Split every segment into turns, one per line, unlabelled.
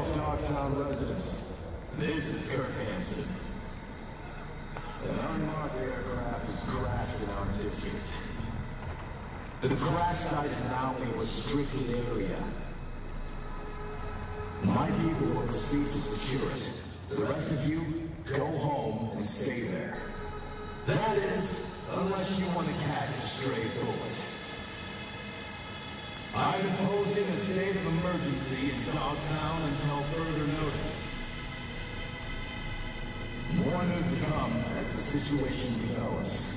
Dogtown residents. This is Kurt Hansen. An unmarked aircraft has crashed in our district. The crash site is now a restricted area. My people will proceed to secure it. The rest of you, go home and stay there. That is, unless you want to catch a stray bullet. I'm imposing a state of emergency in Dogtown until further notice. More news to come as the situation develops.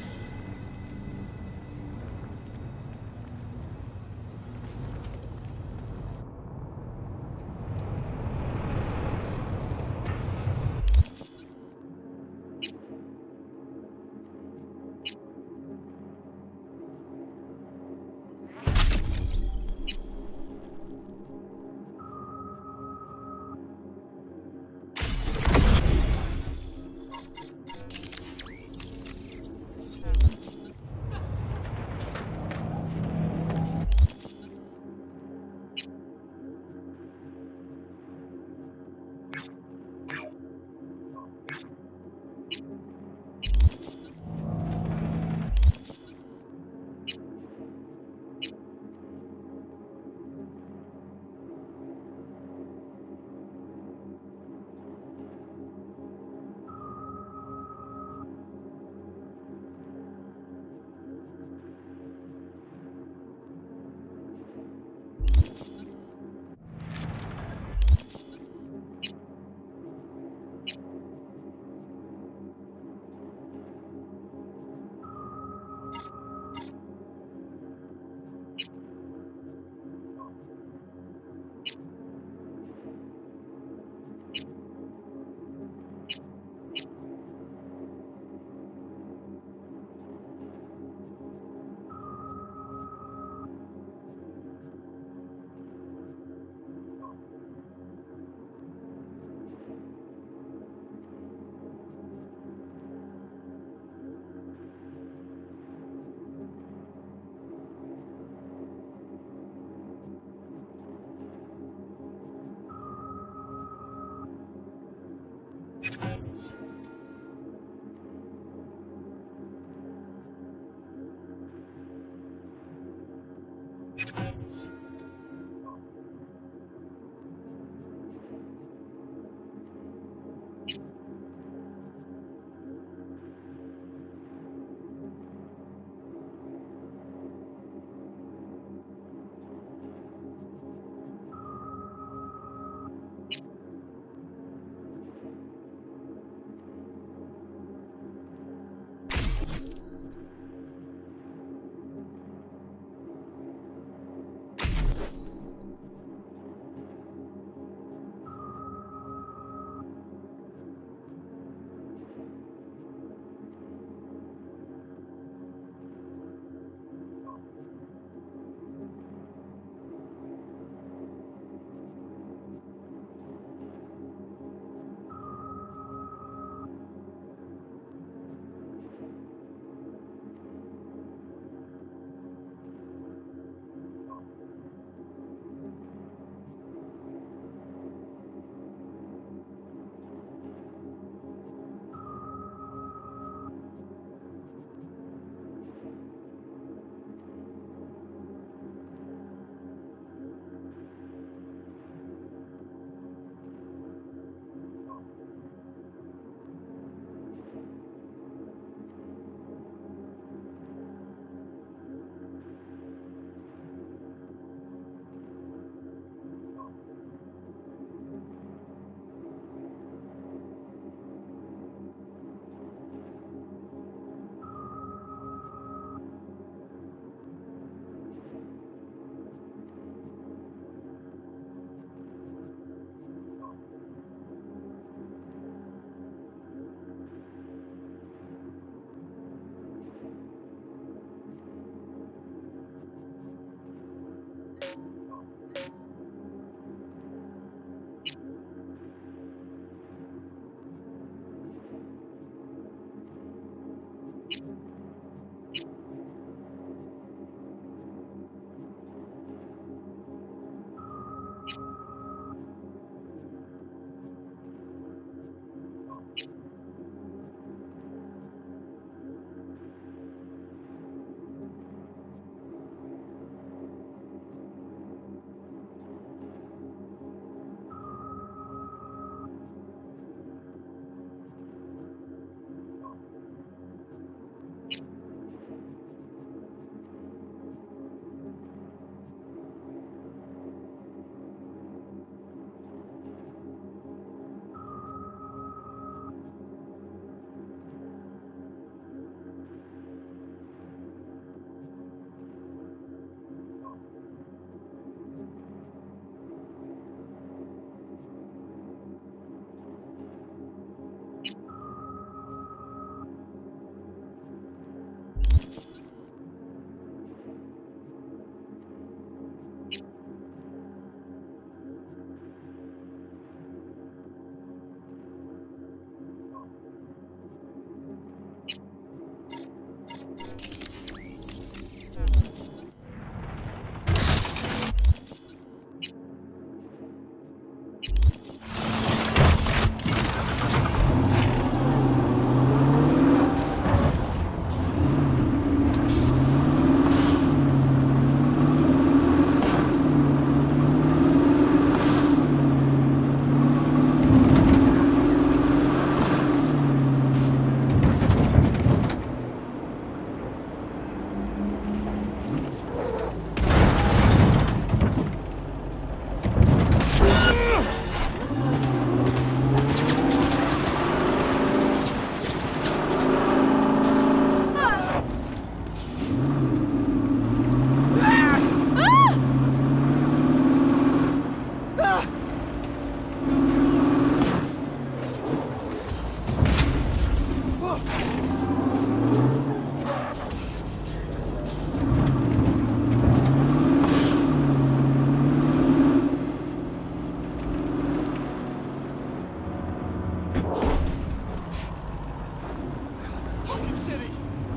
Fucking city!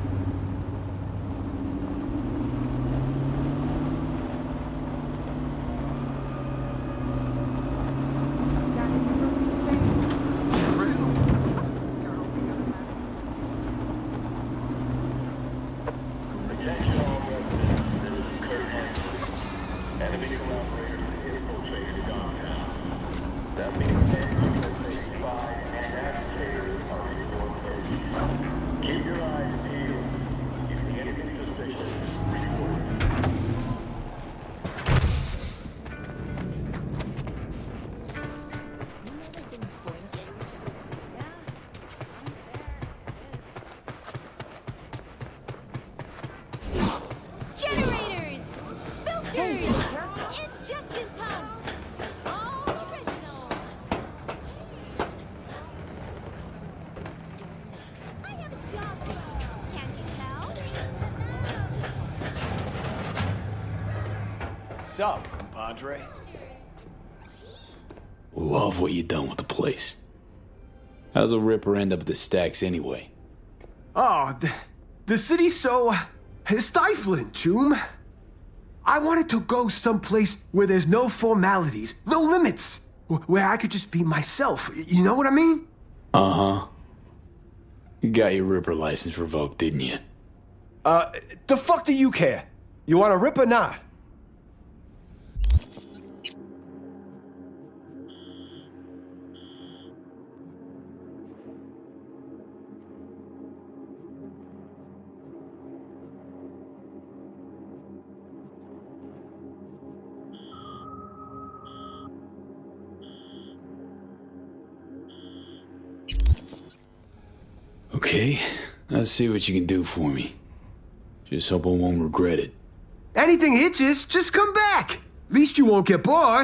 Attention all residents. This is Kurt Hansen. Enemy collaborators infiltrated downtown. That means any spy and agitators are in your purview. Keep your eyes peeled. If you see anything suspicious, report it.
Generators! Filters! Injection pumps! All original! I have a job for you. Can't you tell?
Sup, compadre?
Love what you done with the place. How's a Ripper end up at the stacks anyway?
Oh, the city's so stifling, Choom. I wanted to go someplace where there's no formalities, no limits, where I could just be myself. You know what I mean?
Uh-huh. You got your Ripper license revoked, didn't you?
The fuck do you care? You want to rip or not?
Okay, let's see what you can do for me. Just hope I won't regret it.
Anything hitches, just come back. At least you won't get bored.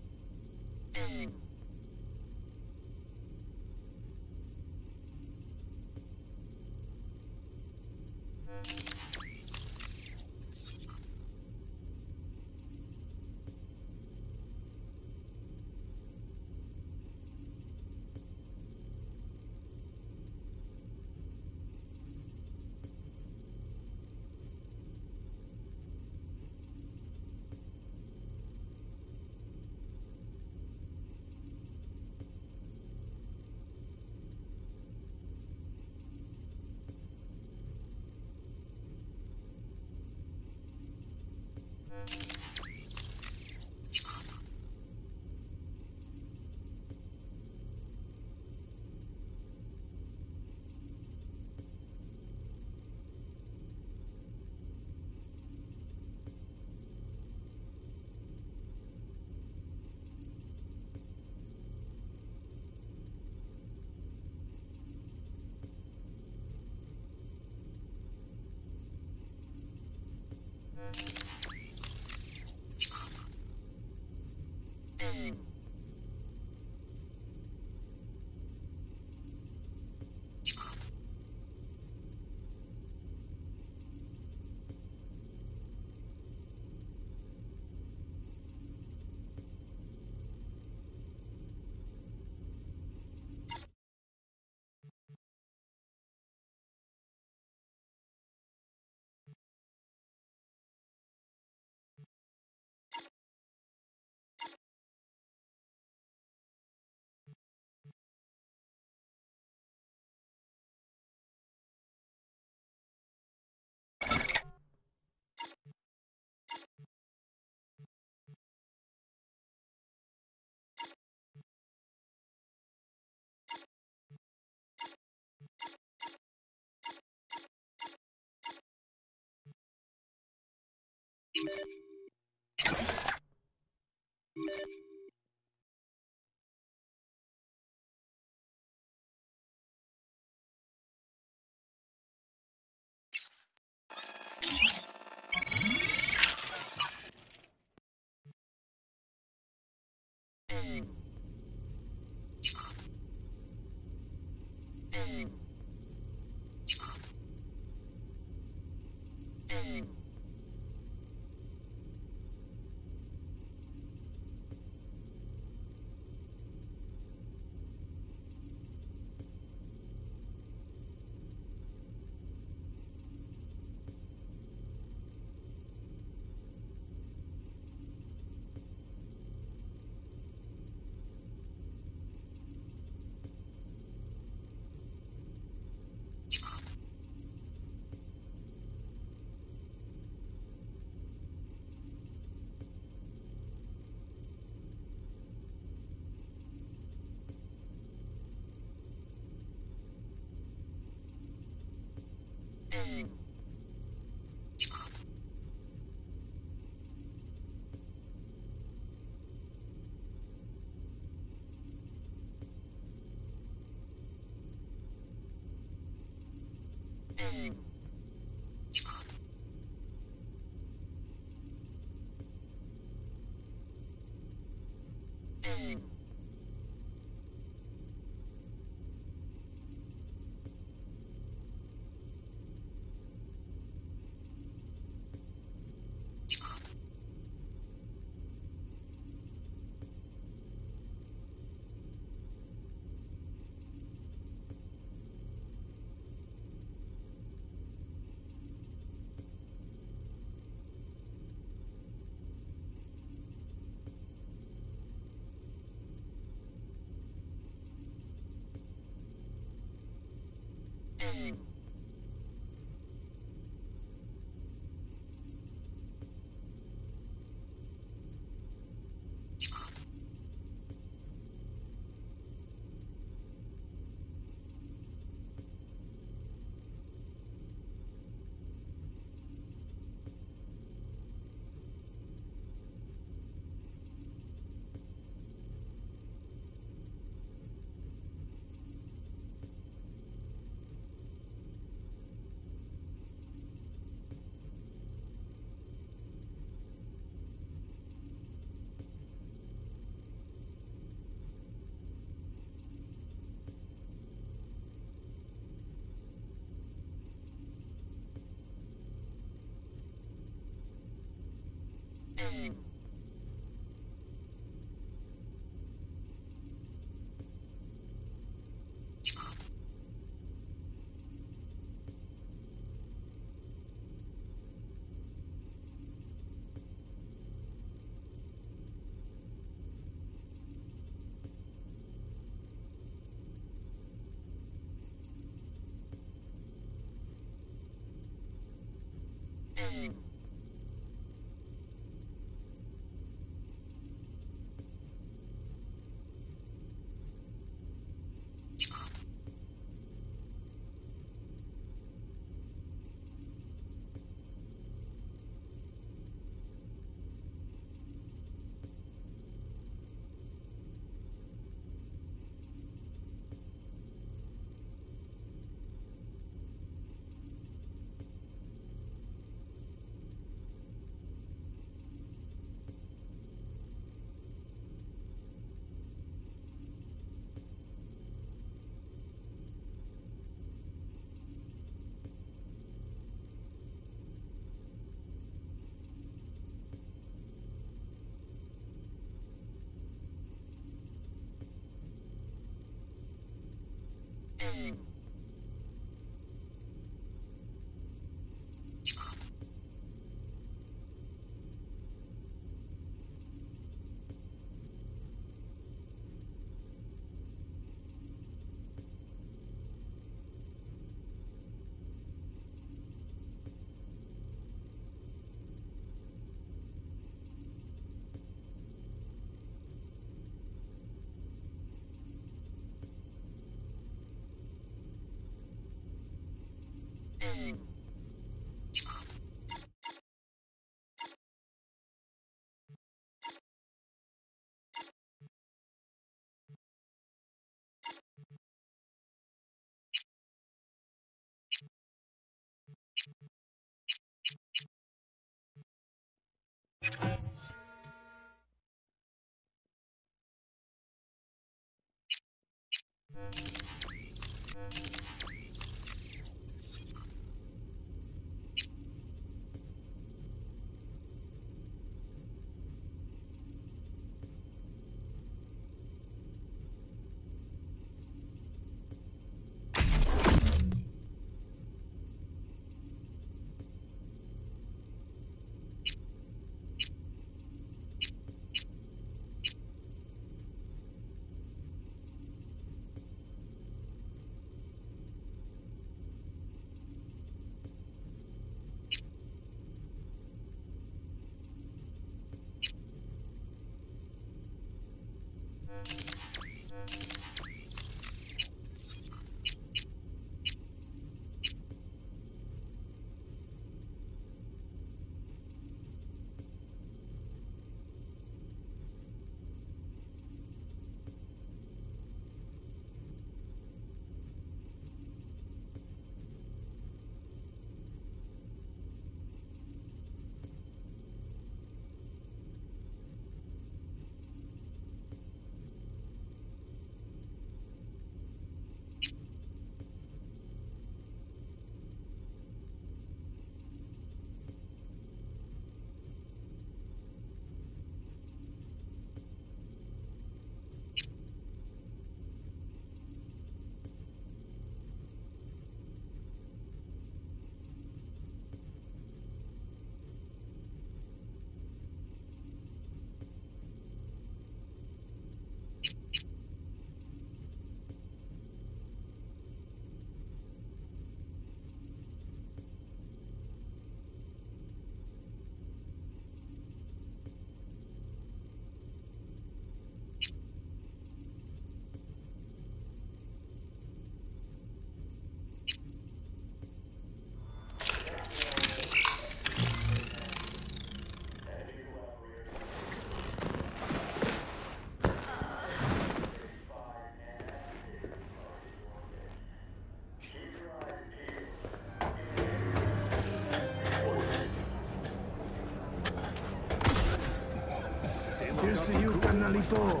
Here's to you, carnalito.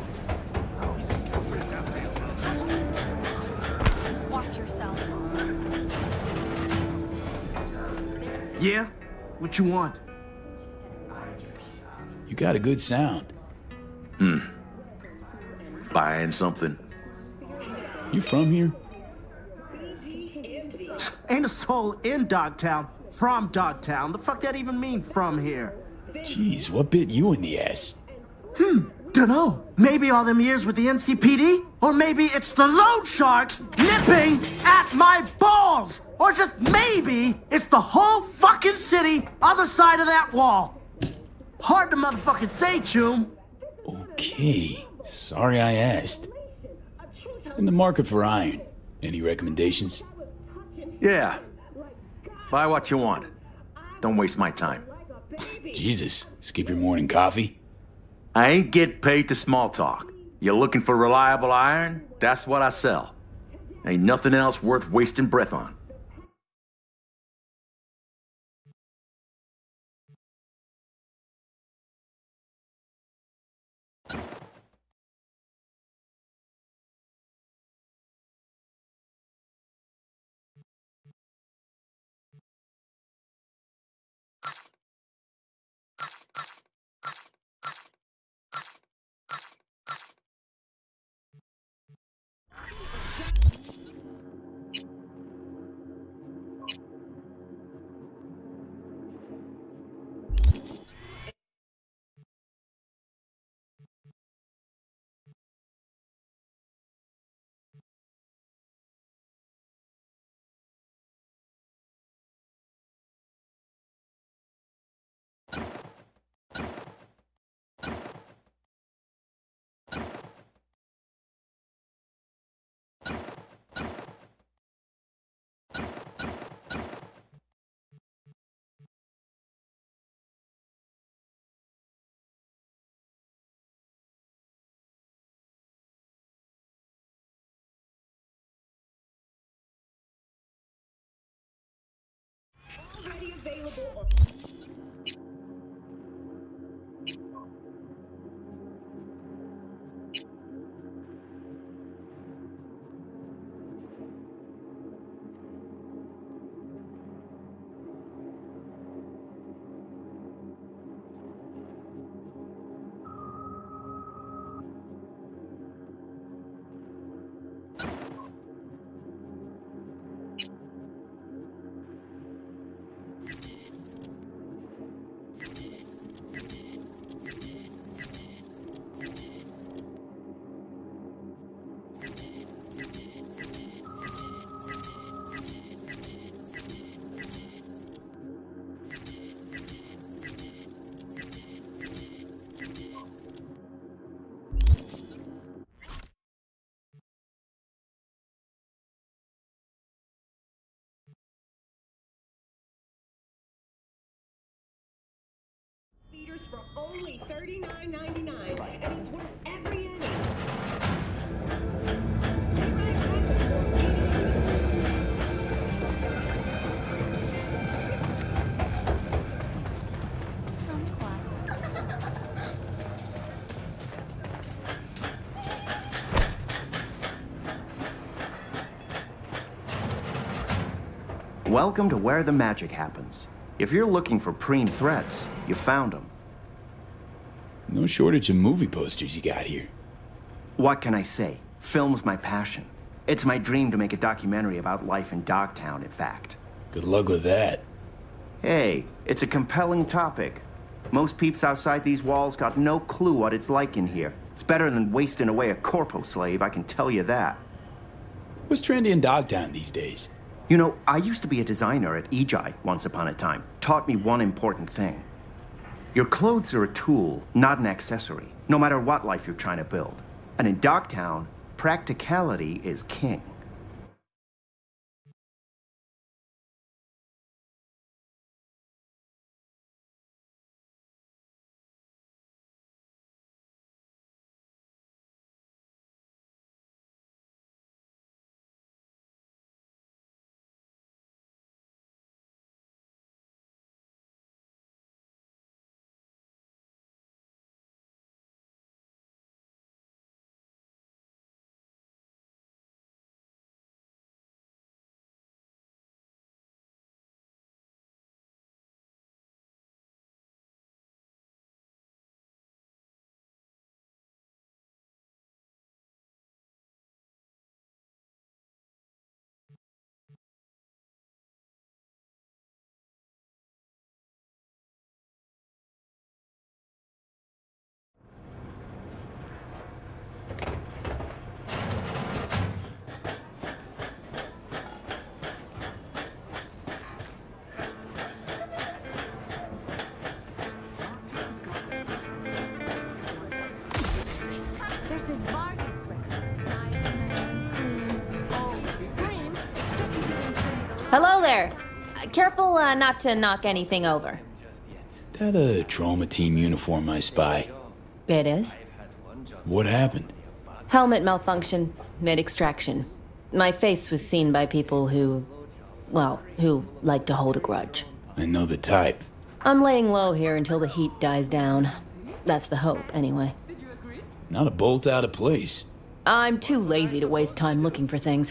Watch yourself.
Yeah? What you want?
You got a good sound.
Buying something?
You from here?
Ain't a soul in Dogtown from Dogtown. The fuck that even mean, from here?
Jeez, what bit you in the ass?
Dunno. Maybe all them years with the NCPD? Or maybe it's the loan sharks nipping at my balls! Or just maybe it's the whole fucking city other side of that wall. Hard to motherfucking say, Choom.
Okay, sorry I asked. In the market for iron. Any recommendations?
Yeah. Buy what you want. Don't waste my time.
Jesus, skip your morning coffee?
I ain't get paid to small talk. You looking for reliable iron? That's what I sell. Ain't nothing else worth wasting breath on.
only $39.99, and it's worth every penny.
Welcome to where the magic happens. If you're looking for preem threats, you found them.
No shortage of movie posters you got here.
What can I say? Film's my passion. It's my dream to make a documentary about life in Dogtown, in fact.
Good luck with that.
Hey, it's a compelling topic. Most peeps outside these walls got no clue what it's like in here. It's better than wasting away a corpo slave, I can tell you that.
What's trendy in Dogtown these days?
You know, I used to be a designer at EJI once upon a time. Taught me one important thing. Your clothes are a tool, not an accessory, no matter what life you're trying to build. And in Dogtown, practicality is king.
There's this bar next door. Nice man. Oh, cream.
Hello there. Careful not to knock anything over.
That a trauma team uniform I spy.
It is?
What happened?
Helmet malfunction, mid-extraction. My face was seen by people who, well, who like to hold a grudge.
I know the type.
I'm laying low here until the heat dies down. That's the hope, anyway.
Not a bolt out of place.
I'm too lazy to waste time looking for things.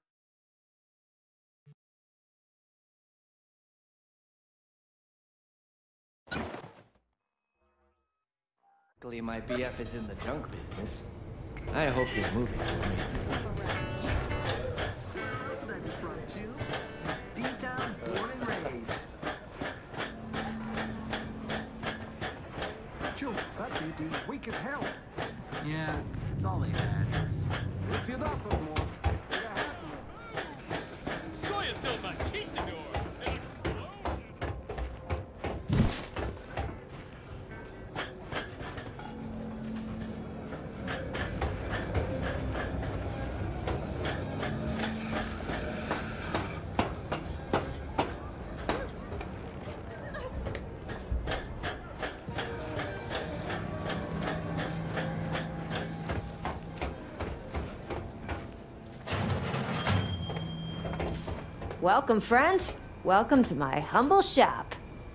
Luckily, my BF is in the junk business. I hope you're moving for me.
Resident from Choom, D-Town, born and raised.
Choom, that BD's weak as hell.
Yeah, it's all they had.
If you'd offer more, you'd have had more.
Soy yourself conquistador.
Welcome, friend. Welcome to my humble shop.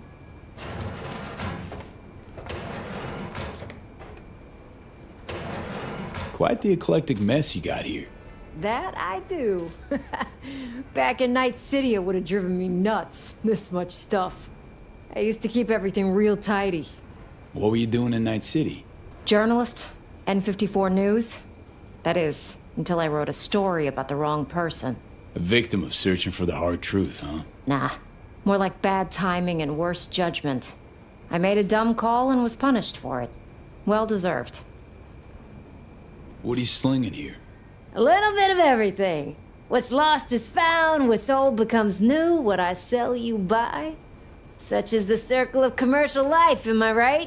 Quite the eclectic mess you got here.
That I do. Back in Night City, it would have driven me nuts. This much stuff. I used to keep everything real tidy.
What were you doing in Night City?
Journalist, N54 News. That is, until I wrote a story about the wrong person.
A victim of searching for the hard truth, huh?
Nah, more like bad timing and worse judgment. I made a dumb call and was punished for it. Well deserved.
What are you slinging here?
A little bit of everything. What's lost is found, what's old becomes new, what I sell you buy. Such is the circle of commercial life, am I right?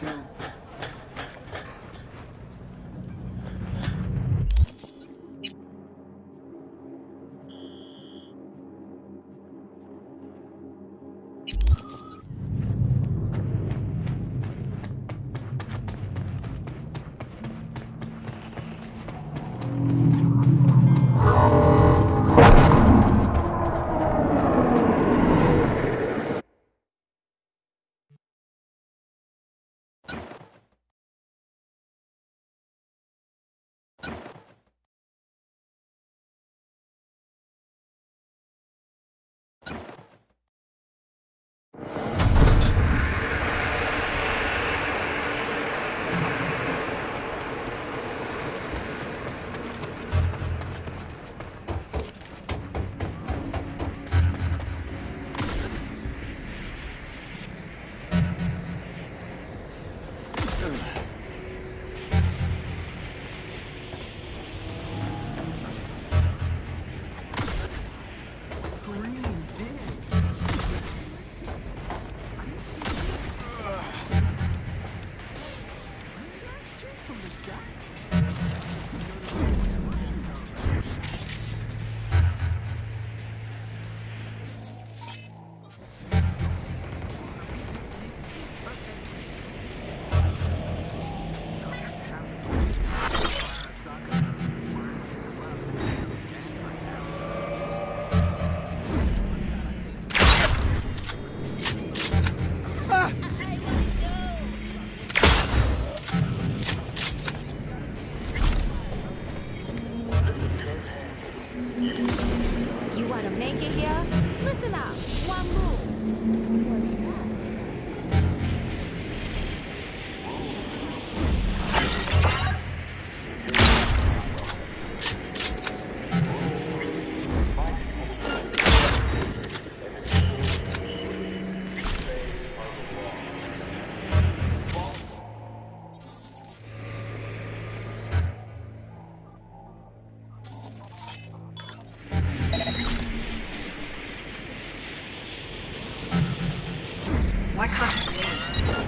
too.
You want to make it here? Listen up. One move. What's that?
Why can't I do it?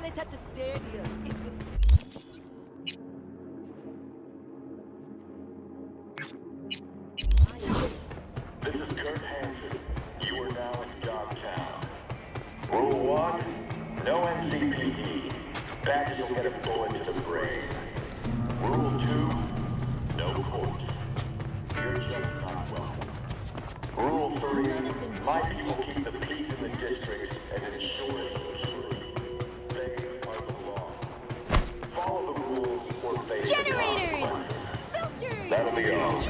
it at the stadium.
This is Kurt Hansen. You are now in Dogtown. Rule 1, no NCPD. Badges will get a bullet to the brain. Rule 2, no courts. You're just not welcome. Rule 3, my people keep the peace in the district and ensure security. They are the law. Follow the rules or face
Generators!
consequences.
Filters!
That'll be all.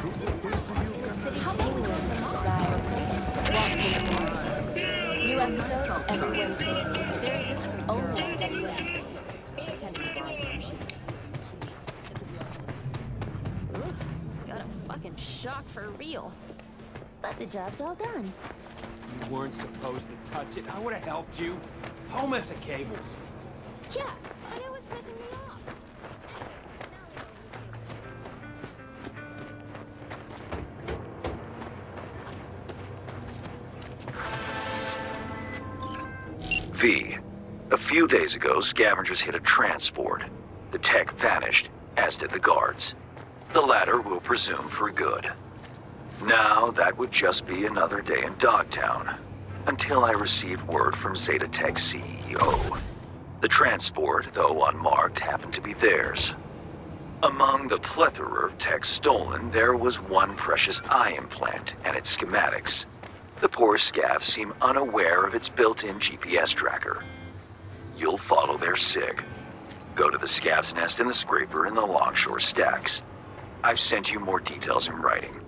New episodes every Wednesday. There's this only on WM. She's tending to bar. Oof, got a fucking shock for real. But the job's all done.
You weren't supposed to touch it. I would have helped you. Home us a cables.
Yeah, I know what's pissing me off.
V. A few days ago, scavengers hit a transport. The tech vanished, as did the guards. The latter we'll presume for good. Now, that would just be another day in Dogtown, until I received word from Zeta Tech's CEO. The transport, though unmarked, happened to be theirs. Among the plethora of tech stolen, there was one precious eye implant and its schematics. The poor scavs seem unaware of its built-in GPS tracker. You'll follow their SIG. Go to the scav's nest in the scraper in the Longshore Stacks. I've sent you more details in writing.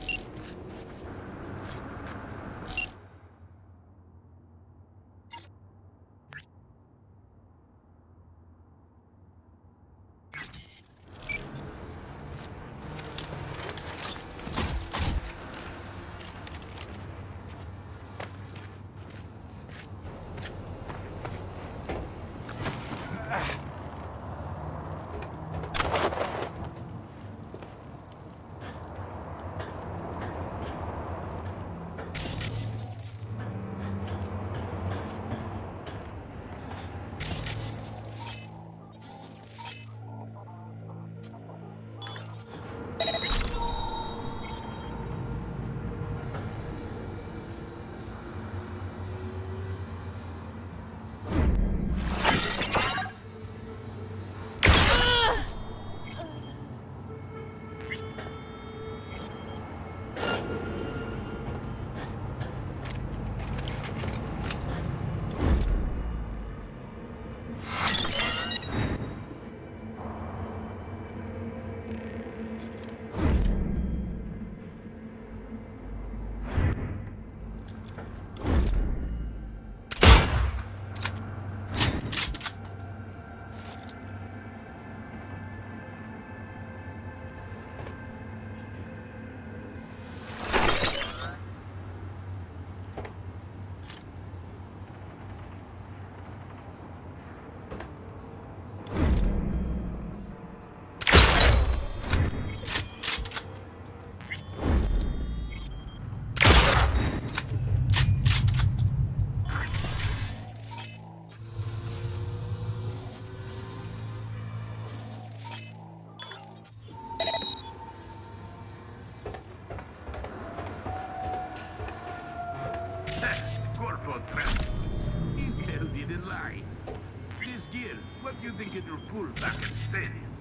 Intel didn't lie. This gear, what do you think it will pull back at the stadium?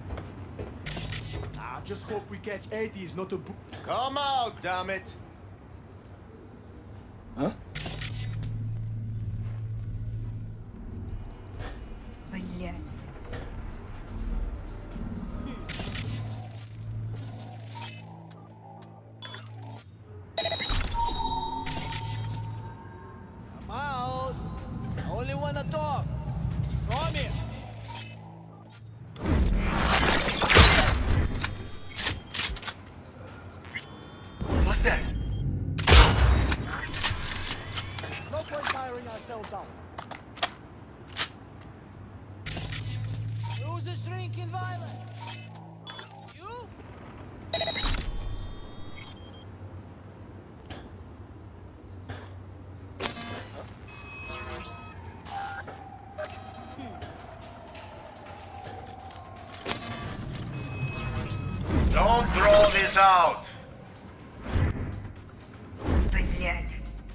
I just hope we catch 80s, not a
Come out, damn it!
Huh?
Блять.
I'm out. I only wanna talk. Come here.
What's that?
No point tiring ourselves out.
Who's the shrinking violet? You?
Gas out!
Блять.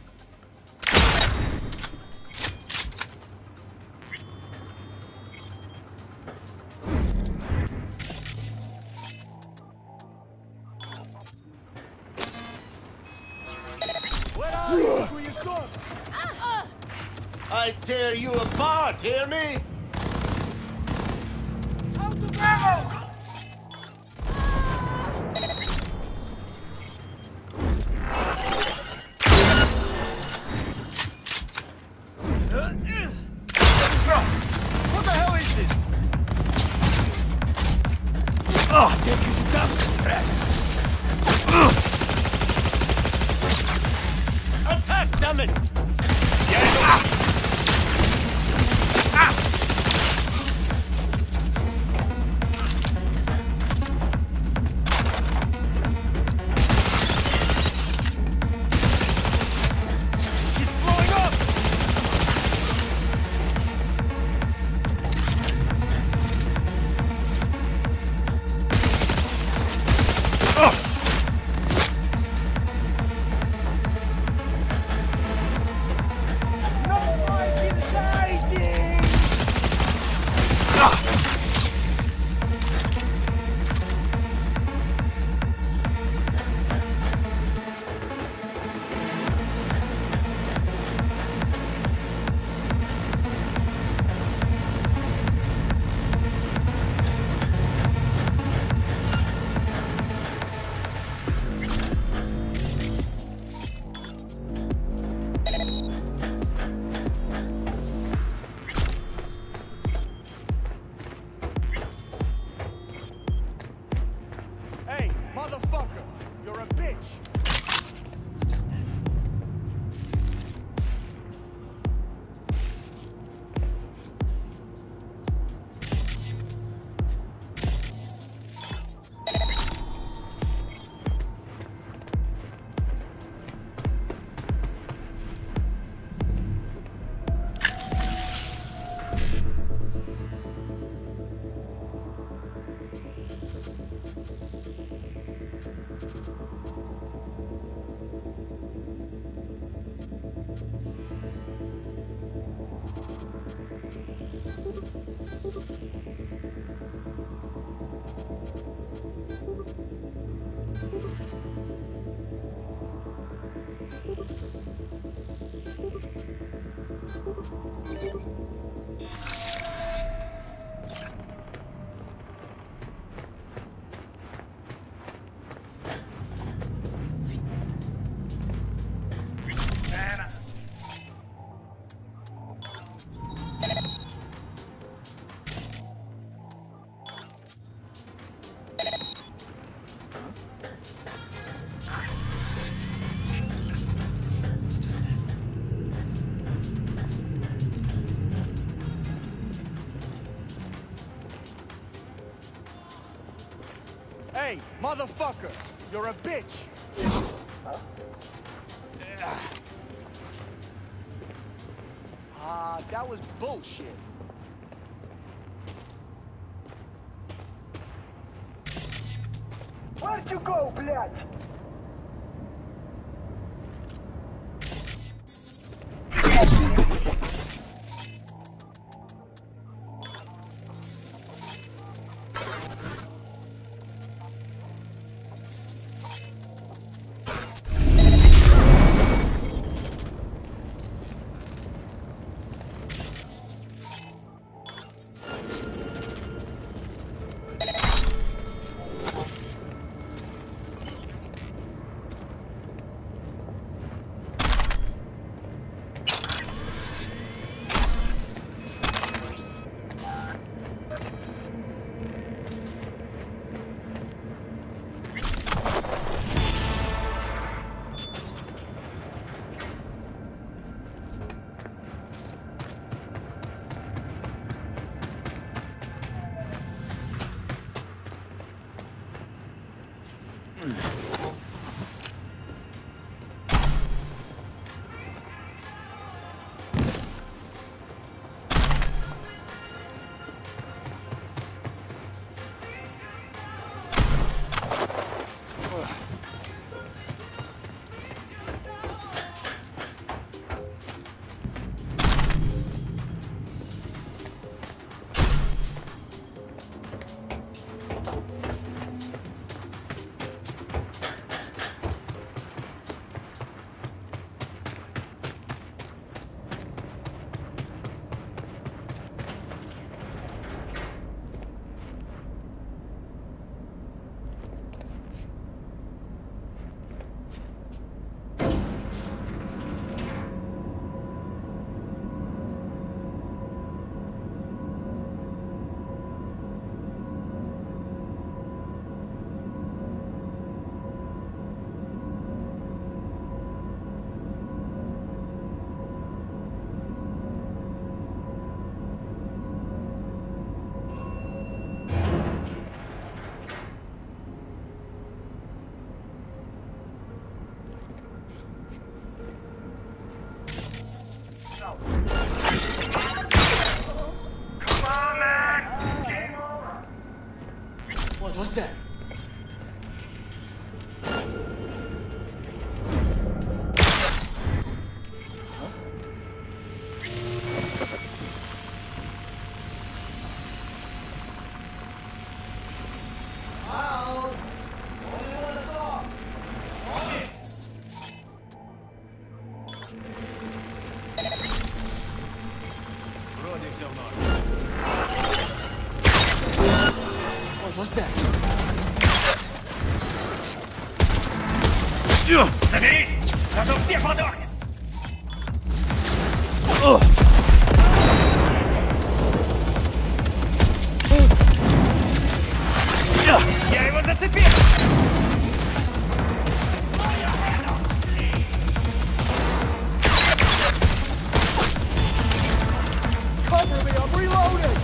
I tear you apart, hear me? What the hell is this?
Oh, get you dumb crap!
Attack, damn it!
Hey, motherfucker! You're a bitch! Hey, motherfucker! You're a bitch! Ah, that was bullshit. Where'd you go, блядь?
What was that?
Соберись! Готов всех подорвать! Я его зацепил!
Cover me, I'm reloading!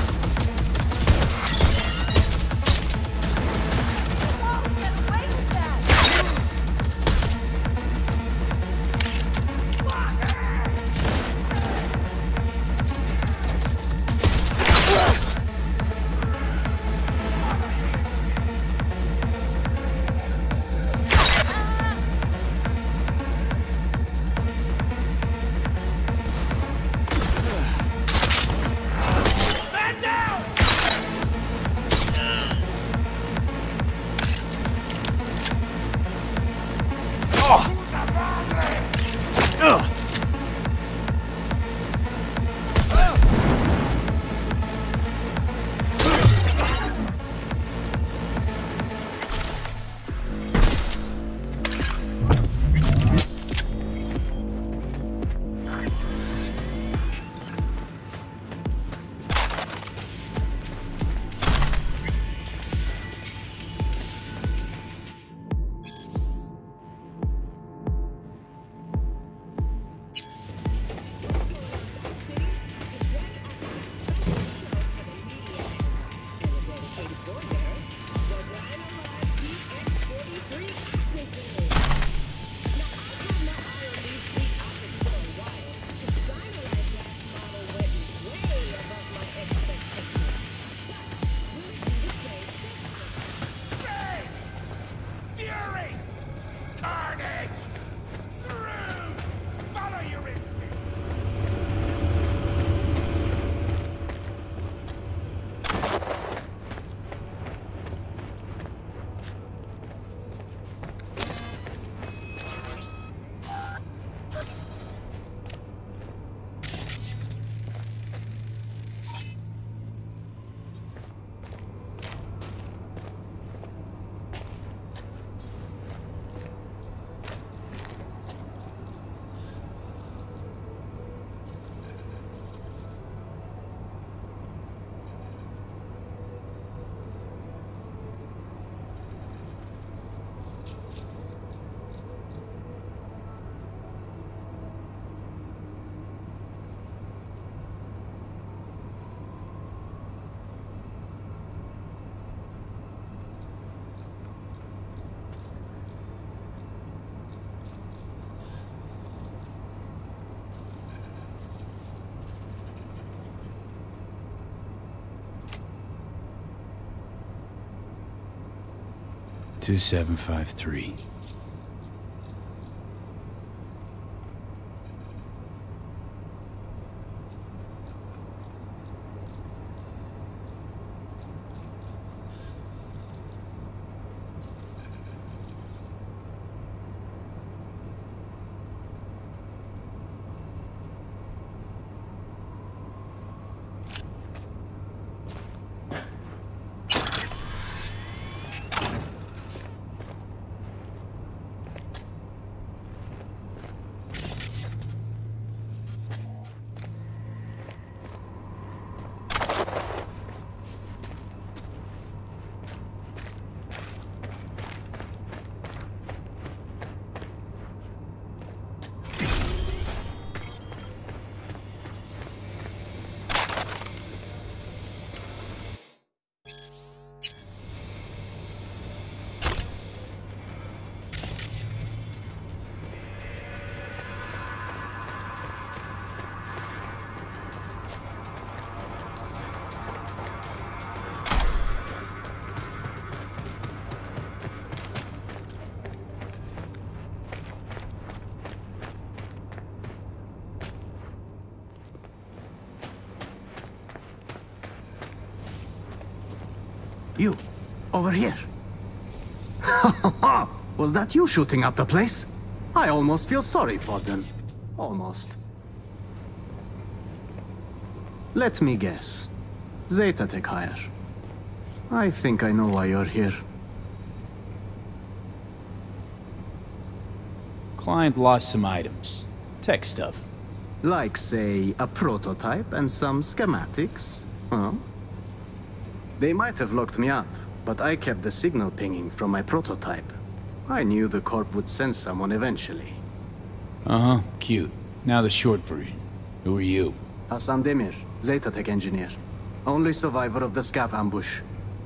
Two 753.
You, over here. Was that you shooting up the place? I almost feel sorry for them. Almost.
Let me guess. Zeta Tech hire. I think I know why you're here.
Client lost some items. Tech stuff.
Like, say, a prototype and some schematics, huh? They might have locked me up, but I kept the signal pinging from my prototype. I knew the Corp would send someone eventually.
Uh-huh, cute. Now the short version. Who are you?
Hassan Demir, Zeta Tech engineer. Only survivor of the Scav ambush.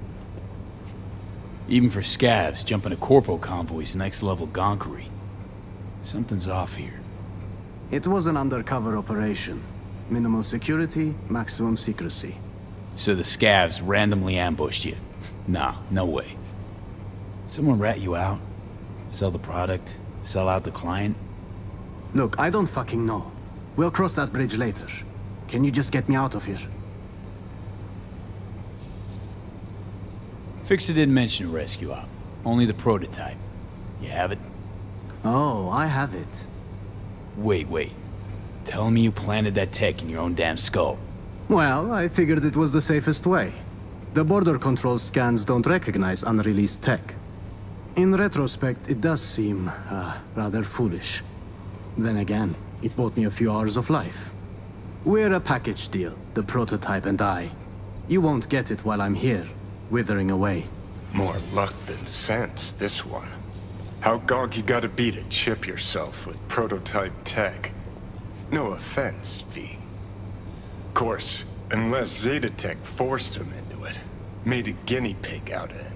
Even for scavs, jumping a corpo convoy's next level gonkery. Something's off here.
It was an undercover operation. Minimal security, maximum secrecy.
So the scavs randomly ambushed you? Nah, no way. Someone rat you out? Sell the product? Sell out the client?
Look, I don't fucking know. We'll cross that bridge later. Can you just get me out of here?
Fixer didn't mention a rescue op. Only the prototype. You have it?
Oh, I have it.
Wait. Tell me you planted that tech in your own damn skull.
Well, I figured it was the safest way. The border control scans don't recognize unreleased tech. In retrospect, it does seem, rather foolish. Then again, it bought me a few hours of life. We're a package deal, the prototype and I. You won't get it while I'm here, withering away.
More luck than sense, this one. How gonk you gotta be to chip yourself with prototype tech? No offense, V. Of course, unless Zeta Tech forced him into it. Made a guinea pig out of it.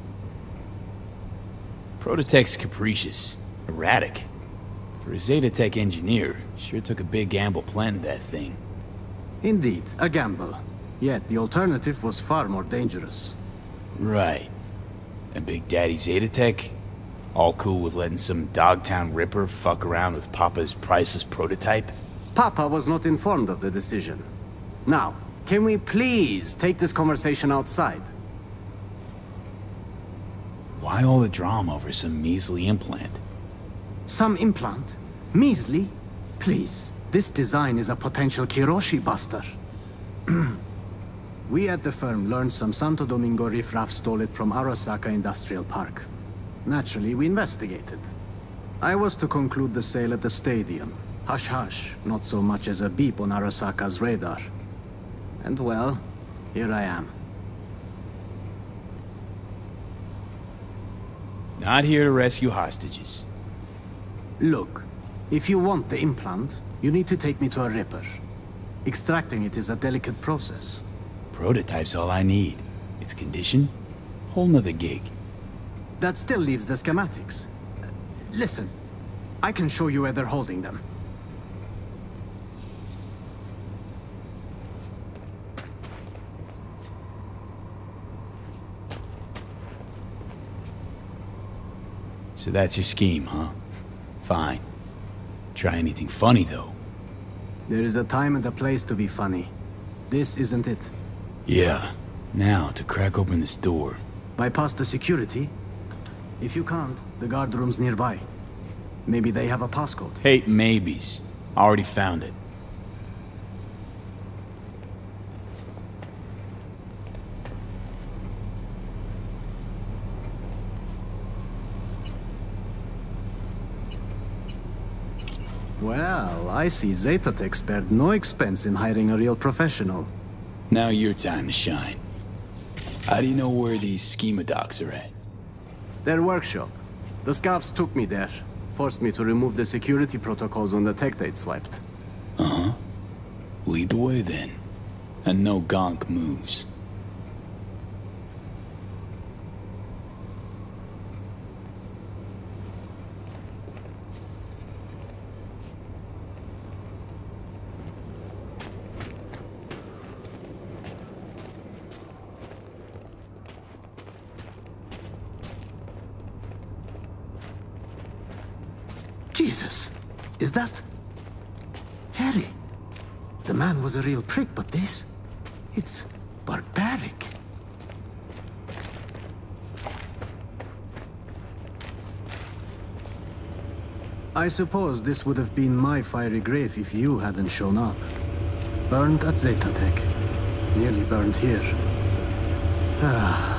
Prototech's capricious. Erratic. For a Zeta Tech engineer, sure took a big gamble planting that thing.
Indeed, a gamble. Yet the alternative was far more dangerous.
Right. And Big Daddy Zeta Tech? All cool with letting some Dogtown Ripper fuck around with Papa's priceless prototype?
Papa was not informed of the decision. Now, can we please take this conversation outside?
Why all the drama over some measly implant?
Some implant? Measly? Please, this design is a potential Kiroshi buster. We at the firm learned some Santo Domingo riffraff stole it from Arasaka Industrial Park. Naturally, we investigated. I was to conclude the sale at the stadium. Hush-hush, not so much as a beep on Arasaka's radar. And well, here I am.
Not here to rescue hostages.
Look, if you want the implant, you need to take me to a Ripper. Extracting it is a delicate process.
Prototype's all I need. Its condition? Whole nother gig.
That still leaves the schematics. Listen, I can show you where they're holding them.
So that's your scheme, huh? Fine. Try anything funny, though.
There is a time and a place to be funny. This isn't it.
Yeah. Now, to crack open this door.
Bypass the security? If you can't, the guard room's nearby. Maybe they have a passcode.
Hate maybes. Already found it.
Well, I see Zeta Tech spared no expense in hiring a real professional.
Now your time to shine. How do you know where these schema docs are at?
Their workshop. The Scavs took me there. Forced me to remove the security protocols on the tech they'd swiped.
Uh-huh. Lead the way then. And no gonk moves.
Jesus! Is that... Harry? The man was a real prick, but this... It's barbaric. I suppose this would have been my fiery grave if you hadn't shown up. Burned at Zeta Tech. Nearly burned here. Ah.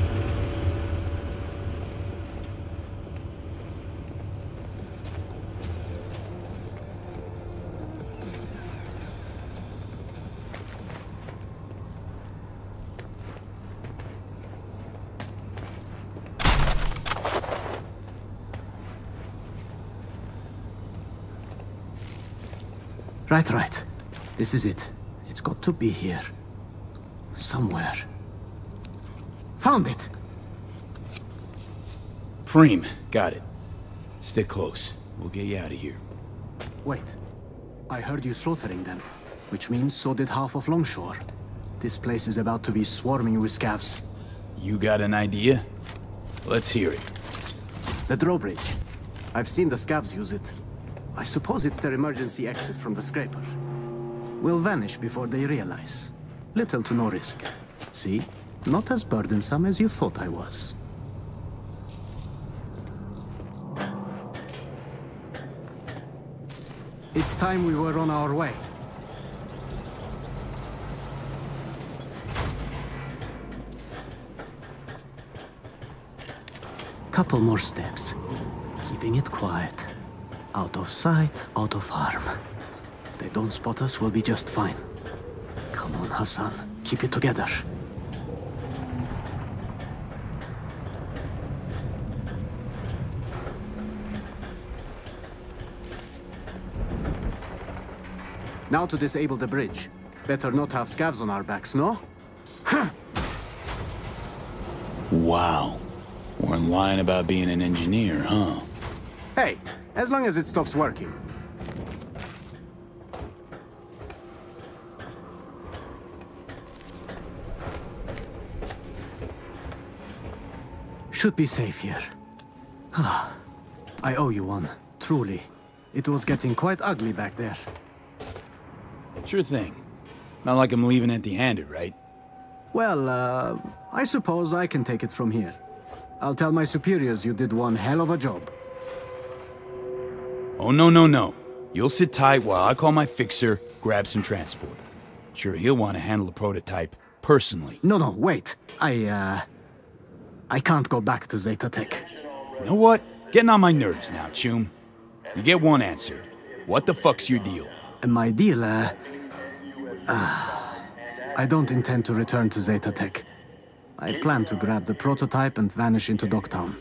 Right. This is it. It's got to be here. Somewhere. Found it!
Preem, got it. Stick close. We'll get you out of here.
Wait. I heard you slaughtering them, which means so did half of Longshore. This place is about to be swarming with scavs.
You got an idea? Let's hear it.
The drawbridge. I've seen the scavs use it. I suppose it's their emergency exit from the scraper. We'll vanish before they realize. Little to no risk. See? Not as burdensome as you thought I was. It's time we were on our way. Couple more steps. Keeping it quiet. Out of sight, out of harm. They don't spot us, we'll be just fine. Come on, Hassan. Keep it together. Now to disable the bridge. Better not have scavs on our backs, no?
Wow. Weren't lying about being an engineer, huh?
Hey, as long as it stops working. Should be safe here. I owe you one, truly. It was getting quite ugly back there.
Sure thing. Not like I'm leaving empty-handed, right?
Well, I suppose I can take it from here. I'll tell my superiors you did one hell of a job.
Oh, no. You'll sit tight while I call my fixer, grab some transport. Sure, he'll want to handle the prototype personally.
No, wait. I can't go back to Zeta Tech.
You know what? Getting on my nerves now, Choom. You get one answer. What the fuck's your deal?
My deal, I don't intend to return to Zeta Tech. I plan to grab the prototype and vanish into Dogtown.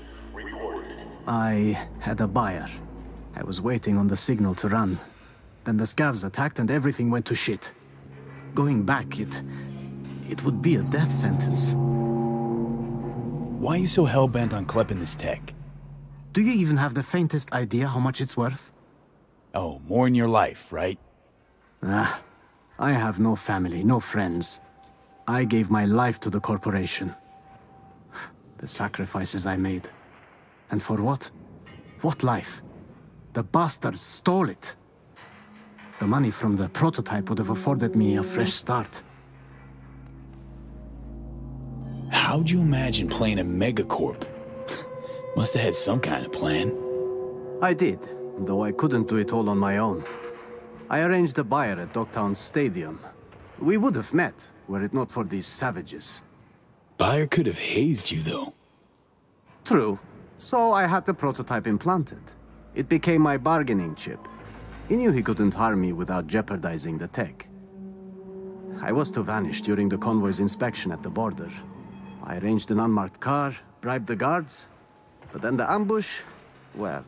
I had a buyer. I was waiting on the signal to run. Then the scavs attacked and everything went to shit. Going back, it would be a death sentence.
Why are you so hell-bent on klepping this tech?
Do you even have the faintest idea how much it's worth?
Oh, more in your life, right?
I have no family, no friends. I gave my life to the corporation. The sacrifices I made. And for what? What life? The bastards stole it. The money from the prototype would have afforded me a fresh start.
How'd you imagine playing a megacorp? Must have had some kind of plan.
I did, though I couldn't do it all on my own. I arranged a buyer at Dogtown Stadium. We would have met, were it not for these savages.
Buyer could have hazed you, though.
True. So I had the prototype implanted. It became my bargaining chip. He knew he couldn't harm me without jeopardizing the tech. I was to vanish during the convoy's inspection at the border. I arranged an unmarked car, bribed the guards, but then the ambush, well...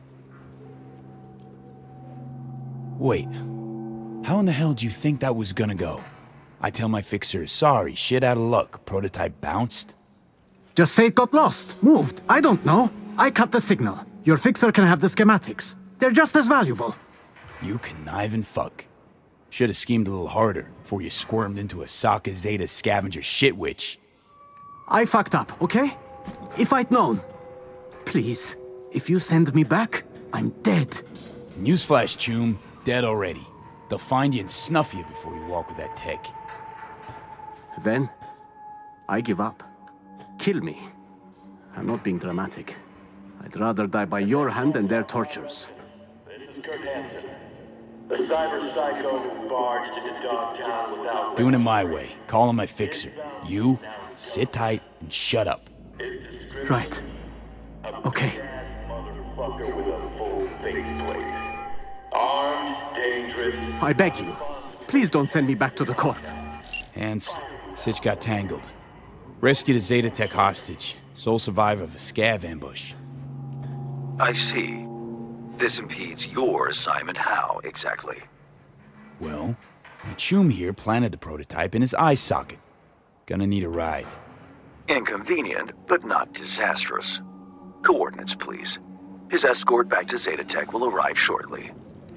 Wait, how in the hell do you think that was gonna go? I tell my fixer, sorry, shit out of luck, prototype bounced?
Just say it got lost, moved, I don't know. I cut the signal. Your fixer can have the schematics. They're just as valuable.
You conniving fuck. Should have schemed a little harder before you squirmed into a Sokka Zeta scavenger shit witch.
I fucked up, okay? If I'd known. Please, if you send me back, I'm dead.
Newsflash, Choom. Dead already. They'll find you and snuff you before you walk with that tech.
Then, I give up. Kill me. I'm not being dramatic. I'd rather die by your hand than their tortures.
A cyber psycho who barged into Dogtown without...
Doing it my way. Calling my fixer. You, sit tight and shut up.
Right. Okay.
Motherfucker with a full faceplate. Armed, dangerous...
I beg you, please don't send me back to the Corp.
Hands, Sitch got tangled. Rescued a Zeta Tech hostage. Sole survivor of a scav ambush.
I see. This impedes your assignment. How, exactly?
Well, Choom here planted the prototype in his eye socket. Gonna need a ride.
Inconvenient, but not disastrous. Coordinates, please. His escort back to Zeta Tech will arrive shortly.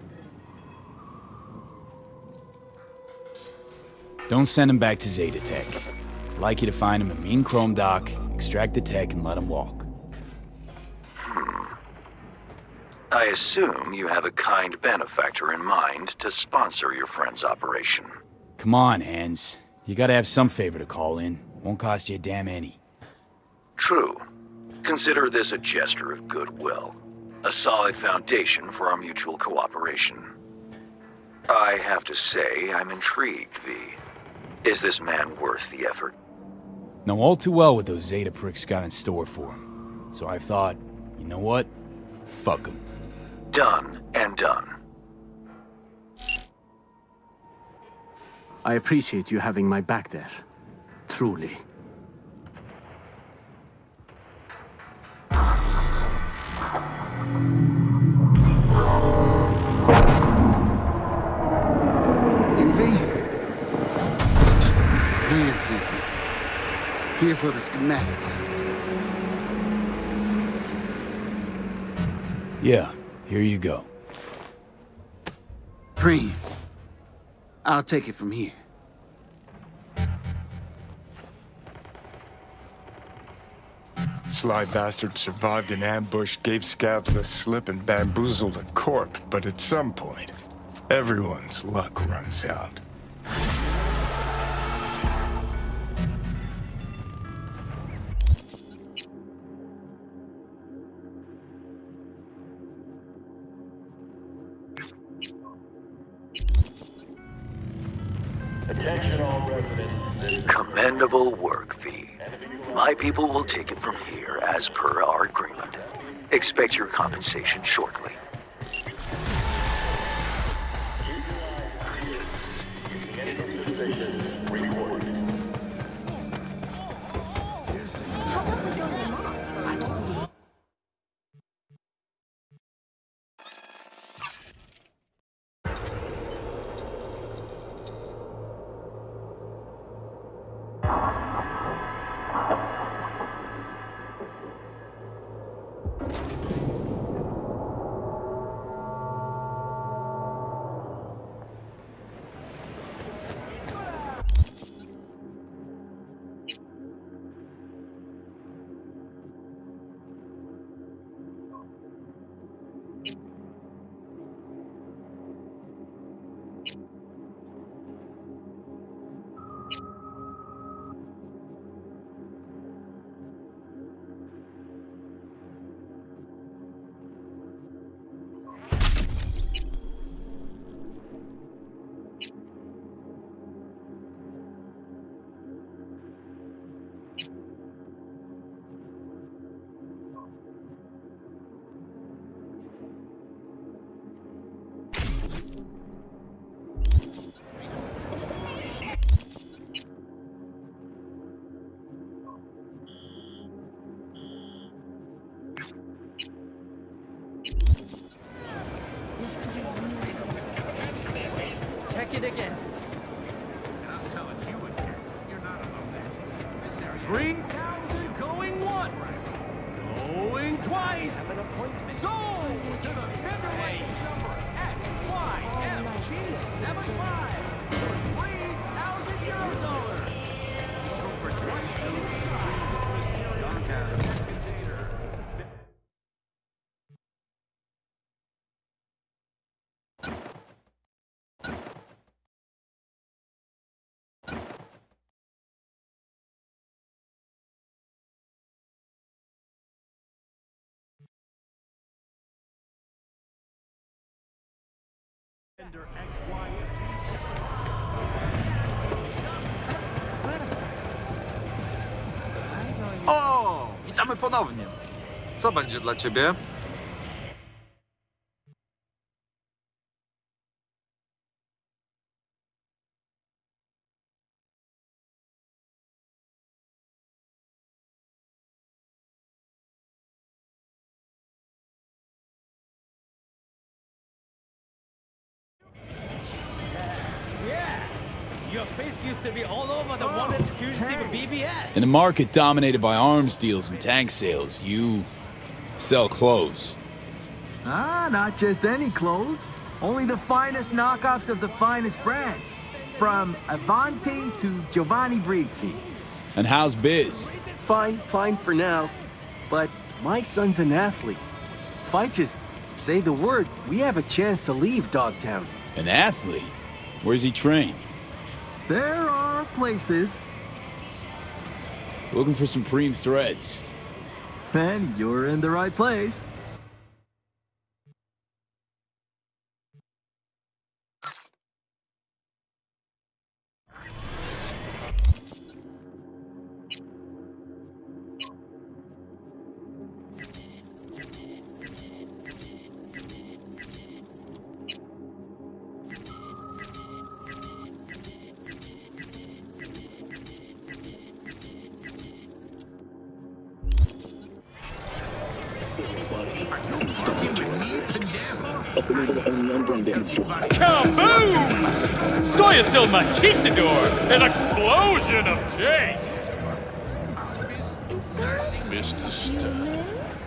Don't send him back to Zeta Tech. I'd like you to find him a mean chrome dock, extract the tech, and let him walk.
I assume you have a kind benefactor in mind to sponsor your friend's operation.
Come on, Hans. You gotta have some favor to call in. Won't cost you a damn any.
True. Consider this a gesture of goodwill. A solid foundation for our mutual cooperation. I have to say, I'm intrigued, V. Is this man worth the effort?
Know all too well what those Zeta pricks got in store for him. So I thought, you know what? Fuck him.
Done and done.
I appreciate you having my back there. Truly.
Here for the schematics.
Yeah, here you go.
Cream. I'll take it from here.
Sly bastard survived an ambush, gave scabs a slip, and bamboozled a corp. But at some point, everyone's luck runs out.
Attention all residents.
Commendable work, V. My people will take it from here as per our agreement. Expect your compensation shortly.
Check it again.
And I'm telling you again, you're not among next. This area...
3,000 going once. Going twice. Sold to the Federation number XYMG75 for $3,000.
Let's go for 22 inside this mysterious container.
O, witamy ponownie. Co będzie dla ciebie?
Your face used to be all over the wanted fugitive BBS.
In a market dominated by arms deals and tank sales, you sell clothes.
Ah, not just any clothes. Only the finest knockoffs of the finest brands. From Avanti to Giovanni Brizzi.
And how's biz?
Fine for now. But my son's an athlete. If I just say the word, we have a chance to leave Dogtown.
An athlete? Where's he train?
There are places.
Looking for supreme threads.
Then you're in the right place.
Kaboom! Soy es el machistador, an explosion of taste.
Mr. Stern.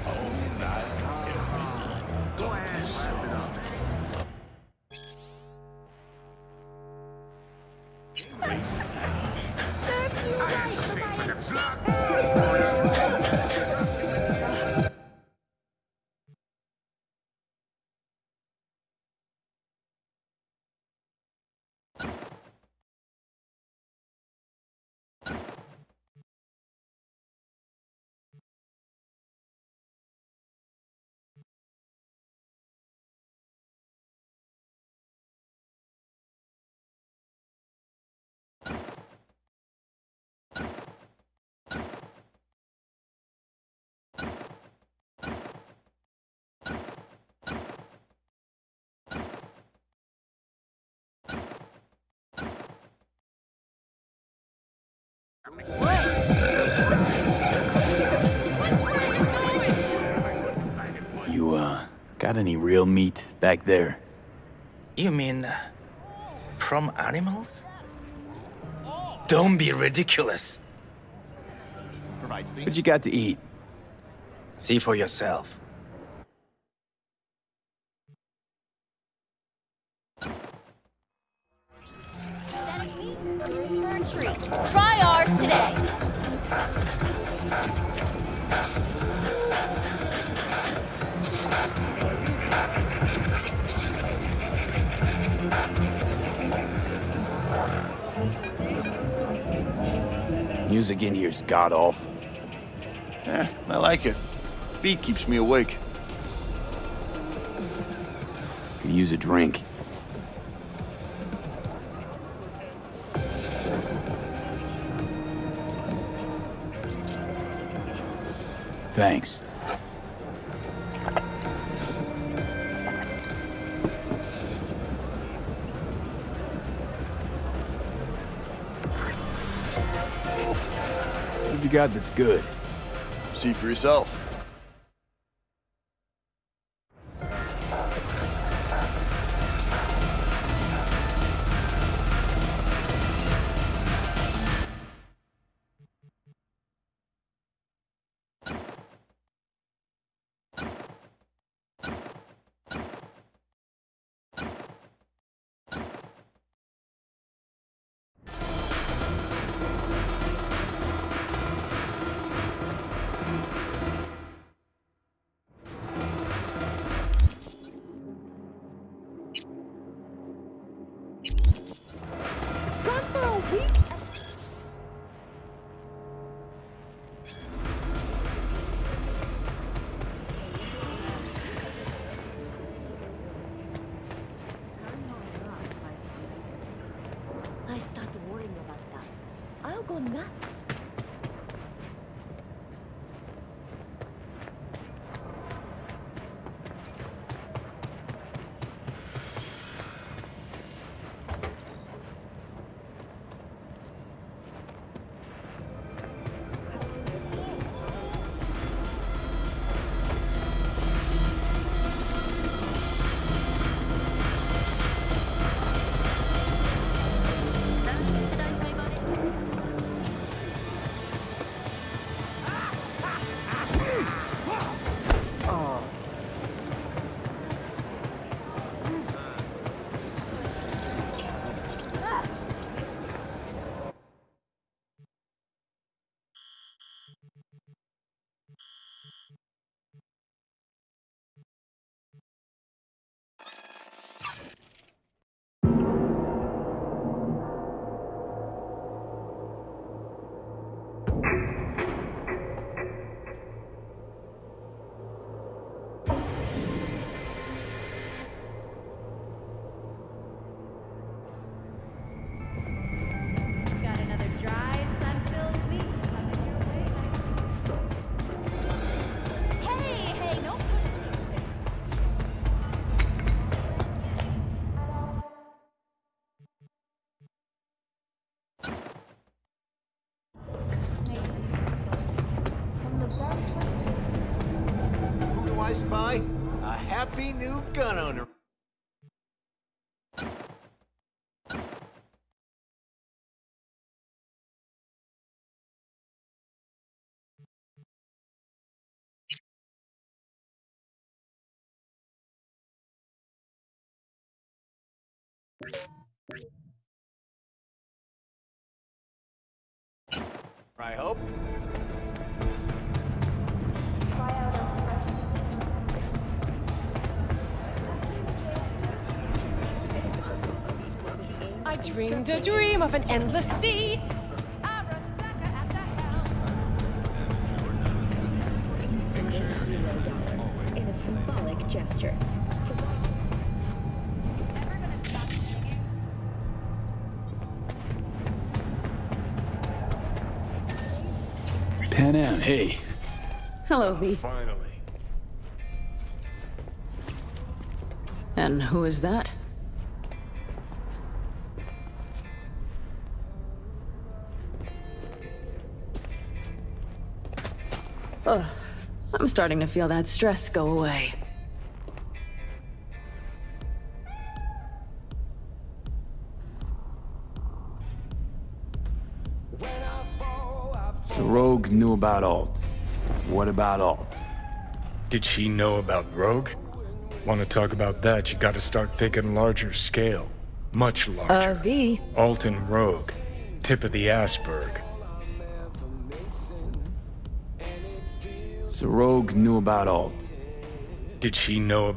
You, got any real meat back there?
You mean from animals? Don't be ridiculous.
What you got to eat?
See for yourself.
Try ours today.
Music in here's god-awful.
I like it. Beat keeps me awake.
Could use a drink. Thanks. What have you got that's good?
See for yourself.
worrying about that. I'll go nuts.
Spy, a happy new gun owner. I hope.
I dreamed a dream of an endless sea.
In a symbolic gesture.
Pan Am, hey.
Hello, V.
Finally.
And who is that? Ugh, I'm starting to feel that stress go away.
So Rogue knew about Alt. What about Alt?
Did she know about Rogue? Want to talk about that, you gotta start thinking larger scale. Much larger.
V.
Alt and Rogue. Tip of the iceberg.
So Rogue knew about Alt.
Did she know...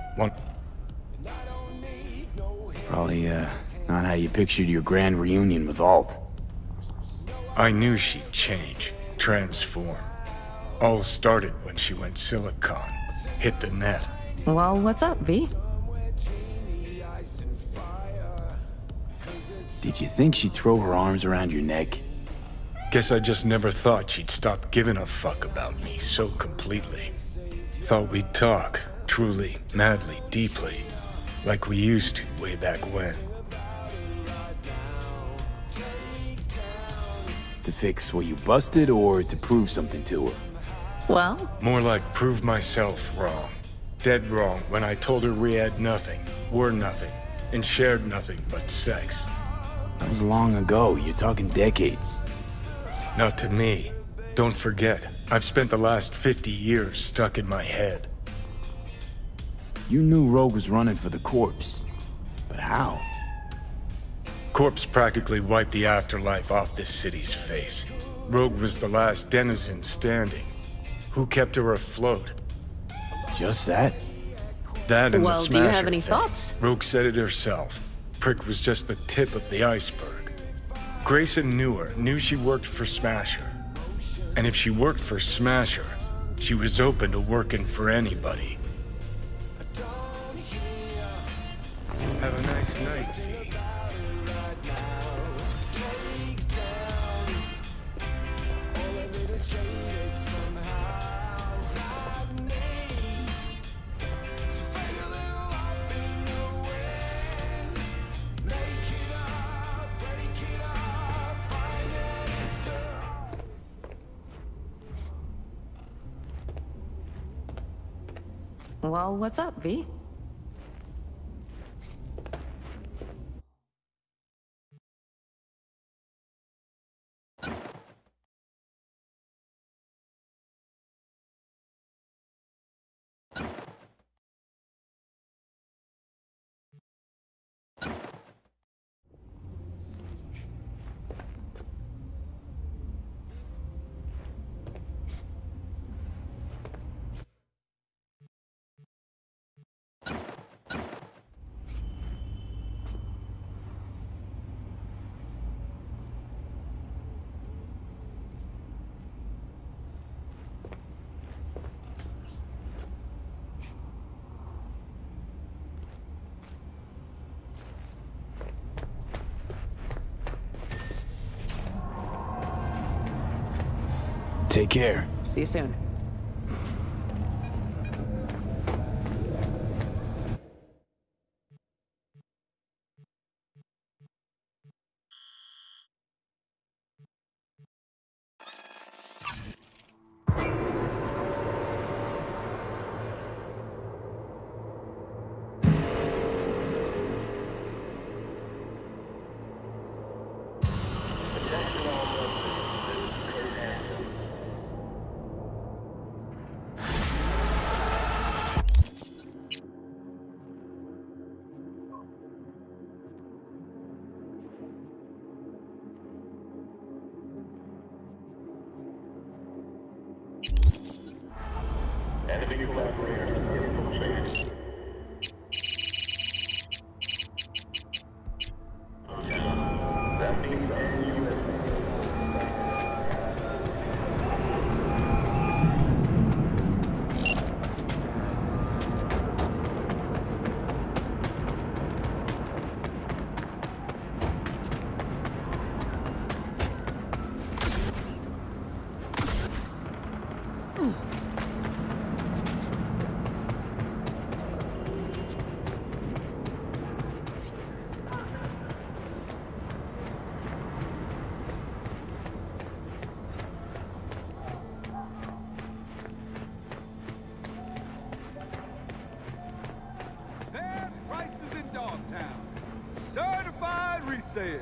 Probably, not how you pictured your grand reunion with Alt.
I knew she'd change. Transform. All started when she went Silicon. Hit the net.
Well, what's up, V?
Did you think she'd throw her arms around your neck?
Guess I just never thought she'd stop giving a fuck about me so completely. Thought we'd talk, truly, madly, deeply, like we used to way back when.
To fix what you busted or to prove something to her?
Well?
More like prove myself wrong. Dead wrong when I told her we had nothing, were nothing, and shared nothing but sex.
That was long ago. You're talking decades.
Not to me. Don't forget, I've spent the last 50 years stuck in my head.
You knew Rogue was running for the corpse. But how?
Corpse practically wiped the afterlife off this city's face. Rogue was the last denizen standing. Who kept her afloat?
Just that?
That and the Smasher
do you have any
thing.
thoughts?
Rogue said it herself. Prick was just the tip of the iceberg. Grayson knew her, knew she worked for Smasher. And if she worked for Smasher, she was open to working for anybody. Have a nice night, V.
Well, what's up, V?
Take care.
See you soon.
Enemy collaborators infiltrated. That means
Certified resale.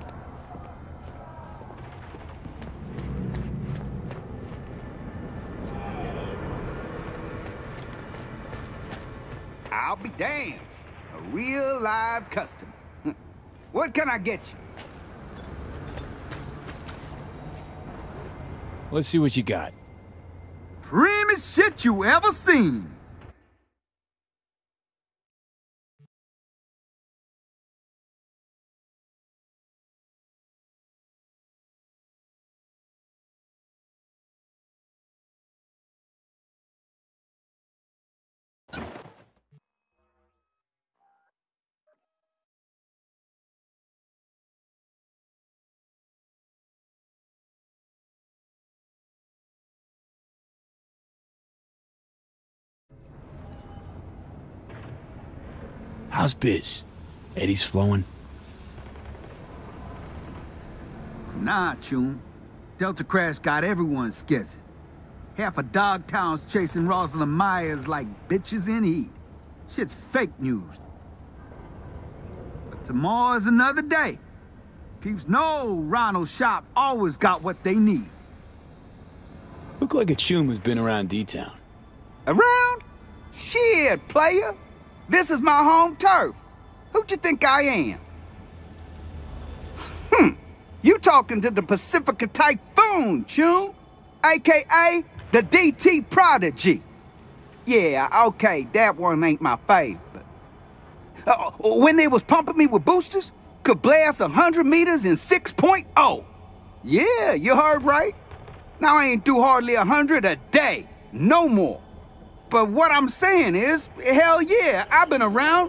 I'll be damned. A real live customer. What can I get you?
Let's see what you got.
Primest shit you ever seen.
How's biz? Eddie's flowing?
Nah, Choom. Delta Crash got everyone skizzing. Half of Dogtown's chasing Rosalind Myers like bitches in heat. Shit's fake news. But tomorrow's another day. Peeps know Ronald's shop always got what they need.
Look like a Choom who's been around D-Town.
Around? Shit, player. This is my home turf. Who'd you think I am? You talking to the Pacifica Typhoon, Choom, a.k.a. the DT Prodigy. Yeah, okay, that one ain't my favorite. When they was pumping me with boosters, could blast 100 meters in 6.0. Yeah, you heard right. Now I ain't do hardly 100 a day, no more. But what I'm saying is, hell yeah, I've been around.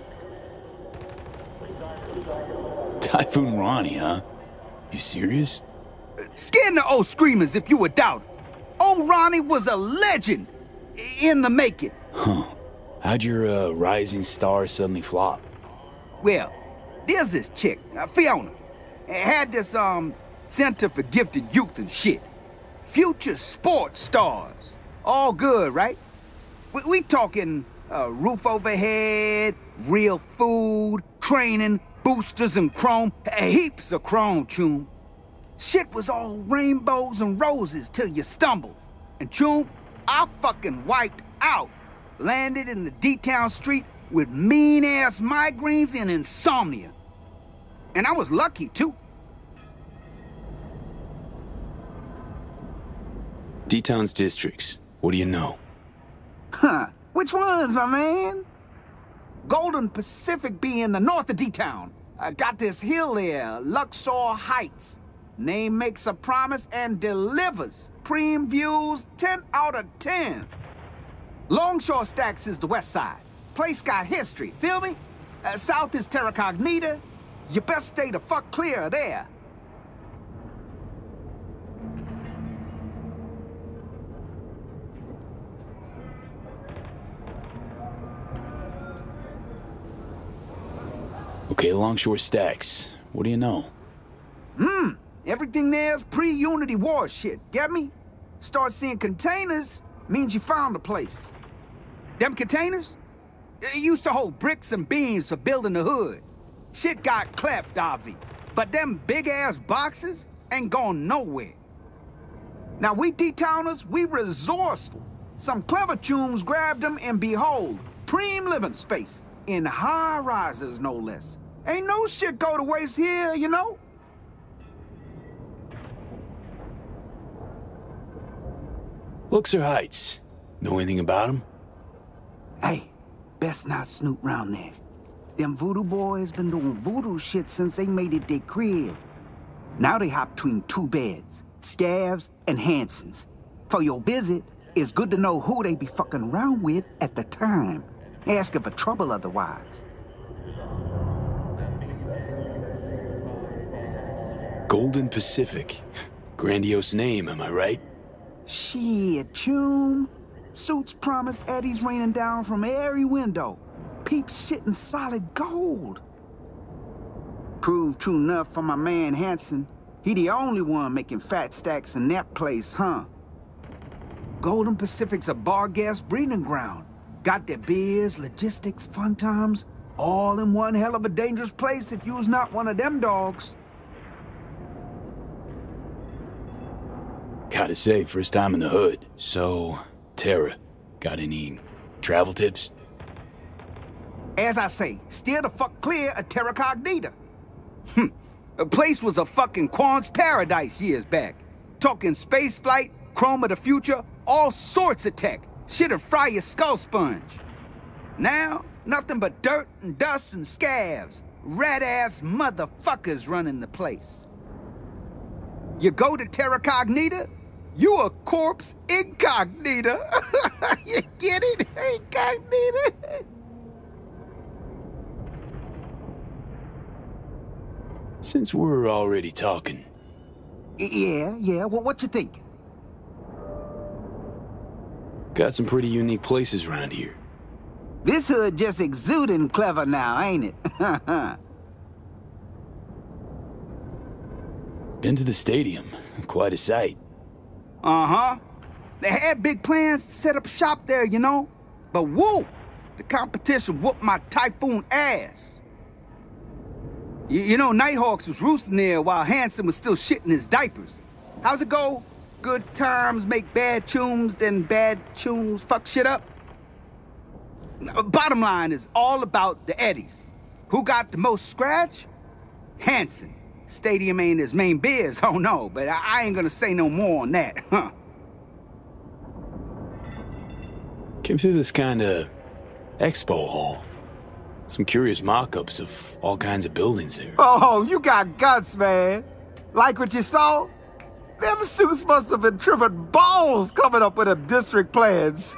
Typhoon Ronnie, huh? You serious?
Scan the old screamers if you a doubt. Old Ronnie was a legend in the making.
Huh. How'd your rising star suddenly flop?
Well, there's this chick, Fiona. Had this, Center for Gifted Youth and shit. Future sports stars. All good, right? We talking A roof overhead, real food, training, boosters and chrome, heaps of chrome, Choom. Shit was all rainbows and roses till you stumbled. And Choom, I fucking wiped out. Landed in the D-Town street with mean-ass migraines and insomnia. And I was lucky, too.
D-Town's districts. What do you know?
Huh. Which ones, my man? Golden Pacific being the north of D-Town. I got this hill there, Luxor Heights. Name makes a promise and delivers. Preem views, 10 out of 10. Longshore Stacks is the west side. Place got history, feel me? South is Terra Cognita. You best stay the fuck clear there.
Okay, Longshore Stacks. What do you know?
Everything there's pre-Unity War shit, get me? Start seeing containers means you found the place. Them containers? It used to hold bricks and beams for building the hood. Shit got clapped, Avi. But them big-ass boxes ain't going nowhere. Now we D-Towners, we resourceful. Some clever chooms grabbed them and behold, preem living space. In high-rises, no less. Ain't no shit go to waste here, you know?
Luxor Heights. Know anything about them?
Hey, best not snoop round there. Them voodoo boys been doing voodoo shit since they made it their crib. Now they hop between two beds, Scavs and Hansons. For your visit, it's good to know who they be fucking around with at the time. Asking for trouble otherwise.
Golden Pacific. Grandiose name, am I right?
Shit, Choom. Suits promise Eddie's raining down from every window. Peeps shit in solid gold. Proved true enough for my man Hanson. He the only one making fat stacks in that place, huh? Golden Pacific's a bar gas breeding ground. Got their beers, logistics, fun times, all in one hell of a dangerous place if you was not one of them dogs.
Gotta say, first time in the hood. So, Terra, got any travel tips?
As I say, steer the fuck clear of Terra Cognita. The place was a fucking Quan's paradise years back. Talking space flight, chrome of the future, all sorts of tech. Shit'll fry your skull sponge. Now, nothing but dirt and dust and scavs. Rat-ass motherfuckers running the place. You go to Terra Cognita, you a corpse incognita. You get it? Incognita.
Since we're already talking.
Yeah, well, what you think?
Got some pretty unique places around here.
This hood just exuding clever now, ain't it?
Been to the stadium. Quite a sight.
Uh-huh. They had big plans to set up shop there, you know? But whoa! The competition whooped my Typhoon ass. You know, Nighthawks was roosting there while Hanson was still shitting his diapers. How's it go? Good times make bad chooms, then bad chooms fuck shit up? Bottom line is all about the Eddies. Who got the most scratch? Hanson. Stadium ain't his main biz, oh no, but I ain't gonna say no more on that, huh?
Came through this kind of expo hall. Some curious mock-ups of all kinds of buildings there.
Oh, you got guts, man. Like what you saw? Them suits must have been tripping balls coming up with them district plans.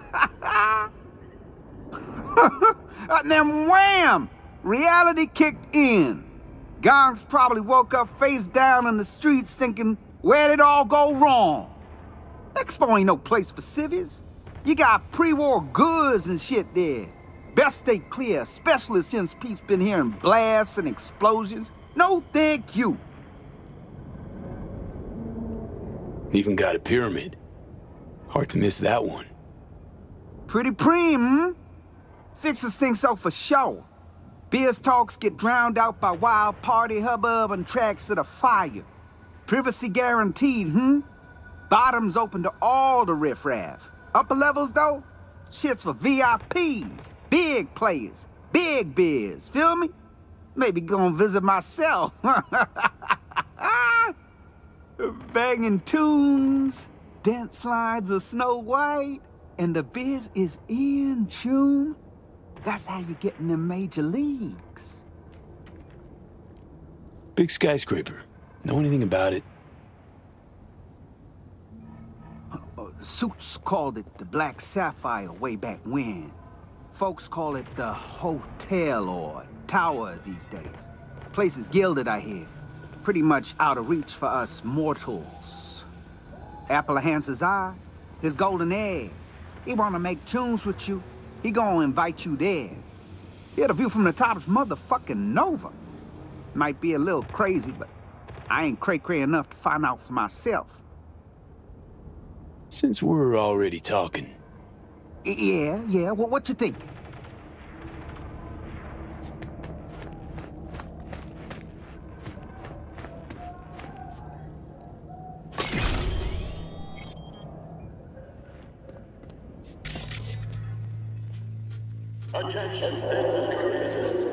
And then wham! Reality kicked in. Gongs probably woke up face down in the streets thinking, where'd it all go wrong? Expo ain't no place for civvies. You got pre-war goods and shit there. Best stay clear, especially since Pete's been hearing blasts and explosions. No thank you.
Even got a pyramid. Hard to miss that one.
Pretty preem, Fixers think so for sure. Beers talks get drowned out by wild party hubbub and tracks that are fire. Privacy guaranteed, Bottoms open to all the riffraff. Upper levels, though, shit's for VIPs, big players, big biz, feel me? Maybe go and visit myself. Banging tunes, dance slides of Snow White, and the biz is in, Choom. That's how you get in the major leagues.
Big skyscraper. Know anything about it?
Suits called it the Black Sapphire way back when. Folks call it the hotel or tower these days. Place is gilded, I hear. Pretty much out of reach for us mortals. Apple of Hans's eye, his golden egg. He wanna make tunes with you. He gonna invite you there. Hear the view from the top is motherfucking Nova. Might be a little crazy, but I ain't cray-cray enough to find out for myself.
Since we're already talking.
Yeah, what you thinking?
Attention, this is Chris.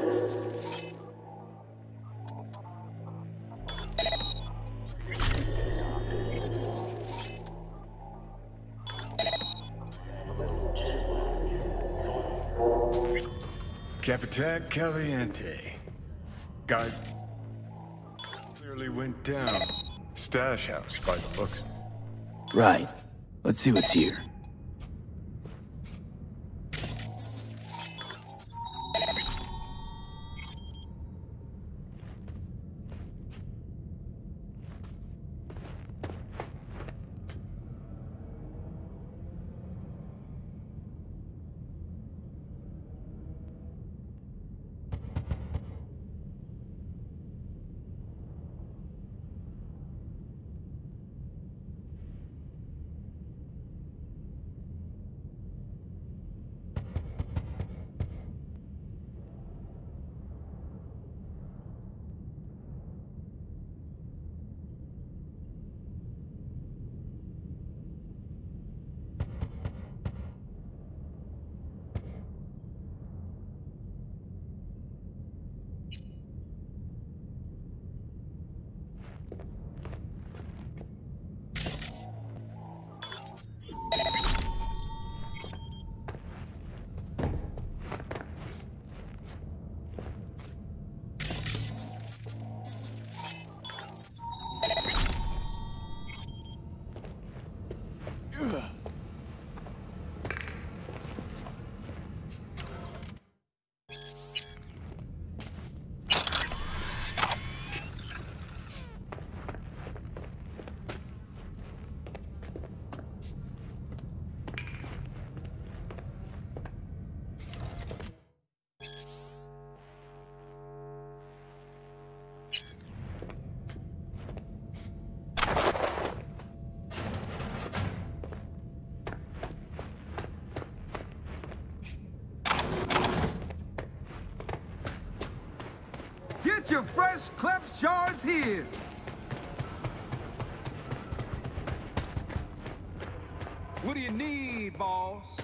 Capitan Caliente. Guy clearly went down. Stash house by the looks.
Right. Let's see what's here.
Get your fresh clep shards here.
What do you need, boss?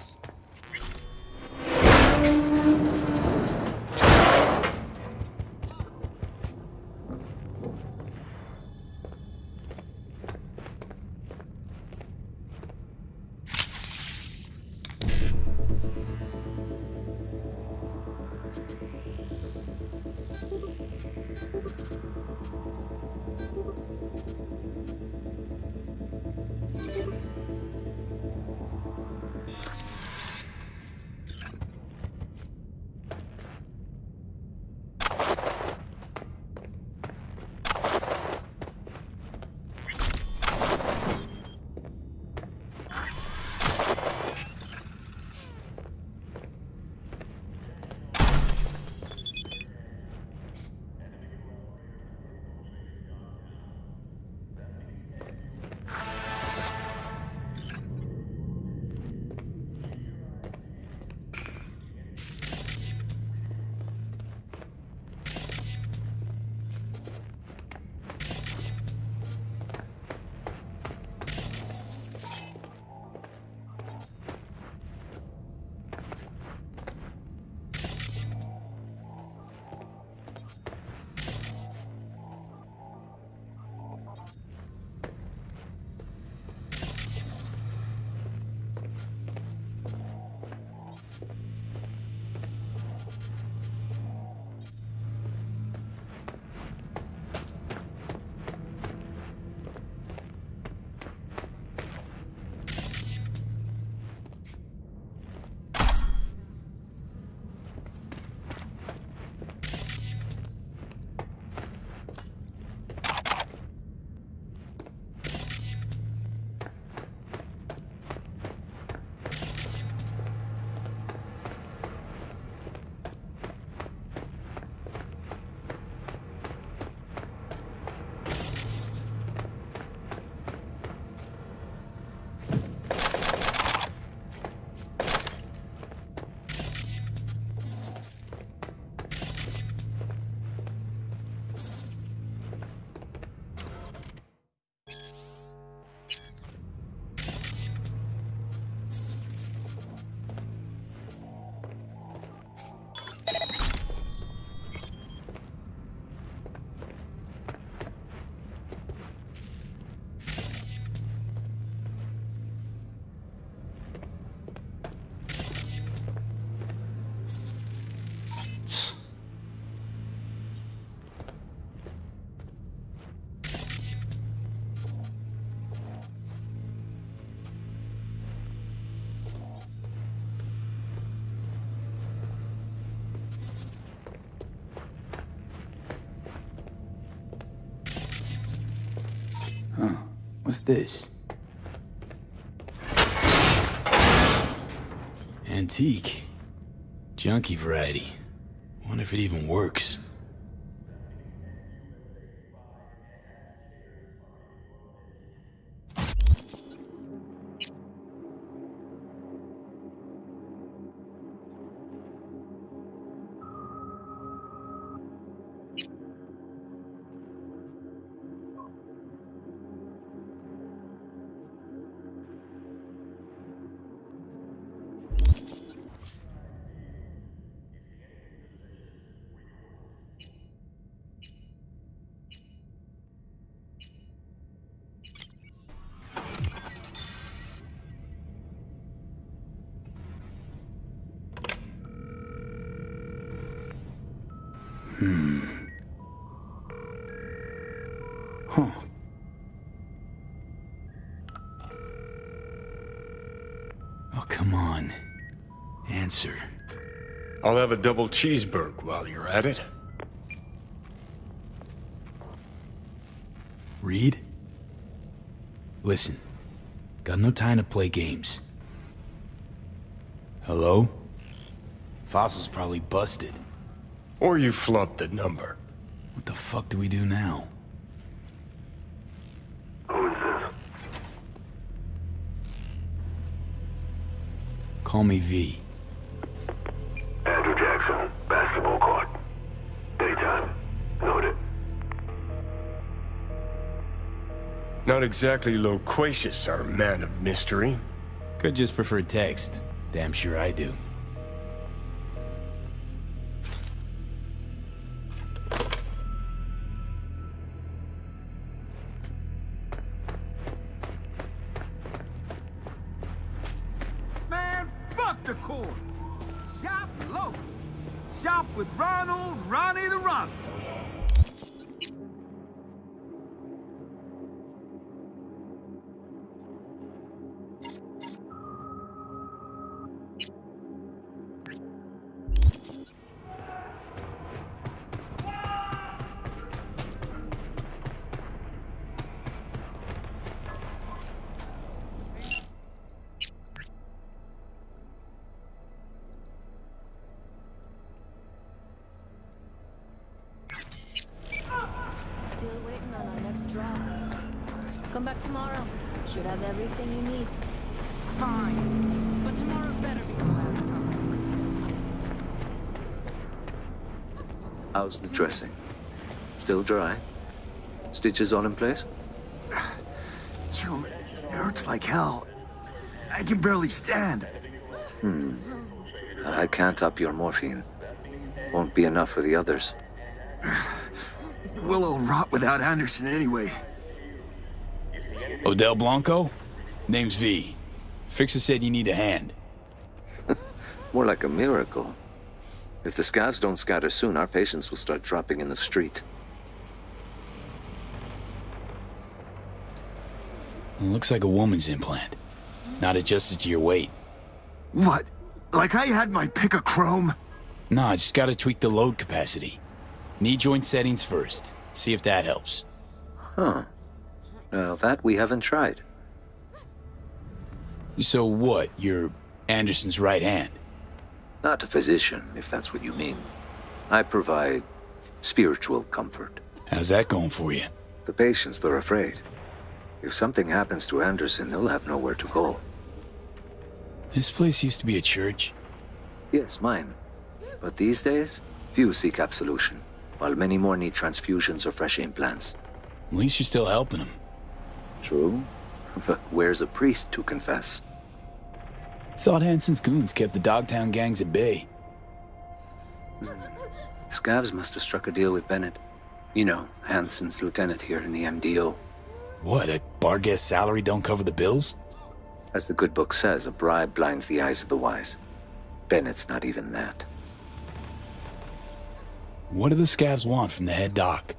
Huh. What's this? Antique. Junky variety. Wonder if it even works. Huh. Oh, come on. Answer.
I'll have a double cheeseburger while you're at it.
Reed? Listen. Got no time to play games. Hello? Fossil's probably busted.
Or you flubbed the number.
What the fuck do we do now?
Who is this?
Call me V.
Andrew Jackson, basketball court. Daytime. Noted.
Not exactly loquacious, our man of mystery.
Could just prefer text. Damn sure I do.
Man, fuck the courts. Shop local. Shop with Ronnie the Ronster.
Still waiting on our next drop. Come back tomorrow. Should have everything you need.
Fine. But tomorrow better be the last time.
How's the dressing? Still dry? Stitches all in place?
Choom, it hurts like hell. I can barely stand.
I can't up your morphine. Won't be enough for the others.
We'll all rot without Anderson anyway.
Odell Blanco? Name's V. Fixer said you need a hand.
More like a miracle. If the scavs don't scatter soon, our patients will start dropping in the street.
It looks like a woman's implant. Not adjusted to your weight.
What? Like I had my pick of chrome?
Nah, just gotta tweak the load capacity. Knee joint settings first. See if that helps.
Huh. Well, that we haven't tried.
So what? You're Anderson's right hand?
Not a physician, if that's what you mean. I provide spiritual comfort.
How's that going for you?
The patients, they're afraid. If something happens to Anderson, they'll have nowhere to go.
This place used to be a church?
Yes, mine. But these days, few seek absolution, while many more need transfusions or fresh implants.
At least you're still helping them.
True. But where's a priest to confess?
Thought Hanson's goons kept the Dogtown gangs at bay.
Scavs must have struck a deal with Bennett. You know, Hanson's lieutenant here in the MDO.
What, a bar guest salary don't cover the bills?
As the good book says, a bribe blinds the eyes of the wise. Bennett's not even that.
What do the scavs want from the head doc?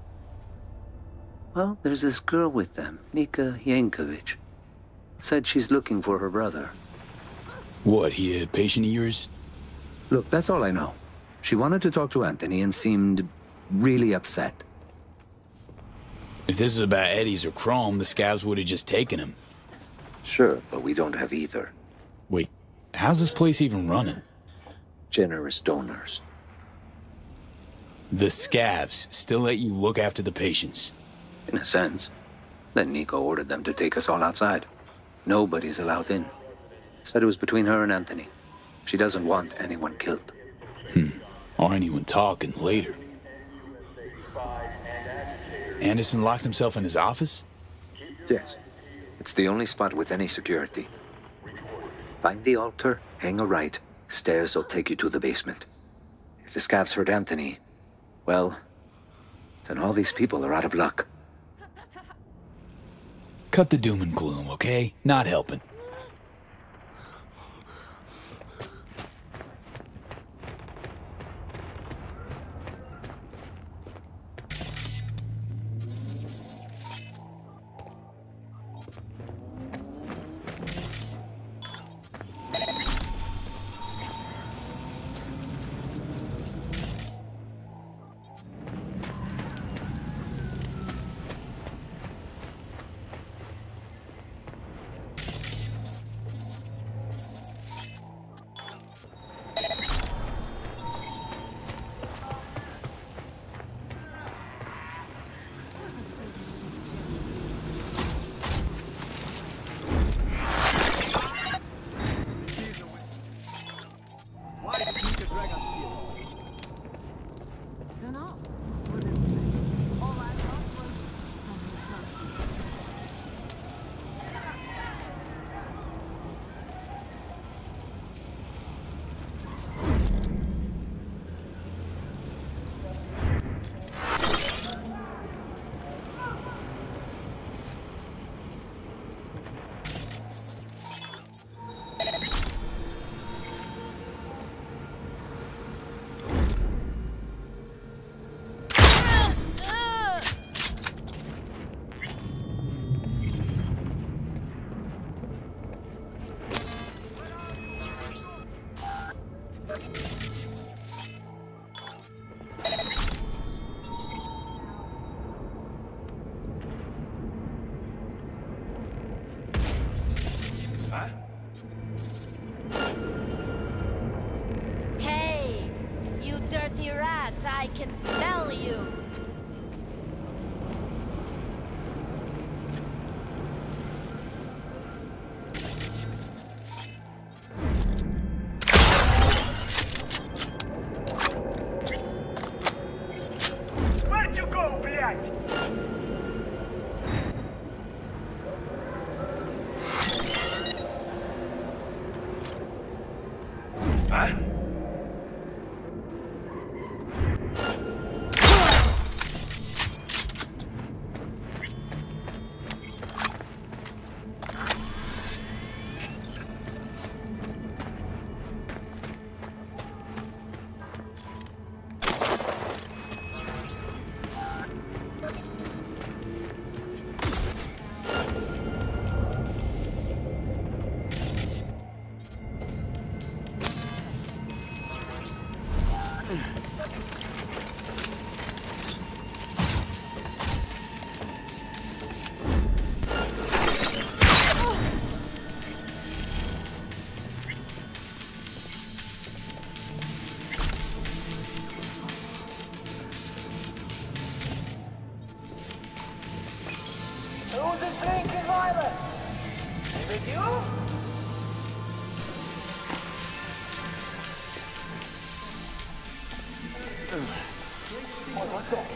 Well, there's this girl with them, Nika Yankovic. Said she's looking for her brother.
What, he a patient of yours?
Look, that's all I know. She wanted to talk to Anthony and seemed really upset.
If this is about Eddies or Chrome, the scavs would have just taken him.
Sure, but we don't have either.
Wait, how's this place even running?
Generous donors.
The scavs still let you look after the patients?
In a sense. Then Nico ordered them to take us all outside. Nobody's allowed in. Said it was between her and Anthony. She doesn't want anyone killed.
Or anyone talking later. Anderson locked himself in his office?
Yes. It's the only spot with any security. Find the altar, hang a right. Stairs will take you to the basement. If the scavs heard Anthony, well, then all these people are out of luck.
Cut the doom and gloom, okay? Not helping.
Hey, you dirty rat, I can smell you.
Where'd you go, блядь? Huh?
Who's this drinking violence? Is it you? What's that?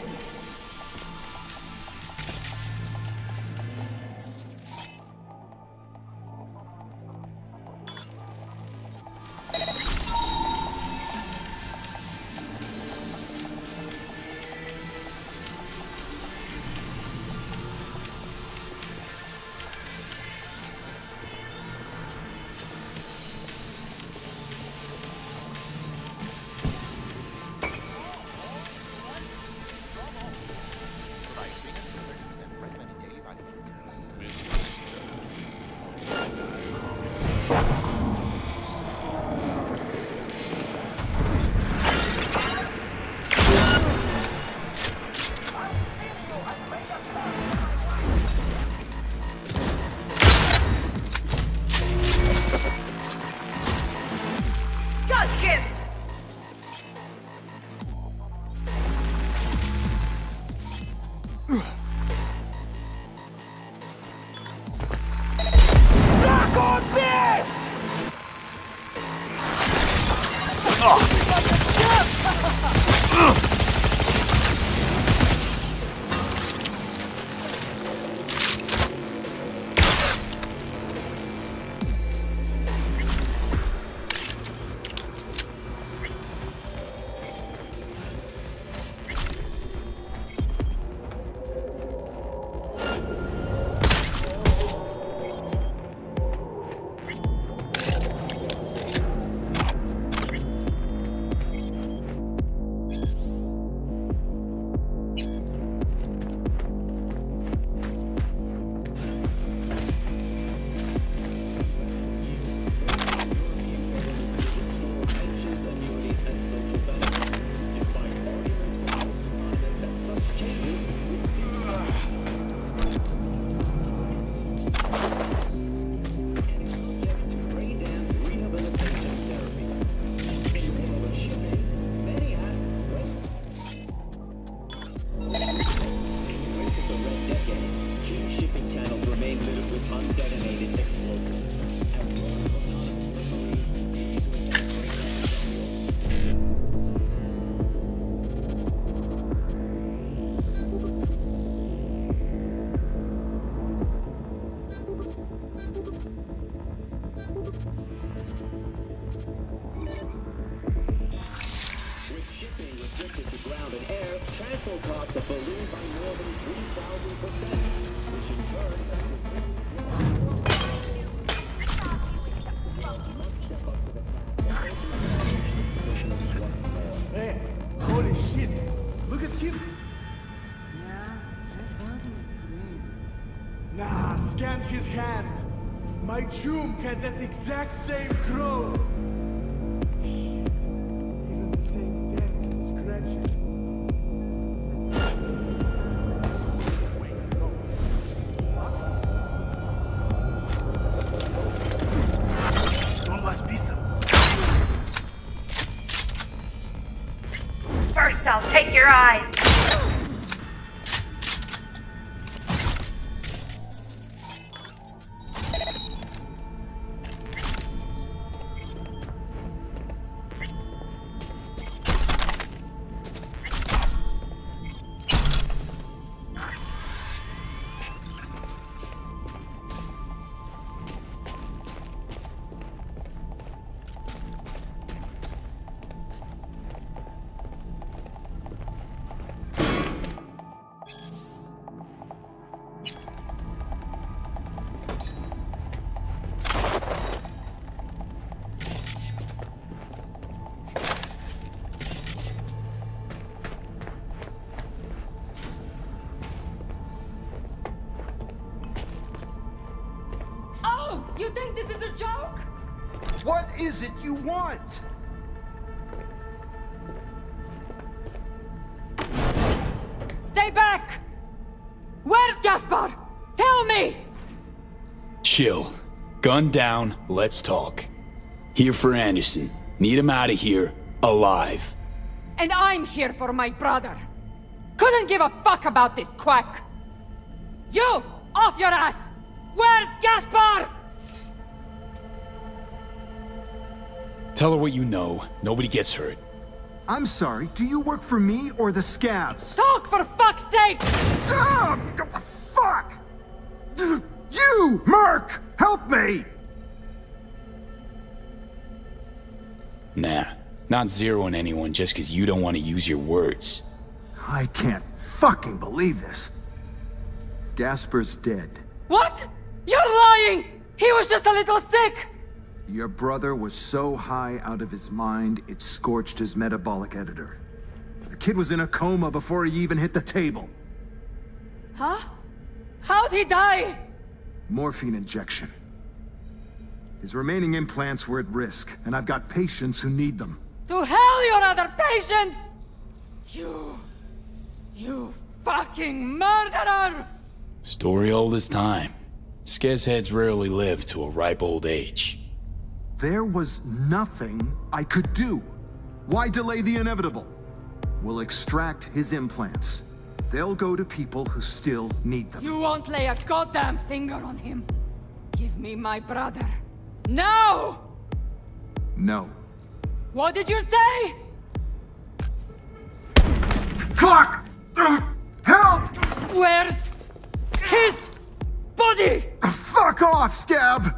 Hey, holy shit! Look at him! Nah, scan his hand. My Choom had that exact same crow. Even the same dent and scratches. Wait, no. Don't must be some.
First, I'll take your eyes.
You think this is a joke?
What is it you want?
Stay back! Where's Gaspar? Tell me!
Chill. Gun down, let's talk. Here for Anderson. Need him out of here, alive.
And I'm here for my brother. Couldn't give a fuck about this quack. You! Off your ass! Where's Gaspar?
Tell her what you know. Nobody gets hurt.
I'm sorry, do you work for me or the scavs?
Talk for fuck's sake!
Ah! Fuck! You, Merc! Help me!
Nah, not zeroing anyone just because you don't want to use your words.
I can't fucking believe this. Gasper's dead.
What? You're lying! He was just a little sick!
Your brother was so high out of his mind, it scorched his metabolic editor. The kid was in a coma before he even hit the table.
Huh? How'd he die?
Morphine injection. His remaining implants were at risk, and I've got patients who need them.
To hell your other patients! You fucking murderer!
Story old as time. Scareheads rarely live to a ripe old age.
There was nothing I could do. Why delay the inevitable? We'll extract his implants. They'll go to people who still need them.
You won't lay a goddamn finger on him. Give me my brother. Now!
No.
What did you say?
Fuck! Help!
Where's his body?
Fuck off, Scav!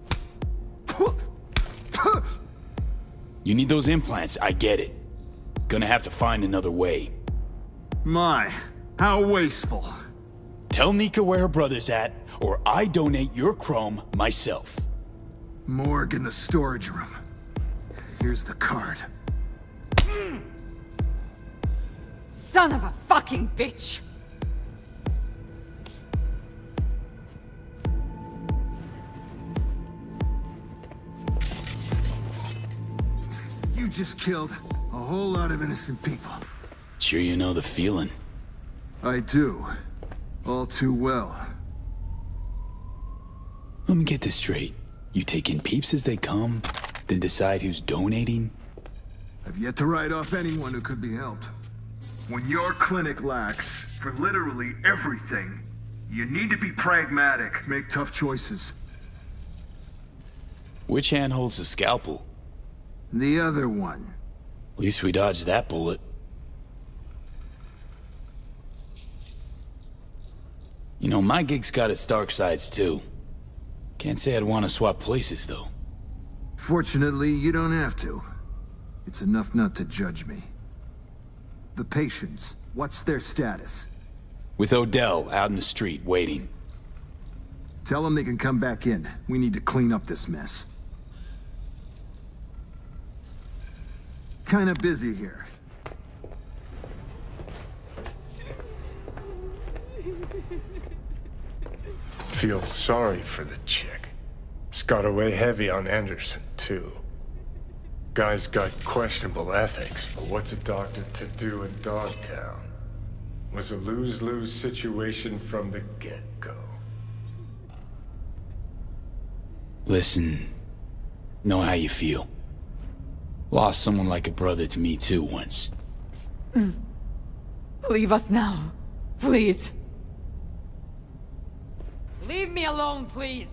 You need those implants, I get it. Gonna have to find another way.
My, how wasteful.
Tell Nika where her brother's at, or I donate your chrome myself.
Morgue in the storage room. Here's the card.
Son of a fucking bitch!
You just killed a whole lot of innocent people.
Sure you know the feeling.
I do. All too well.
Let me get this straight. You taking peeps as they come, then decide who's donating?
I've yet to write off anyone who could be helped. When your clinic lacks for literally everything, You need to be pragmatic. Make tough choices.
Which hand holds the scalpel?
The other one.
At least we dodged that bullet. You know, my gig's got its dark sides too. Can't say I'd want to swap places, though.
Fortunately, you don't have to. It's enough not to judge me. The patients, what's their status?
With Odell out in the street, waiting.
Tell them they can come back in. We need to clean up this mess. Kinda busy here.
Feel sorry for the chick. It's got to weigh heavy on Anderson, too. Guy's got questionable ethics, but what's a doctor to do in Dogtown? Was a lose-lose situation from the get-go.
Listen, know how you feel. Lost someone like a brother to me too once.
Leave us now, please. Leave me alone, please.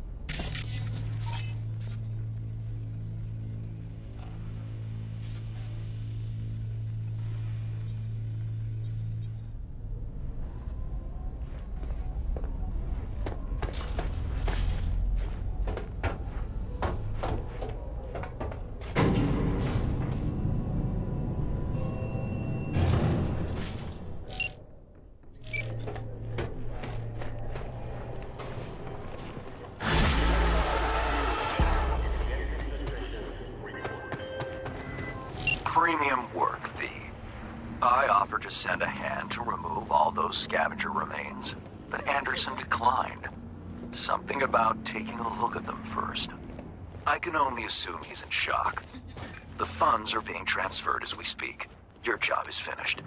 Premium work, V. I offered to send a hand to remove all those scavenger remains, but Anderson declined. Something about taking a look at them first. I can only assume he's in shock. The funds are being transferred as we speak. Your job is finished.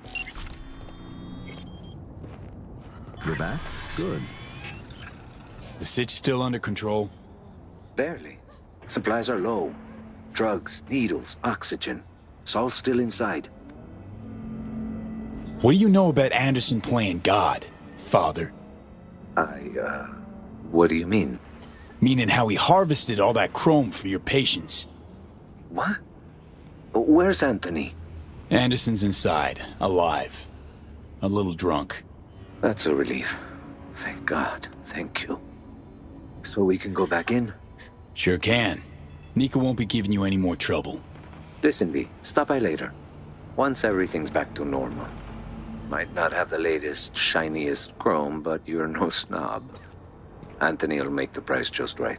You're back? Good.
The sitch still under control?
Barely. Supplies are low. Drugs, needles, oxygen. It's all still inside.
What do you know about Anderson playing God, Father?
What do you mean?
Meaning how he harvested all that chrome for your patients.
What? Where's Anthony?
Anderson's inside, alive. A little drunk.
That's a relief. Thank God. Thank you. So we can go back in?
Sure can. Nika won't be giving you any more trouble.
Listen, V, stop by later. Once everything's back to normal. Might not have the latest, shiniest chrome, but you're no snob. Anthony'll make the price just right.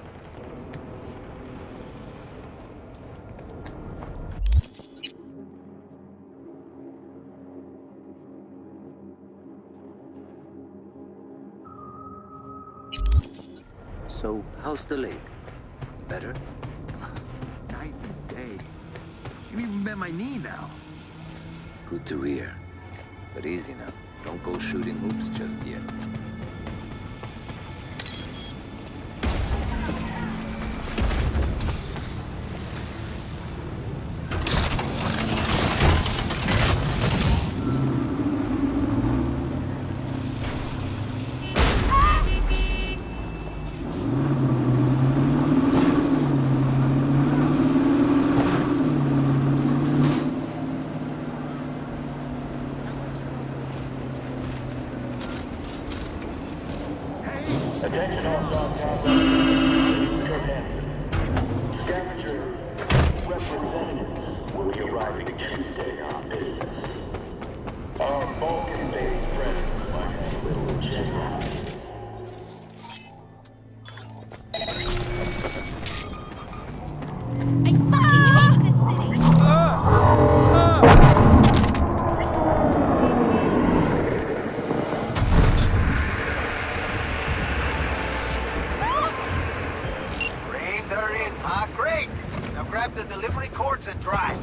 So, how's the leg? Better?
Night and day. You even bend my knee now.
Good to hear. But easy now. Don't go shooting hoops just yet.
Attention all Dogtown. Scavenger representatives will be arriving Tuesday on business. Our Balkan-based friends might have a little agenda.
The delivery cords and drive.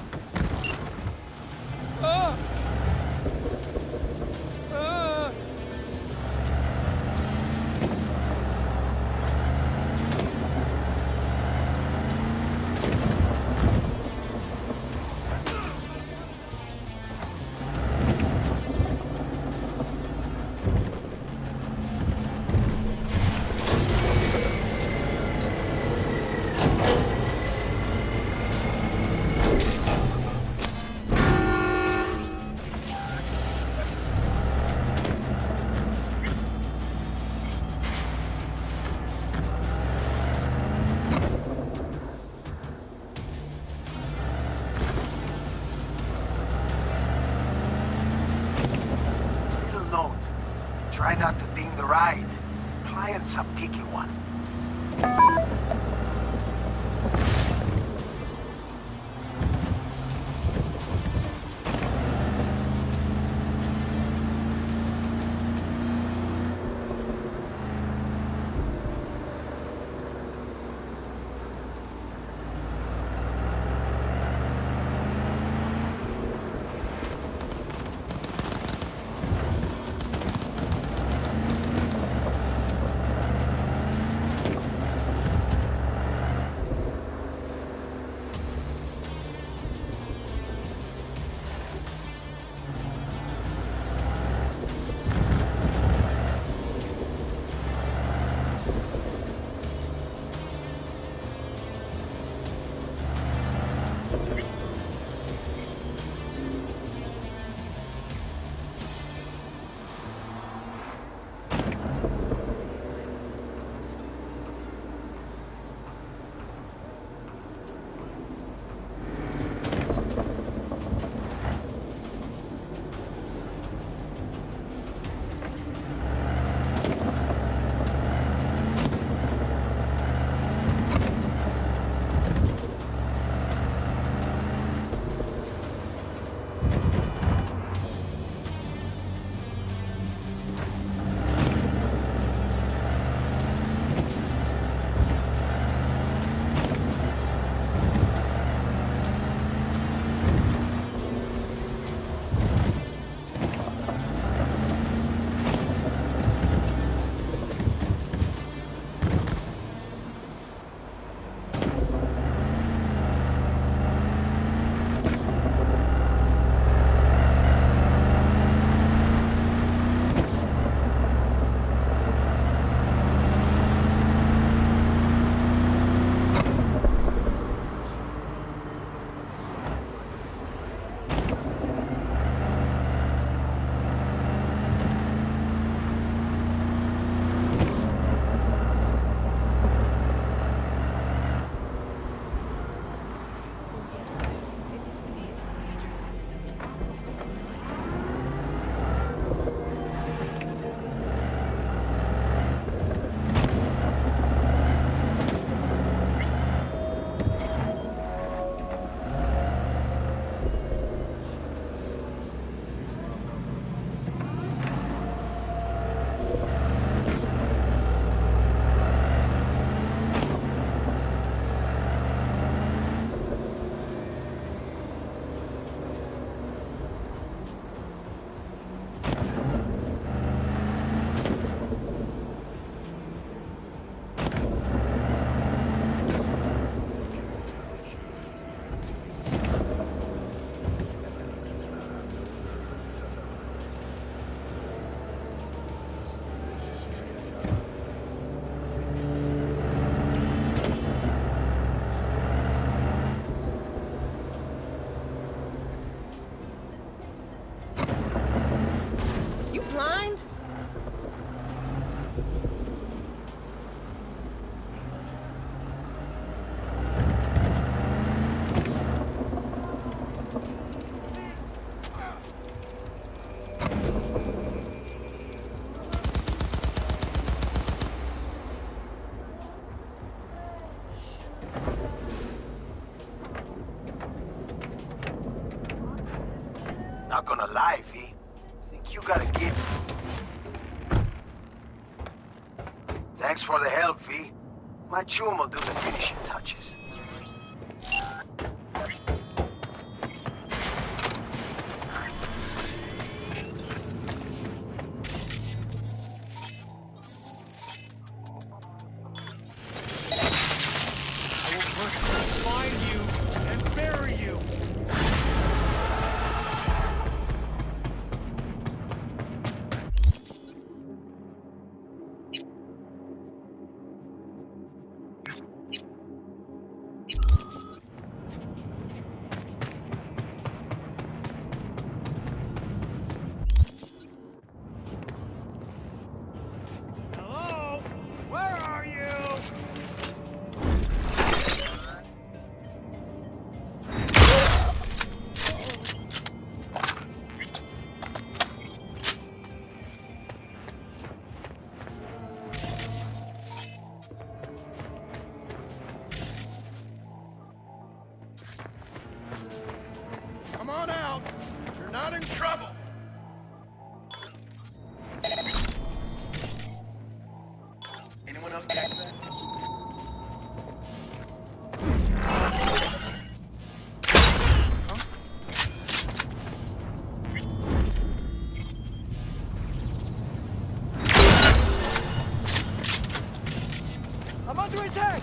right. Client's a picky one.
Not gonna lie, V. Think you got a gift. Thanks for the help, V. My Choom will do the finishing touches.
I will personally find you and bury you.
Anyone else catch that?
I'm under attack!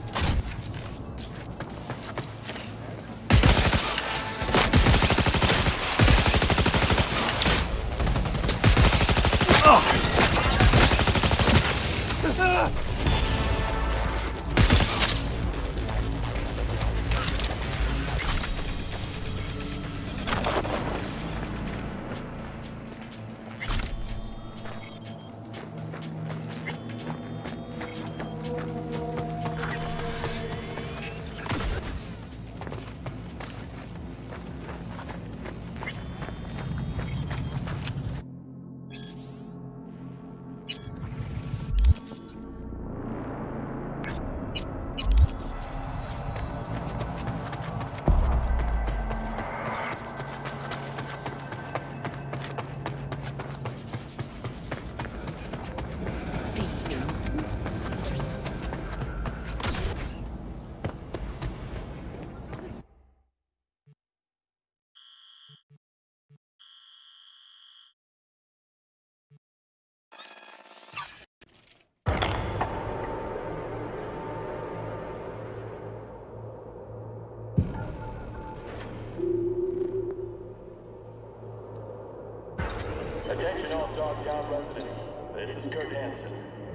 Attention all Dogtown residents. This is Kurt Hansen.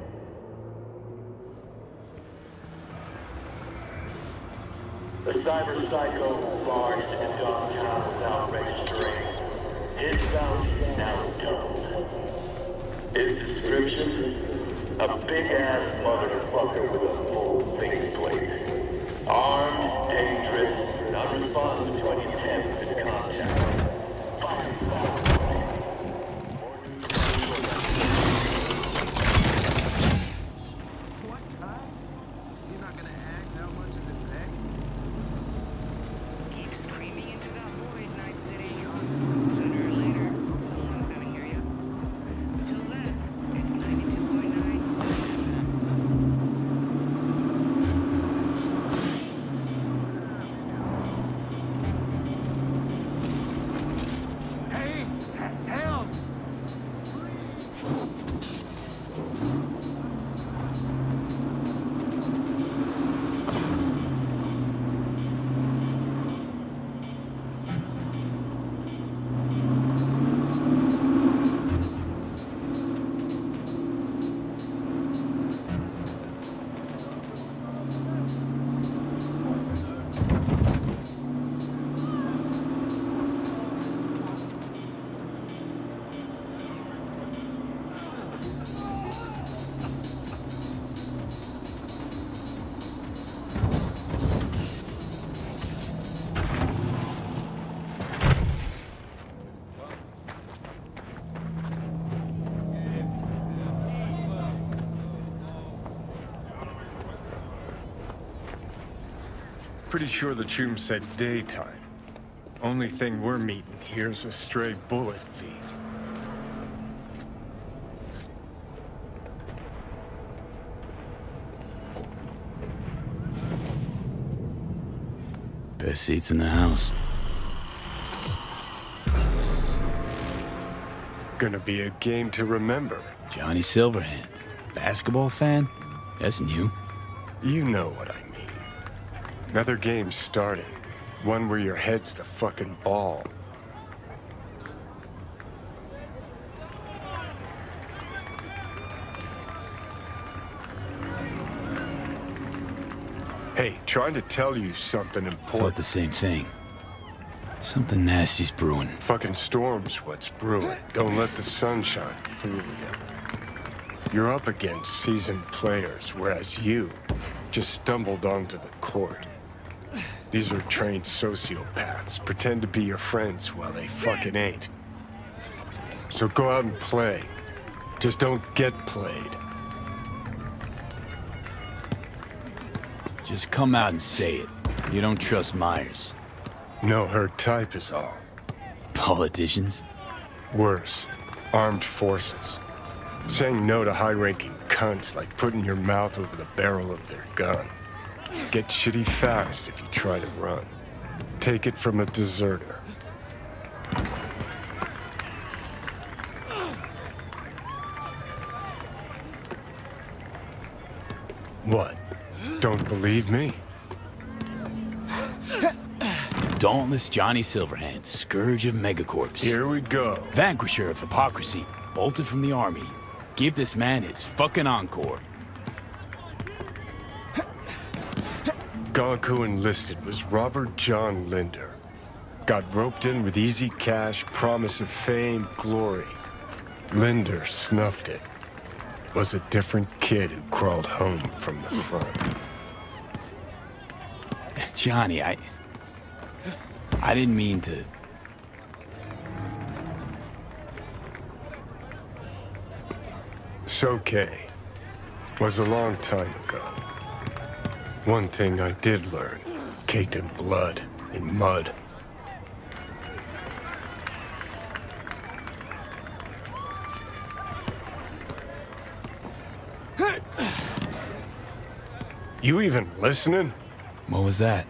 The cyber psycho who barged into Dogtown without registering. His bounty is now doubled. His description? A big-ass motherfucker with a full faceplate. Armed, dangerous, not responsive to any attempts at contact.
Pretty sure the Choom said daytime. Only thing we're meeting here's a stray bullet feed.
Best seats in the house.
Gonna be a game to remember.
Johnny Silverhand. Basketball fan? That's new.
You know what I mean. Another game starting. One where your head's the fucking ball. Hey, trying to tell you something important.
Thought the same thing. Something nasty's brewing.
Fucking storm's what's brewing. Don't let the sunshine fool you. You're up against seasoned players, whereas you just stumbled onto the court. These are trained sociopaths. Pretend to be your friends while they fucking ain't. So go out and play. Just don't get played.
Just come out and say it. You don't trust Myers.
No, her type is all.
Politicians?
Worse. Armed forces. Saying no to high-ranking cunts like putting your mouth over the barrel of their gun. Get shitty fast if you try to run. Take it from a deserter. What? Don't believe me?
Dauntless Johnny Silverhand, scourge of megacorps.
Here we go.
Vanquisher of hypocrisy, bolted from the army. Give this man his fucking encore.
Gonk who enlisted was Robert John Linder. Got roped in with easy cash, promise of fame, glory. Linder snuffed it. Was a different kid who crawled home from the front.
Johnny, I didn't mean to...
It's okay. Was a long time ago. One thing I did learn, caked in blood, in mud. You even listening?
What was that?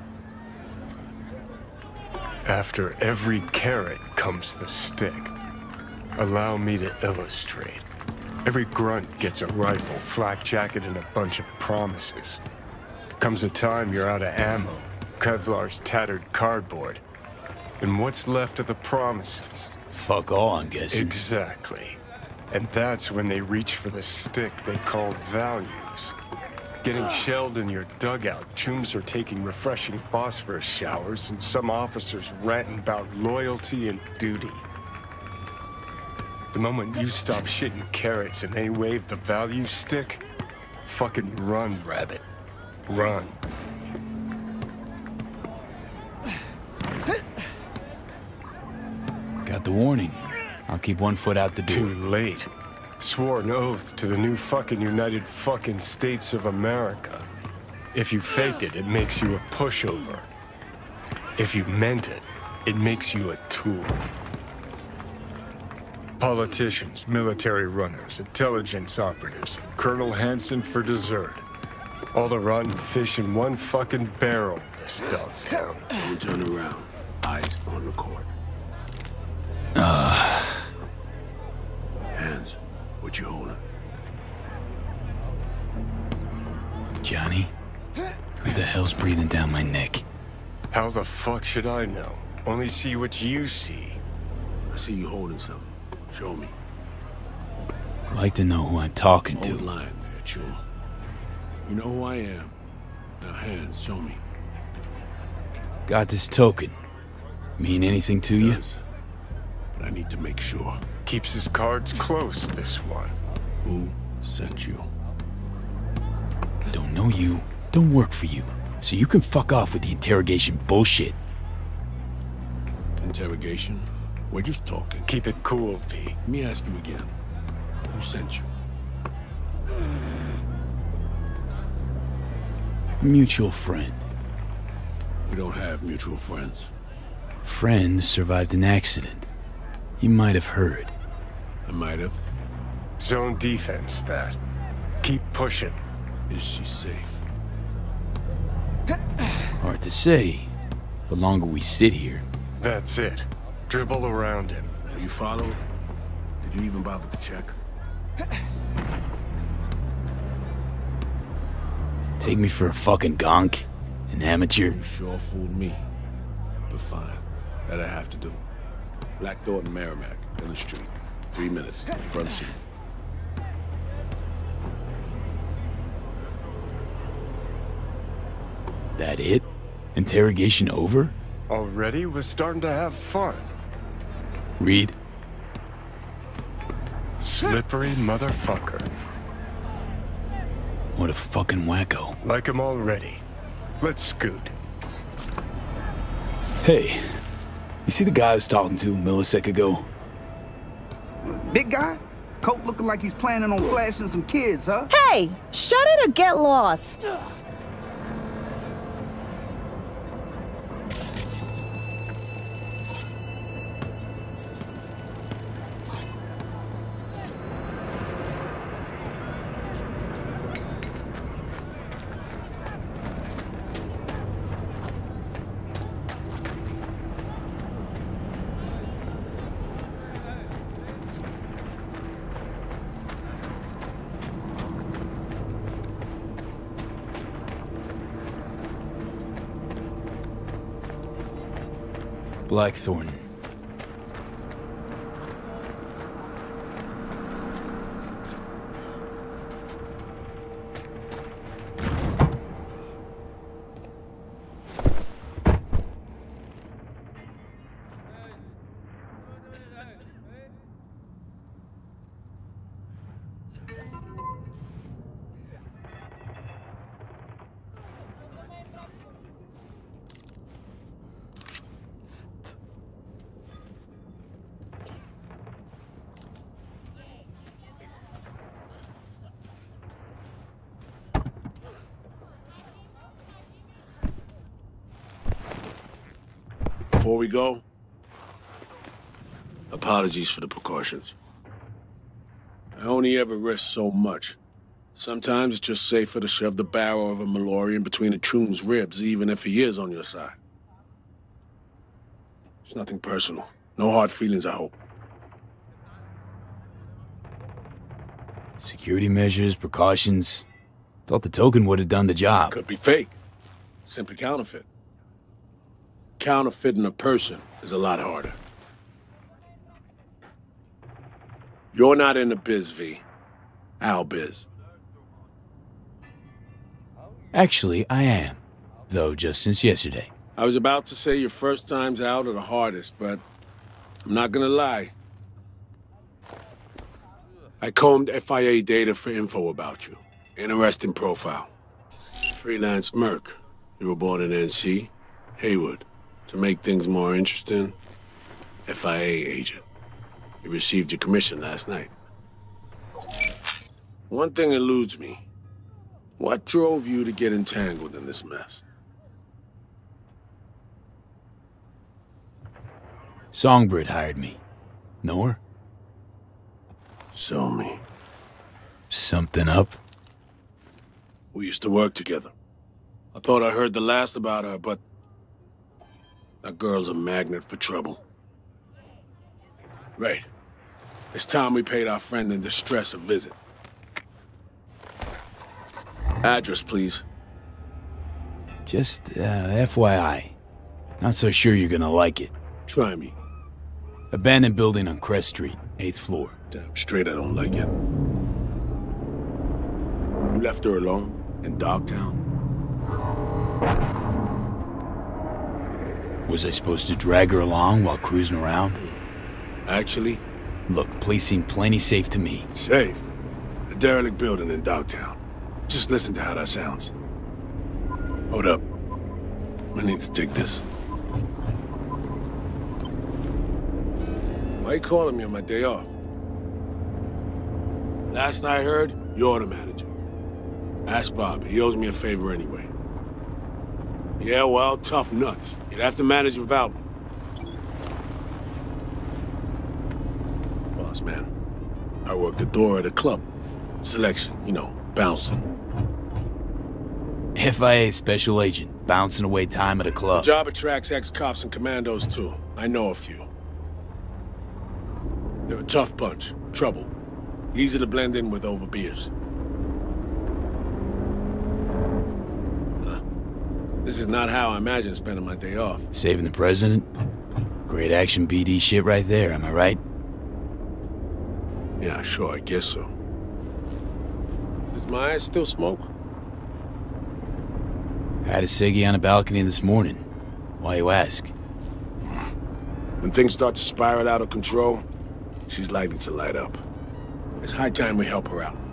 After every carrot comes the stick. Allow me to illustrate. Every grunt gets a rifle, flak jacket, and a bunch of promises. Comes a time you're out of ammo, Kevlar's tattered cardboard. And what's left of the promises?
Fuck all, I'm guessing.
Exactly. And that's when they reach for the stick they call values. Getting shelled in your dugout, Chooms are taking refreshing phosphorus showers, and some officers ranting about loyalty and duty. The moment you stop shitting carrots and they wave the value stick, fucking run, rabbit. Run.
Got the warning. I'll keep one foot out the door.
Too late. Swore an oath to the new fucking United fucking States of America. If you faked it, it makes you a pushover. If you meant it, it makes you a tool. Politicians, military runners, intelligence operatives, Colonel Hanson for dessert. All the rotten fish in one fucking barrel, this dog town.
Don't turn around. Eyes on the court. Hands. What you holding?
Johnny? Who the hell's breathing down my neck?
How the fuck should I know? Only see what you see.
I see you holding something. Show me.
I'd like to know who I'm talking to.
Hold line there, Choom. You know who I am. Now hands, show me.
Got this token. Mean anything to you?
But I need to make sure.
Keeps his cards close, this one.
Who sent you?
Don't know you, don't work for you. So you can fuck off with the interrogation bullshit.
Interrogation? We're just talking.
Keep it cool, V.
Let me ask you again. Who sent you?
A mutual friend.
We don't have mutual friends.
Friend survived an accident. You might have heard.
I might have.
Zone defense, that. Keep pushing.
Is she safe?
Hard to say. The longer we sit here.
That's it. Dribble around him.
Were you followed? Did you even bother to check?
Take me for a fucking gonk? An amateur?
You sure fooled me. But fine. That I have to do. Black Thornton Merrimack, in the street. 3 minutes. Front seat.
That it? Interrogation over?
Already? We're starting to have fun.
Reed.
Slippery motherfucker.
What a fucking wacko.
Like him already. Let's scoot.
Hey, you see the guy I was talking to a millisecond ago?
Big guy? Coat looking like he's planning on flashing some kids, huh?
Hey, shut it or get lost.
Blackthorn.
Before we go, apologies for the precautions. I only ever risk so much. Sometimes it's just safer to shove the barrel of a Malorian between a Choom's ribs, even if he is on your side. It's nothing personal. No hard feelings, I hope.
Security measures, precautions. Thought the token would have done the job.
Could be fake. Simply counterfeit. Counterfeiting a person is a lot harder. You're not in the biz, V. Our biz.
Actually, I am. Though just since yesterday.
I was about to say your first times out are the hardest, but I'm not gonna lie. I combed FIA data for info about you. Interesting profile. Freelance merc. You were born in NC, Haywood. To make things more interesting, FIA agent. You received your commission last night. One thing eludes me. What drove you to get entangled in this mess?
Songbird hired me. Know her?
Show me.
Something up?
We used to work together. I thought I heard the last about her, but that girl's a magnet for trouble. Right. It's time we paid our friend in distress a visit. Address, please.
Just, FYI. Not so sure you're gonna like it.
Try me.
Abandoned building on Crest Street, 8th floor.
Damn straight I don't like it. You left her alone in Dogtown?
Was I supposed to drag her along while cruising around?
Actually?
Look, place seemed plenty safe to me.
Safe? A derelict building in Dogtown. Just listen to how that sounds. Hold up. I need to take this. Why you calling me on my day off? Last I heard, you're the manager. Ask Bob. He owes me a favor anyway. Yeah, well, tough nuts. You'd have to manage without me. Boss man, I work the door at a club. Selection, you know, bouncing.
FIA special agent, bouncing away time at a club.
The job attracts ex-cops and commandos too. I know a few. They're a tough bunch. Trouble. Easy to blend in with over beers. This is not how I imagine spending my day off.
Saving the president? Great action BD shit right there, am I right?
Yeah, sure, I guess so. Does my ass still smoke?
Had a ciggy on a balcony this morning. Why you ask?
When things start to spiral out of control, she's likely to light up. It's high time we help her out.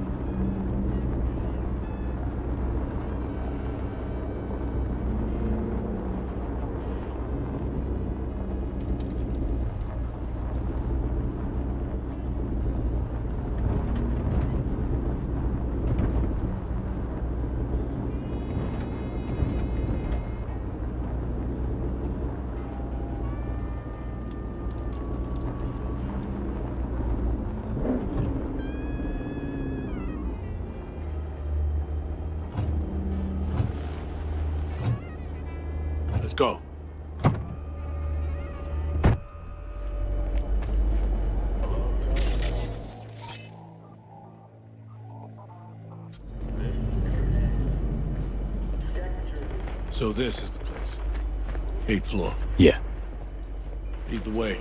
Let's go. So this is the place. 8th floor.
Yeah.
Lead the way.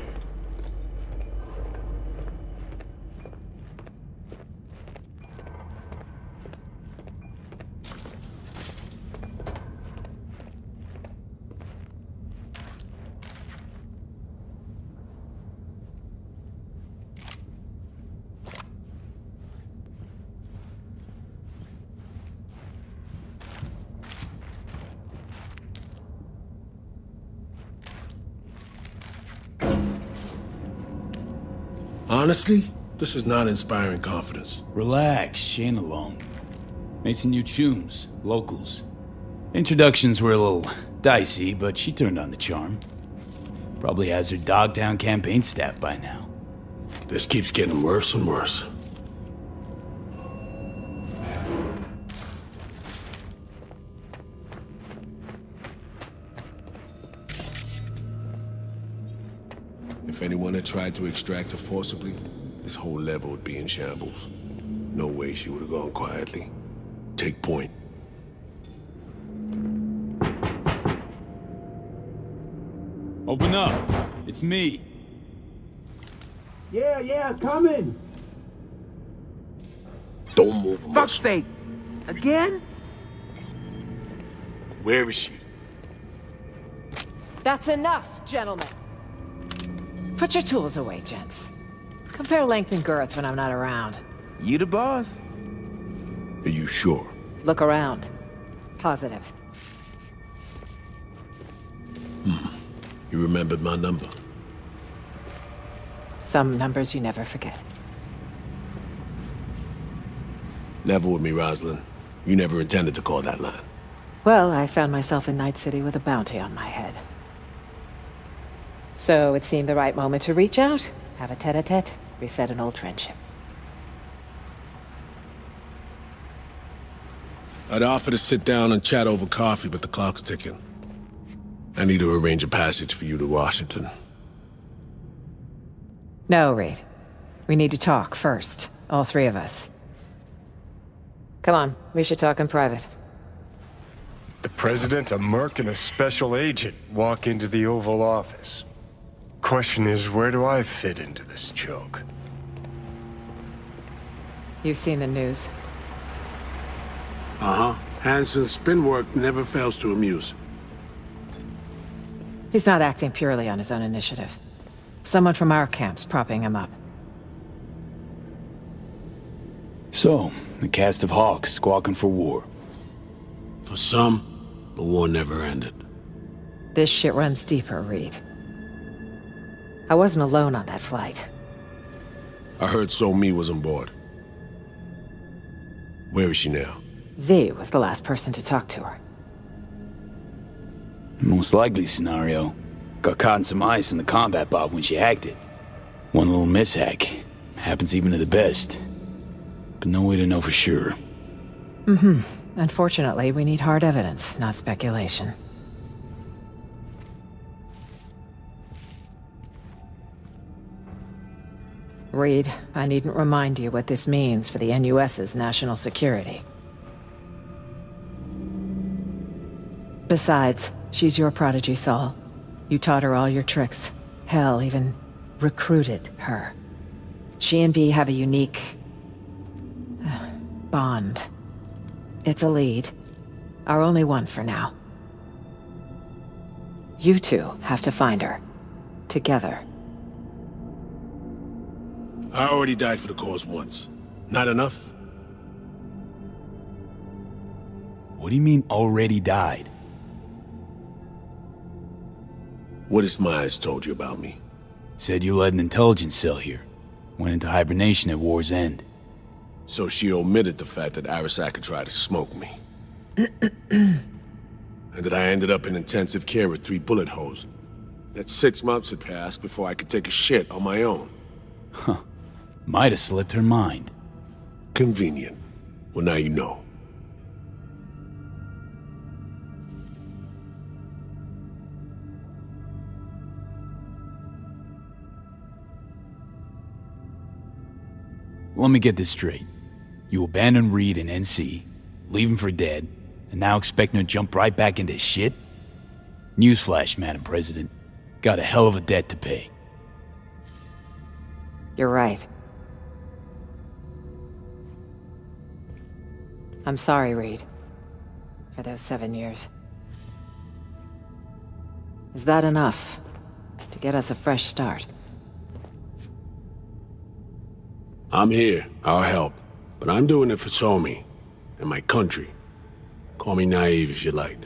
Honestly, this is not inspiring confidence.
Relax, she ain't alone. Made some new Chooms, locals. Introductions were a little dicey, but she turned on the charm. Probably has her Dogtown campaign staff by now.
This keeps getting worse and worse. If anyone had tried to extract her forcibly, this whole level would be in shambles. No way she would have gone quietly. Take point.
Open up. It's me.
Yeah, coming!
Don't move a
Fuck's sake! Again?
Where is she?
That's enough, gentlemen. Put your tools away, gents. Compare length and girth when I'm not around.
You the boss?
Are you sure?
Look around. Positive.
You remembered my number.
Some numbers you never forget.
Never with me, Rosalind. You never intended to call that line.
Well, I found myself in Night City with a bounty on my head. So it seemed the right moment to reach out, have a tete-a-tete, reset an old friendship.
I'd offer to sit down and chat over coffee, but the clock's ticking. I need to arrange a passage for you to Washington.
No, Reed. We need to talk first, all three of us. Come on, we should talk in private.
The President, a merc, and a special agent walk into the Oval Office. Question is, where do I fit into this joke?
You've seen the news.
Uh-huh. Hansen's spin work never fails to amuse.
He's not acting purely on his own initiative. Someone from our camp's propping him up.
So, the cast of hawks squawking for war.
For some, the war never ended.
This shit runs deeper, Reed. I wasn't alone on that flight.
I heard So-Mi was on board. Where is she now?
V was the last person to talk to her.
Most likely scenario. Got caught in some ice in the combat bot when she hacked it. One little mishack. Happens even to the best. But no way to know for sure.
Unfortunately, we need hard evidence, not speculation. Reed, I needn't remind you what this means for the NUS's national security. Besides, she's your prodigy, Saul. You taught her all your tricks. Hell, even recruited her. She and V have a unique bond. It's a lead. Our only one for now. You two have to find her. Together.
I already died for the cause once. Not enough?
What do you mean, already died?
What has Myers told you about me?
Said you led an intelligence cell here. Went into hibernation at war's end.
So she omitted the fact that Arasaka tried to smoke me. And that I ended up in intensive care with 3 bullet holes. That 6 months had passed before I could take a shit on my own.
Huh. Might have slipped her mind.
Convenient. Well, now you know.
Let me get this straight. You abandoned Reed and NC, leave him for dead, and now expecting to jump right back into shit? Newsflash, Madam President. Got a hell of a debt to pay.
You're right. I'm sorry, Reed. For those 7 years. Is that enough to get us a fresh start?
I'm here. I'll help. But I'm doing it for Somi and my country. Call me naive if you like.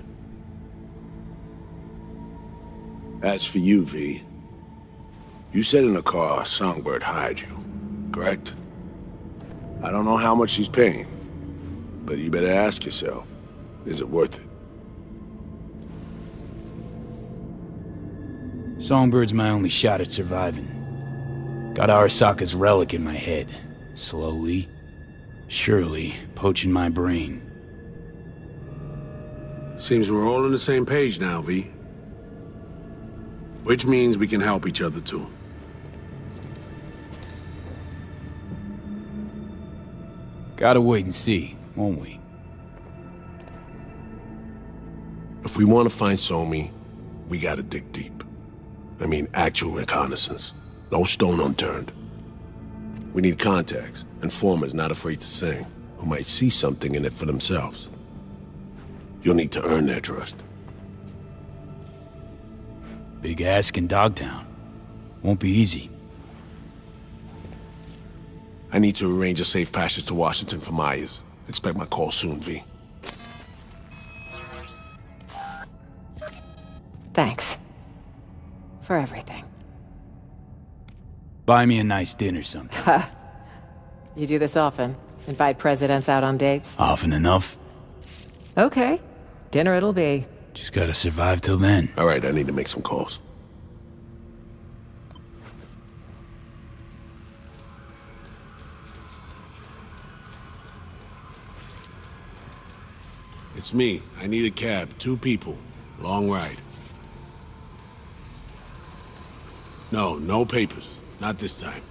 As for you, V, you said in the car Songbird hired you, correct? I don't know how much she's paying, but you better ask yourself, is it worth it?
Songbird's my only shot at surviving. Got Arasaka's relic in my head. Slowly, surely, poaching my brain.
Seems we're all on the same page now, V. Which means we can help each other, too.
Gotta wait and see, won't we?
If we want to find Somi, we gotta dig deep. I mean, actual reconnaissance. No stone unturned. We need contacts, informers not afraid to sing, who might see something in it for themselves. You'll need to earn their trust.
Big ask in Dogtown. Won't be easy.
I need to arrange a safe passage to Washington for Myers. Expect my call soon, V.
Thanks. For everything.
Buy me a nice dinner sometime.
You do this often? Invite presidents out on dates?
Often enough.
Okay. Dinner it'll be.
Just gotta survive till then.
All right, I need to make some calls. It's me. I need a cab. 2 people. Long ride. No, no papers. Not this time.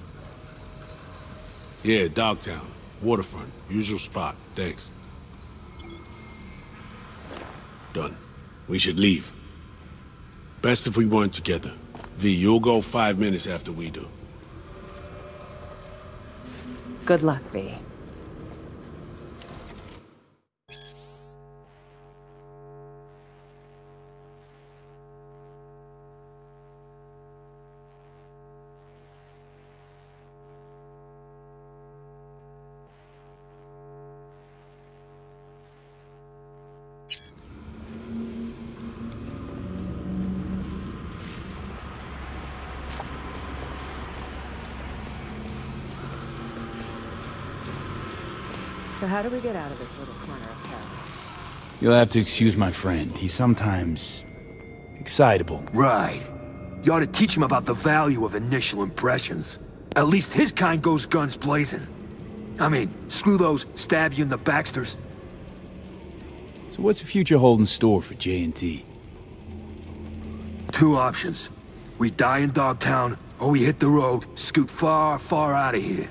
Yeah, Dogtown. Waterfront. Usual spot. Thanks. Done. We should leave. Best if we weren't together. V, you'll go 5 minutes after we do.
Good luck, V. So how do we get out of this little corner of hell?
You'll have to excuse my friend. He's sometimes excitable.
Right. You ought to teach him about the value of initial impressions. At least his kind goes guns blazing. I mean, screw those stab you in the Baxters.
So what's the future hold in store for J&T?
2 options. We die in Dogtown, or we hit the road, scoot far, far out of here.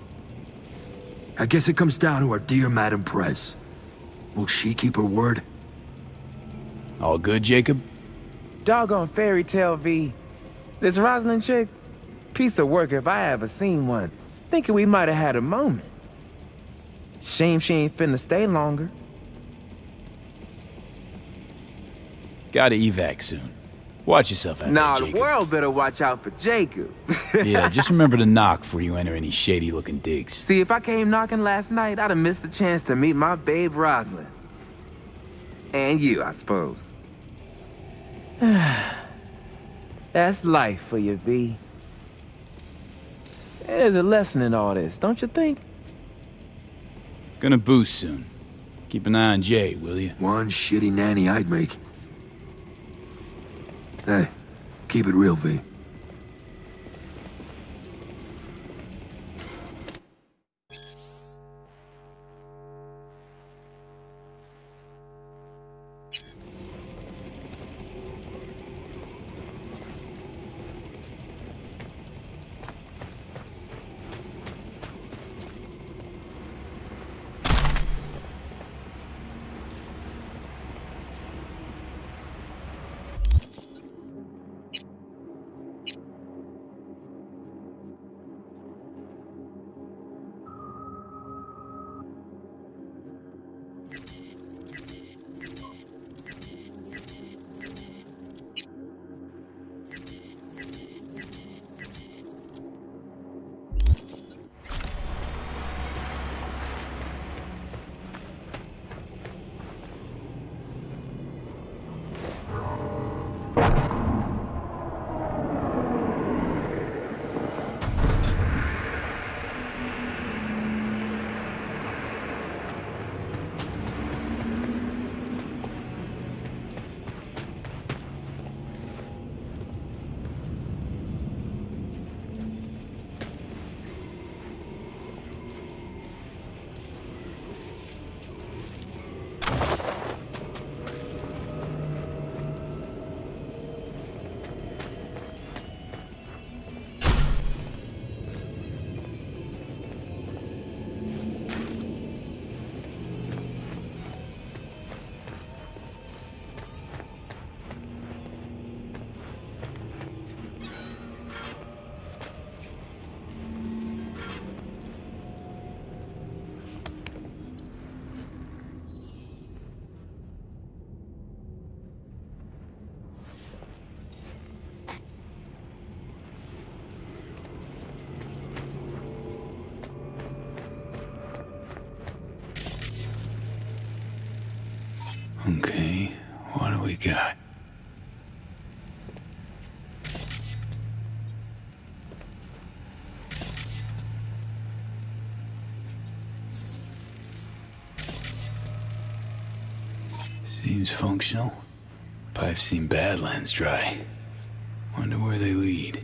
I guess it comes down to our dear Madame Prez. Will she keep her word?
All good, Jacob?
Doggone fairy tale, V. This Rosalind chick, piece of work if I ever seen one. Thinking we might have had a moment. Shame she ain't finna stay longer.
Gotta evac soon. Watch yourself out there,
Nah,
Jacob.
the world better watch out for Jacob.
Yeah, just remember to knock before you enter any shady-looking digs.
See, if I came knocking last night, I'd have missed the chance to meet my babe Rosalind. And you, I suppose. That's life for you, V. There's a lesson in all this, don't you think?
Gonna boost soon. Keep an eye on Jay, will you?
One shitty nanny I'd make. Hey, keep it real, V.
Okay, what do we got? Seems functional. Pipes seem Badlands dry. Wonder where they lead.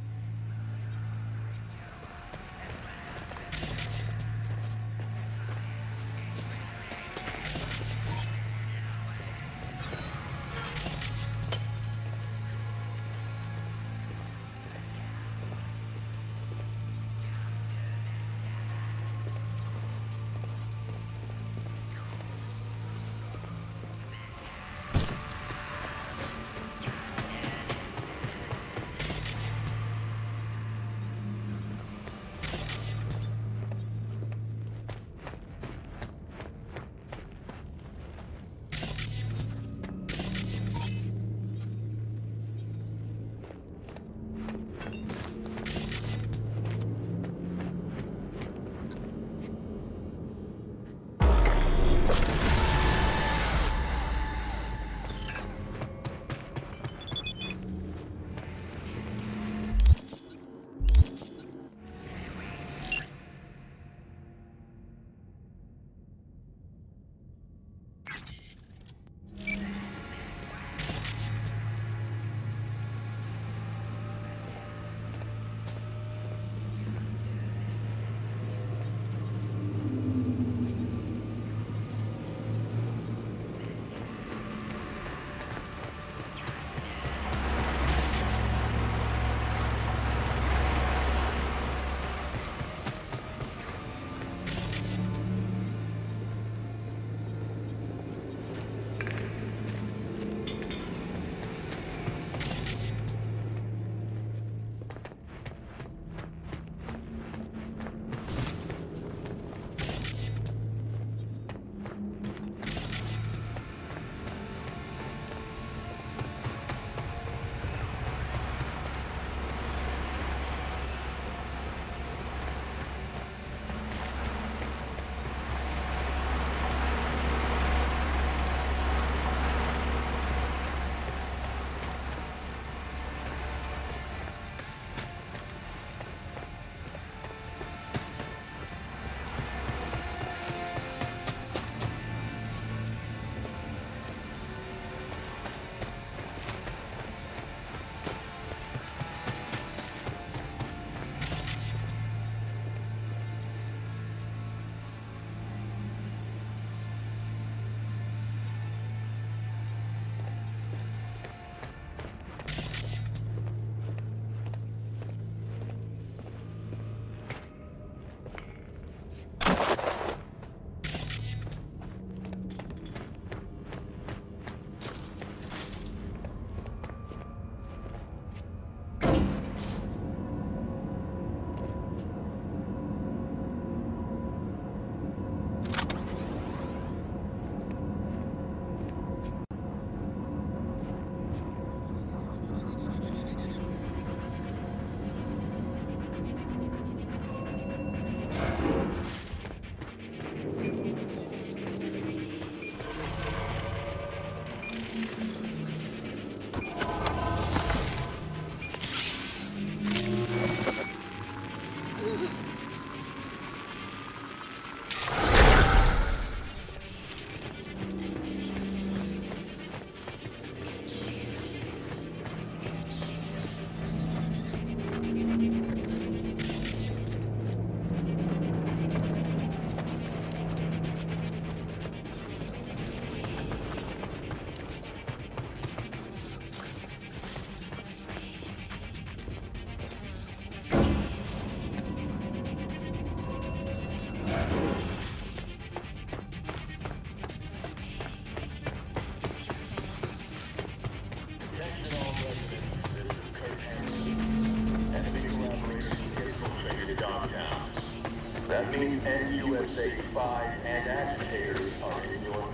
That means NUSA spies and agitators are in your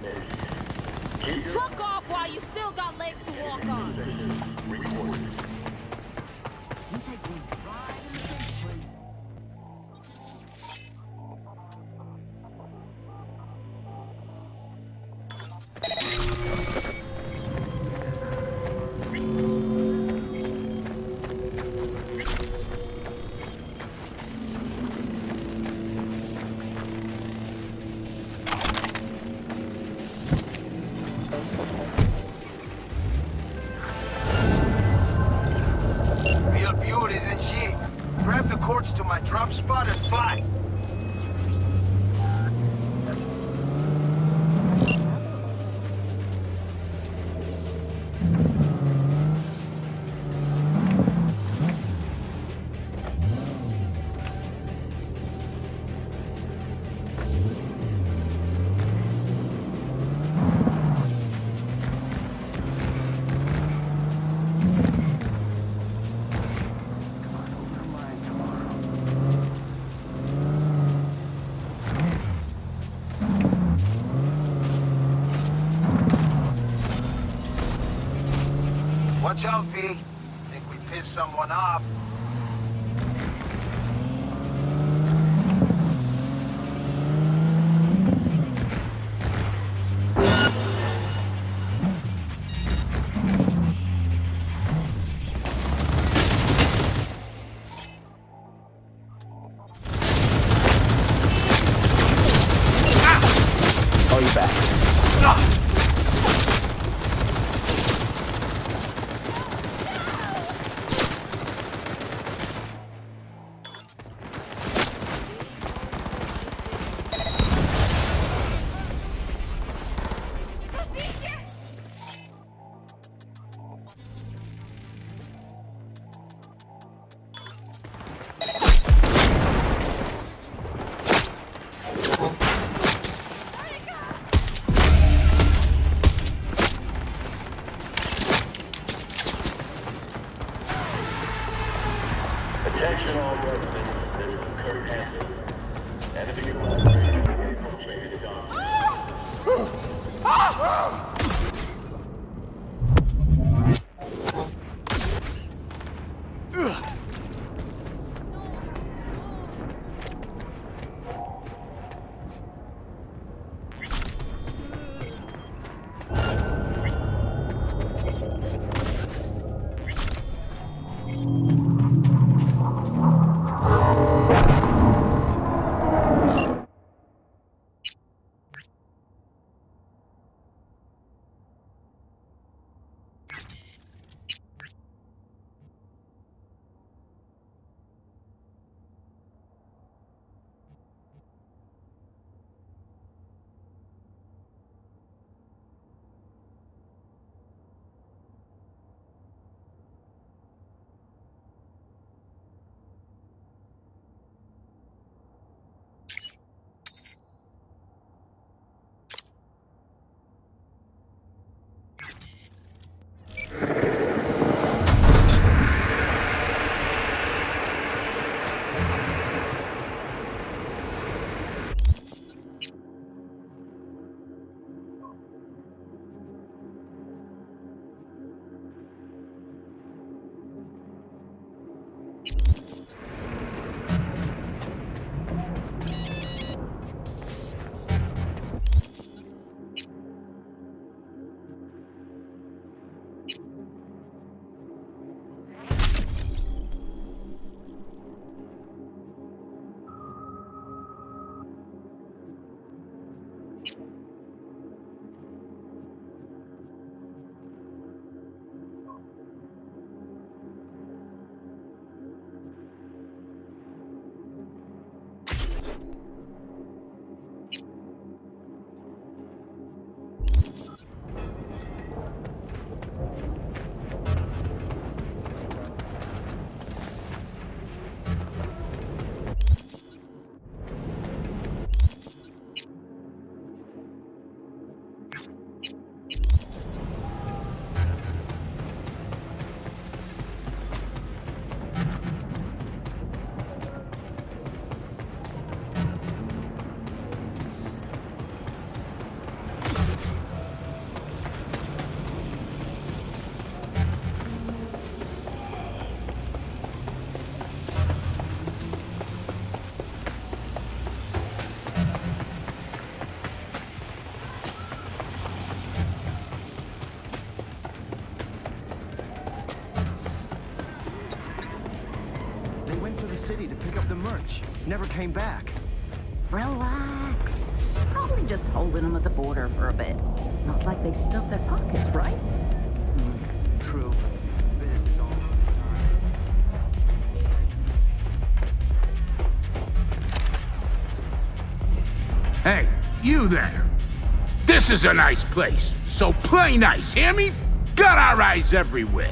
nation.
Fuck off while you still got legs to walk on.
Reported.
You take one right in the face, please.
Real beauty, isn't she? Grab the cords to my drop spot and fly. Watch out, V. Think we pissed someone off.
Oh, you're back.
Attention all residents, this is Kurt Hansen. Enemy infiltrated Dom.
City to pick up the merch. Never came back.
Relax. Probably
probably just holding them at the border for a bit. Not like they stuffed their pockets, right?
True. Biz is all on the side.
Hey, you there. This is a nice place, so play nice, hear me? Got our eyes everywhere.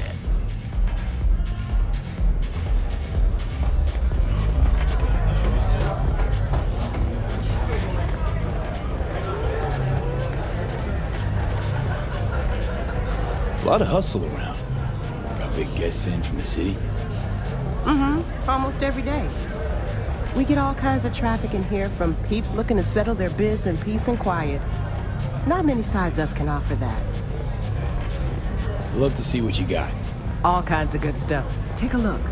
A lot of hustle around. Got big guests in from the city.
Almost every day. We get all kinds of traffic in here, from peeps looking to settle their biz in peace and quiet. Not many sides us can offer that.
Love to see what you got.
All kinds of good stuff. Take a look.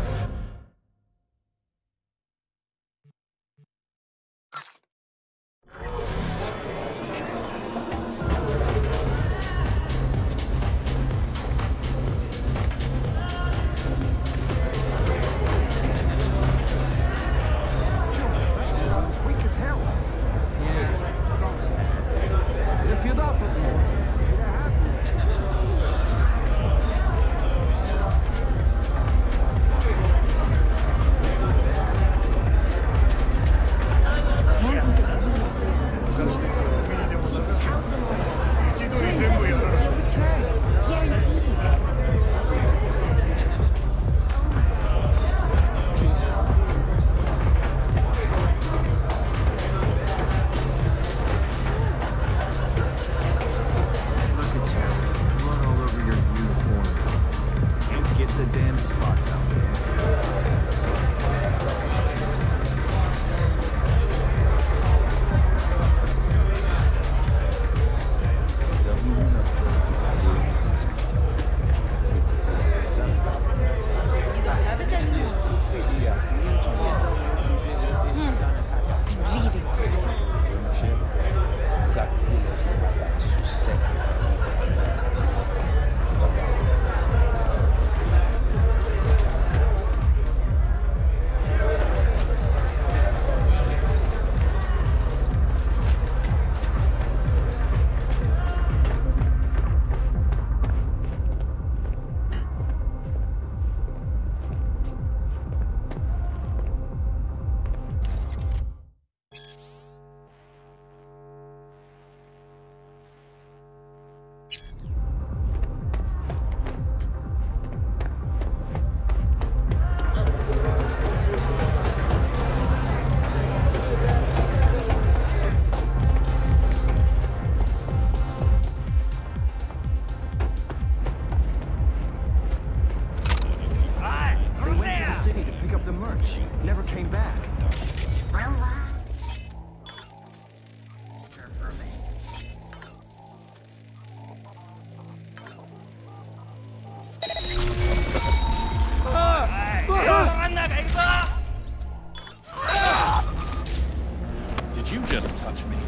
Did you just touch me?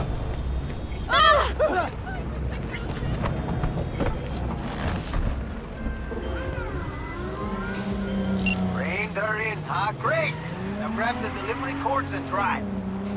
Rain, they're in, huh? Great! Now grab the delivery cords and drive.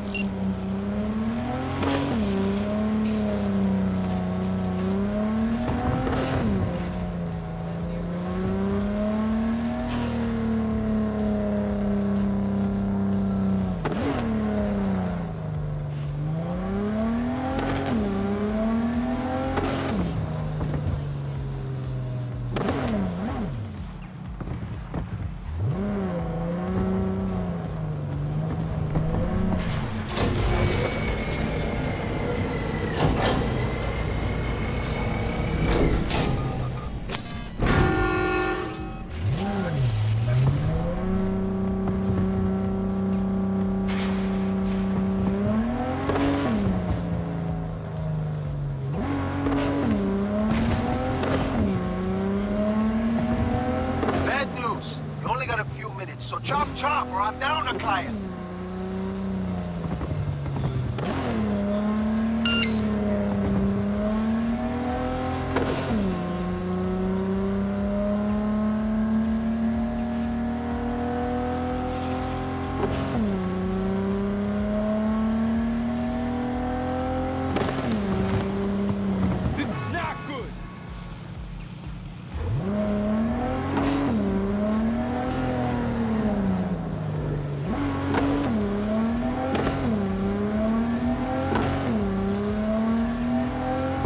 So chop chop or I'm down a client.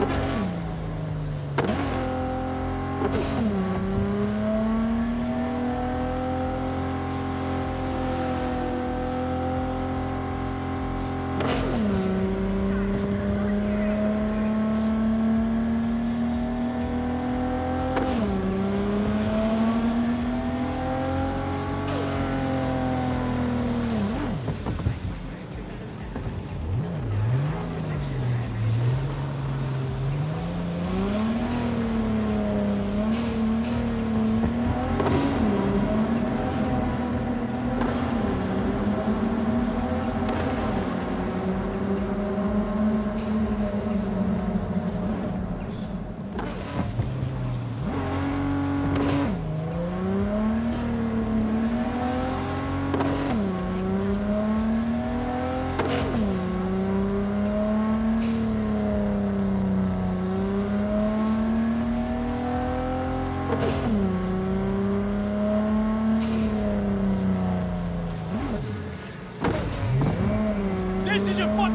This is your fun.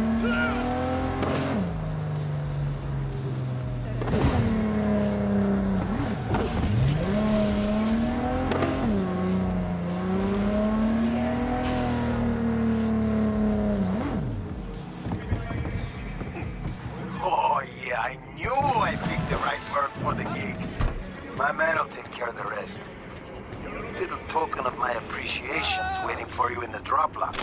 Oh, yeah, I knew I picked the right merc for the gig. My man will take care of the rest. Little token of my appreciation's waiting for you in the drop locker.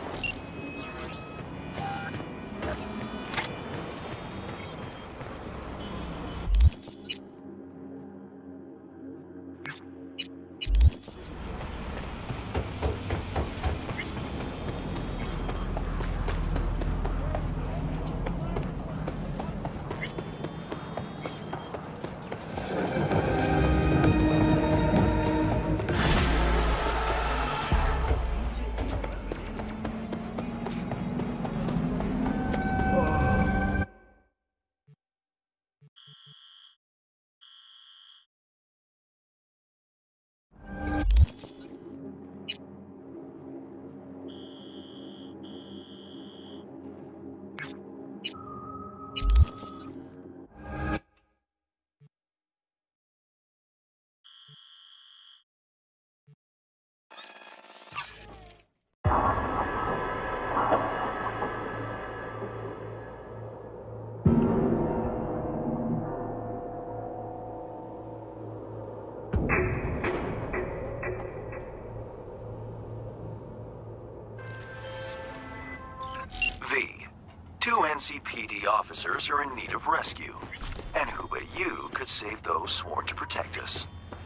Two NCPD officers are in need of rescue, and who but you could save those sworn to protect us?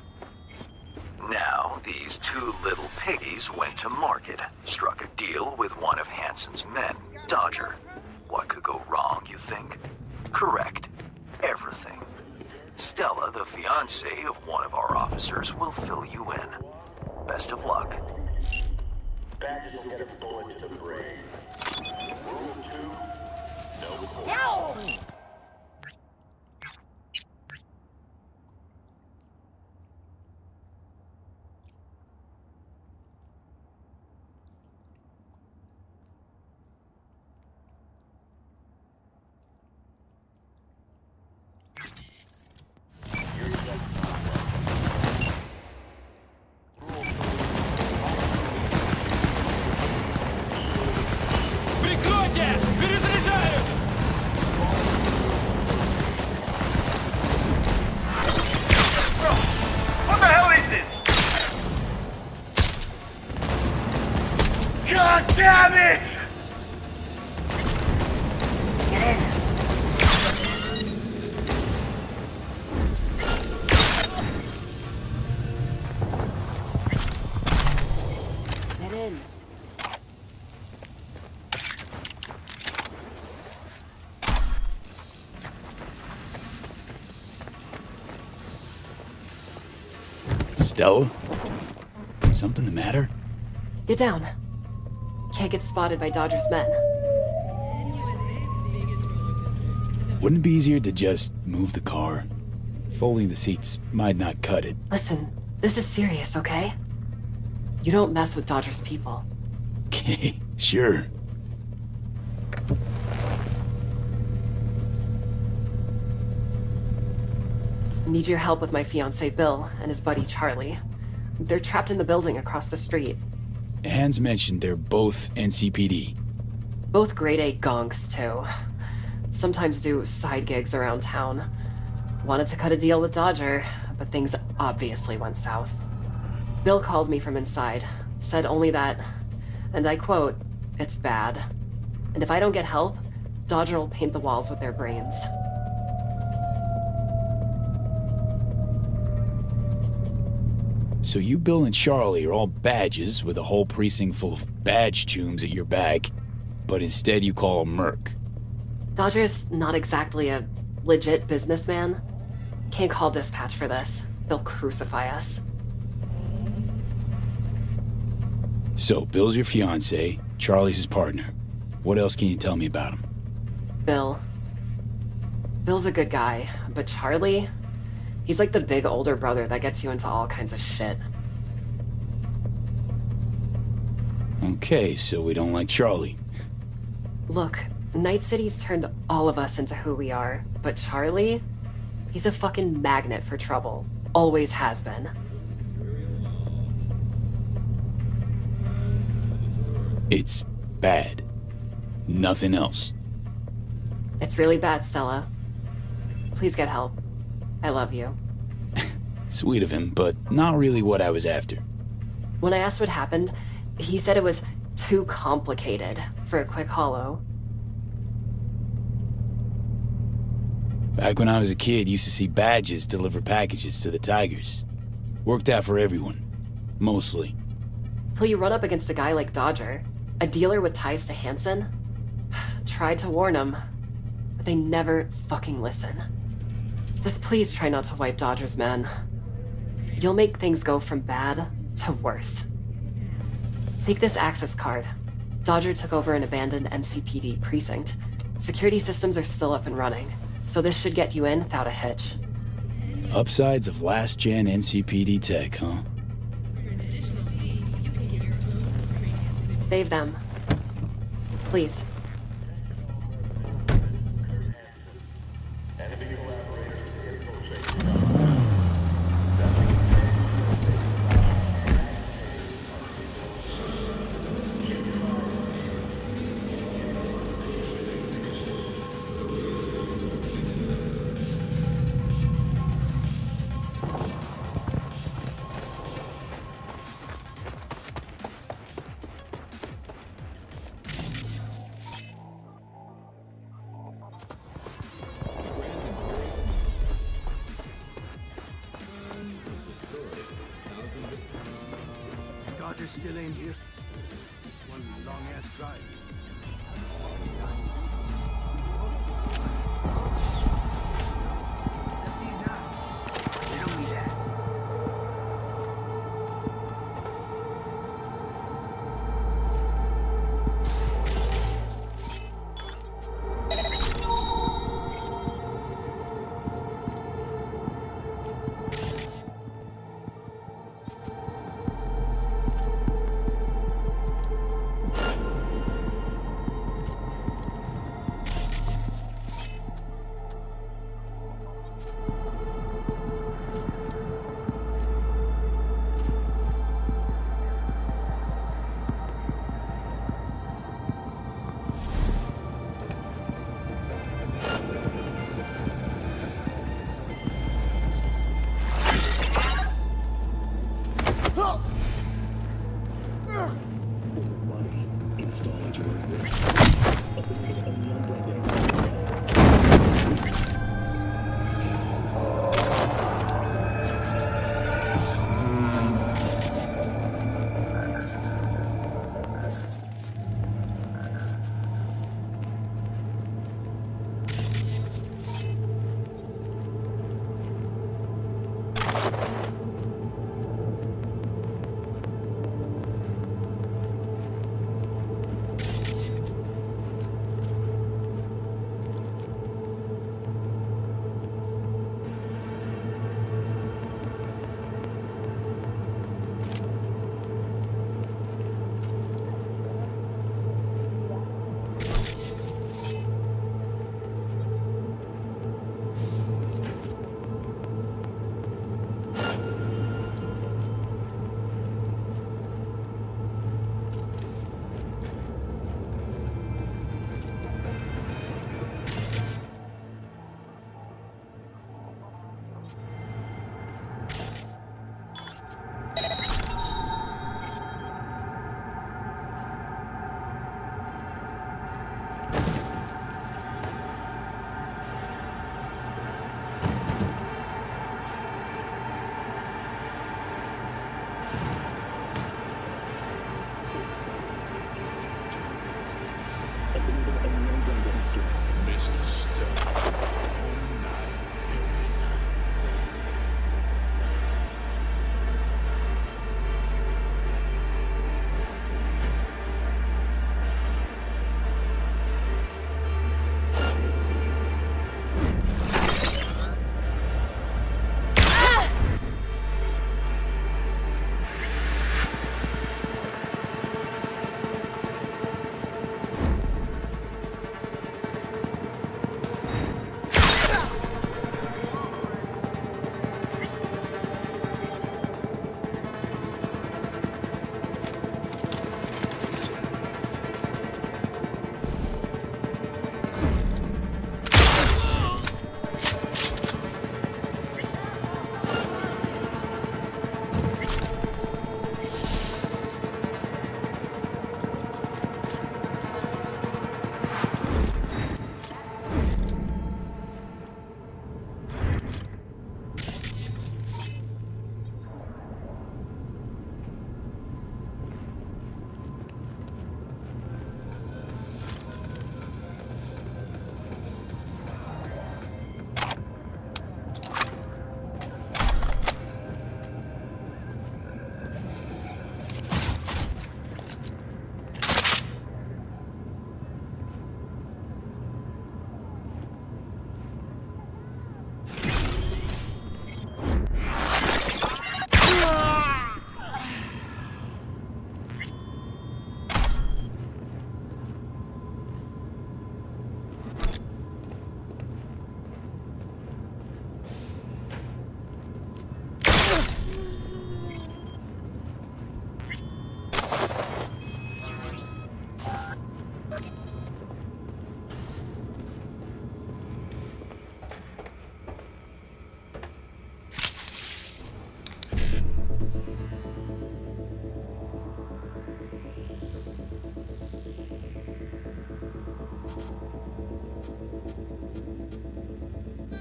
Now, these two little piggies went to market, struck a deal with one of Hansen's men, Dodger. What could go wrong, you think? Correct. Everything. Stella, the fiancée of one of our officers, will fill you in. Best of luck.
Badges will get a bullet to the brain. Rule 2, no bullet.
No!
Прикройте! Перезаряжаю!
What the hell is this? God damn it! Get in!
Get in.
Stella? Something the matter?
Get down. Can't get spotted by Dodger's men.
Wouldn't it be easier to just move the car? Folding the seats might not cut it.
Listen, this is serious, okay? You don't mess with Dodger's people.
Okay, sure.
Need your help with my fiancé Bill and his buddy Charlie. They're trapped in the building across the street.
Hans mentioned they're both NCPD.
Both grade A gonks, too. Sometimes do side gigs around town. Wanted to cut a deal with Dodger, but things obviously went south. Bill called me from inside, said only that, and I quote, "It's bad. And if I don't get help, Dodger will paint the walls with their brains."
So you, Bill, and Charlie are all badges with a whole precinct full of badge chooms at your back, but instead you call him Merc.
Dodger's not exactly a legit businessman. Can't call dispatch for this. They'll crucify us.
So, Bill's your fiancé, Charlie's his partner. What else can you tell me about him?
Bill. Bill's a good guy, but Charlie? He's like the big older brother that gets you into all kinds of shit.
Okay, so we don't like Charlie.
Look, Night City's turned all of us into who we are, but Charlie? He's a fucking magnet for trouble. Always has been.
It's bad. Nothing else.
It's really bad, Stella. Please get help. I love you.
Sweet of him, but not really what I was after.
When I asked what happened, he said it was too complicated for a quick holo.
Back when I was a kid, used to see badges deliver packages to the Tigers. Worked out for everyone. Mostly.
Till you run up against a guy like Dodger, a dealer with ties to Hansen. Tried to warn him, but they never fucking listen. Just please try not to wipe Dodger's men. You'll make things go from bad to worse. Take this access card. Dodger took over an abandoned NCPD precinct. Security systems are still up and running, so this should get you in without a hitch.
Upsides of last-gen NCPD tech, huh?
Save them. Please.
Dodger still in here. One long-ass drive. We don't need that.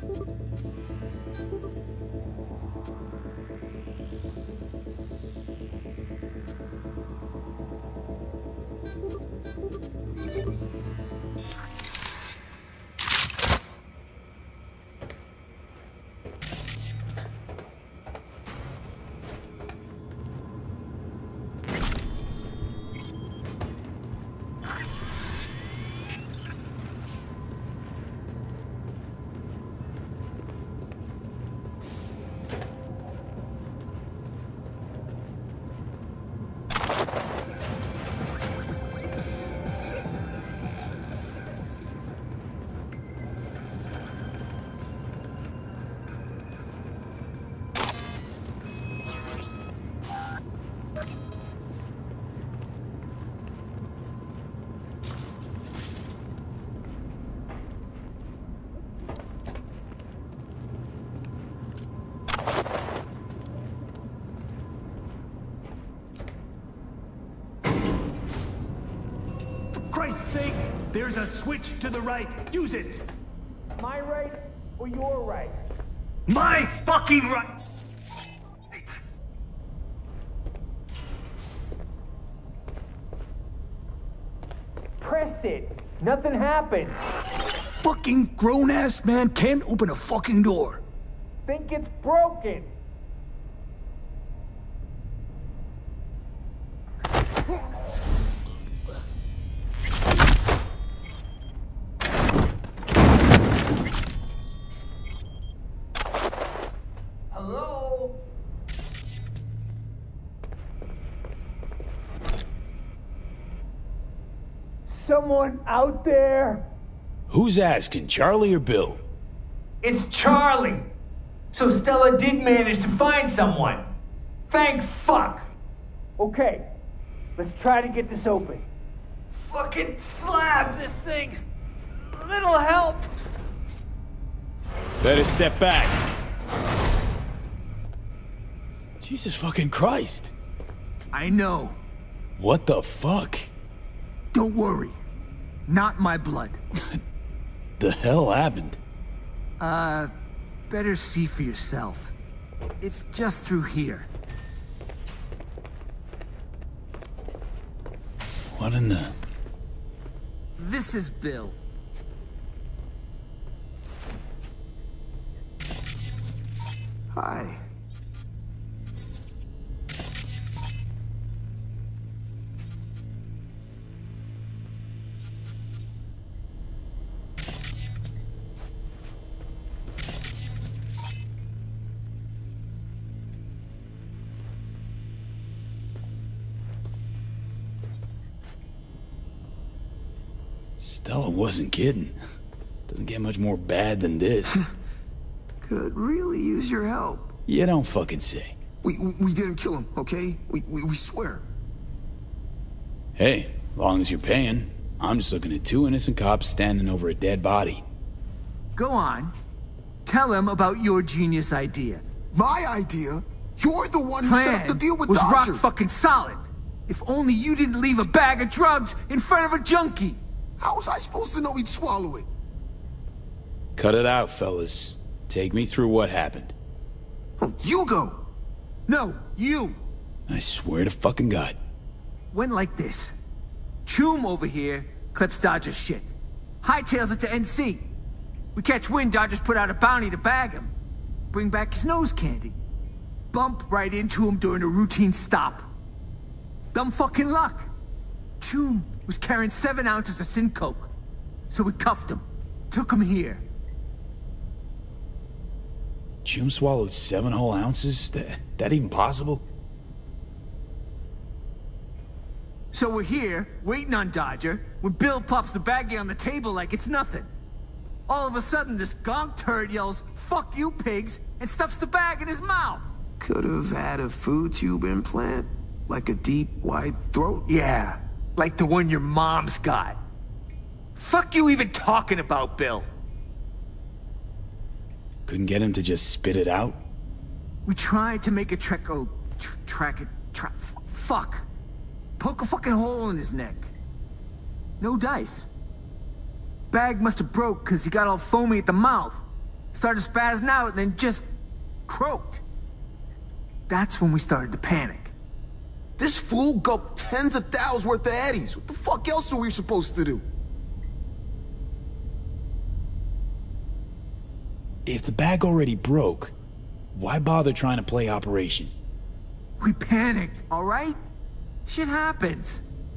Christ's sake, there's a switch to the right. Use it.
My right or your right?
My fucking right.
Pressed it. Nothing happened.
Fucking grown-ass man can't open a fucking door.
Think it's broken. Hello? Someone out there?
Who's asking, Charlie or Bill?
It's Charlie. So Stella did manage to find someone. Thank fuck. Okay, let's try to get this open. Fucking slab this thing. A little help.
Better step back. Jesus fucking Christ.
I know.
What the fuck?
Don't worry. Not my blood.
The hell happened?
Better see for yourself. It's just through here.
What in the...
This is Bill.
Hi.
Stella wasn't kidding. Doesn't get much more bad than this.
Could really use your help.
You don't fucking say.
We didn't kill him, okay? We swear.
Hey, long as you're paying. I'm just looking at two innocent cops standing over a dead body.
Go on. Tell him about your genius idea.
My idea? You're the one who set up the deal with
was
Dodger.
rock fucking solid. If only you didn't leave a bag of drugs in front of a junkie.
How was I supposed to know he'd swallow it?
Cut it out, fellas. Take me through what happened.
Oh, you go.
No, you.
I swear to fucking God.
Went like this. Choom over here clips Dodger's shit. Hightails it to NC. We catch wind Dodger's put out a bounty to bag him. Bring back his nose candy. Bump right into him during a routine stop. Dumb fucking luck. Choom was carrying 7 ounces of sin coke. So we cuffed him. Took him here.
Choom swallowed 7 whole ounces? That even possible?
So we're here, waiting on Dodger, when Bill plops the baggie on the table like it's nothing. All of a sudden, this gonk turd yells, "Fuck you, pigs," and stuffs the bag in his mouth.
Could have had a food tube implant. Like a deep, wide throat?
Yeah, like the one your mom's got. Fuck you even talking about, Bill?
Couldn't get him to just spit it out?
We tried to make a fuck. Poke a fucking hole in his neck. No dice. Bag must have broke because he got all foamy at the mouth.
started spazzing out and then just croaked. That's when we started to panic.
This fool gulped tens of thousands worth of eddies. What the fuck else are we supposed to do?
If the bag already broke, why bother trying to play Operation?
We panicked, all right? Shit happens.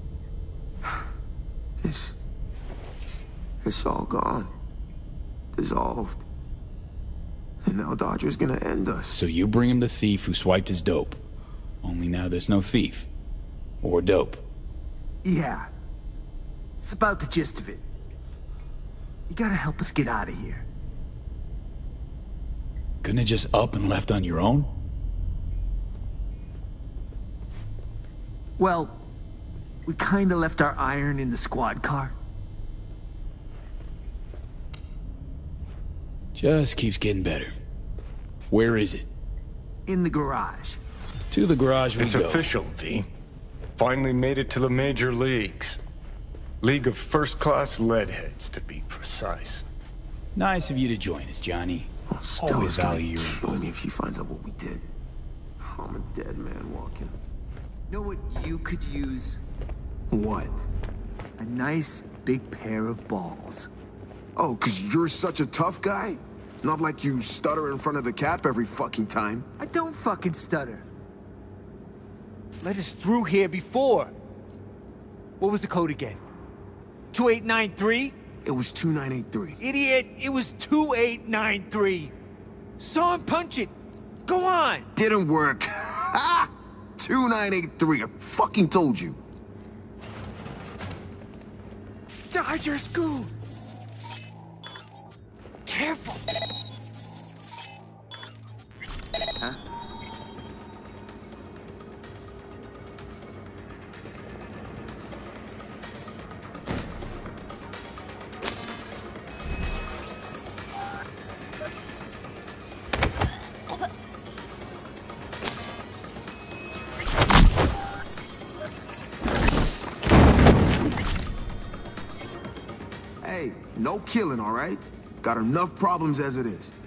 It's all gone. Dissolved. And now Dodger's gonna end us.
So you bring him the thief who swiped his dope. Only now there's no thief. Or dope.
Yeah. It's about the gist of it. You gotta help us get out of here.
Couldn't have just up and left on your own?
Well, we kinda left our iron in the squad car.
Just keeps getting better. Where is it?
In the garage.
To the garage we
It's
go.
official, V. Finally made it to the major leagues. League of first-class leadheads, to be precise.
Nice of you to join us, Johnny. Always value your
kill me if she finds out what we did. I'm a dead man walking.
Know what you could use?
What?
A nice big pair of balls.
Oh, 'cause you're such a tough guy? Not like you stutter in front of the cap every fucking time.
I don't fucking stutter.
Let us through here before. What was the code again? 2893?
It was 2983.
Idiot, it was 2893. Saw him punch it. Go on.
Didn't work. Ha! 2983. I fucking told you.
Dodger Scoot. Careful.
Huh?
Hey, no killing, all right? Got enough problems as it is.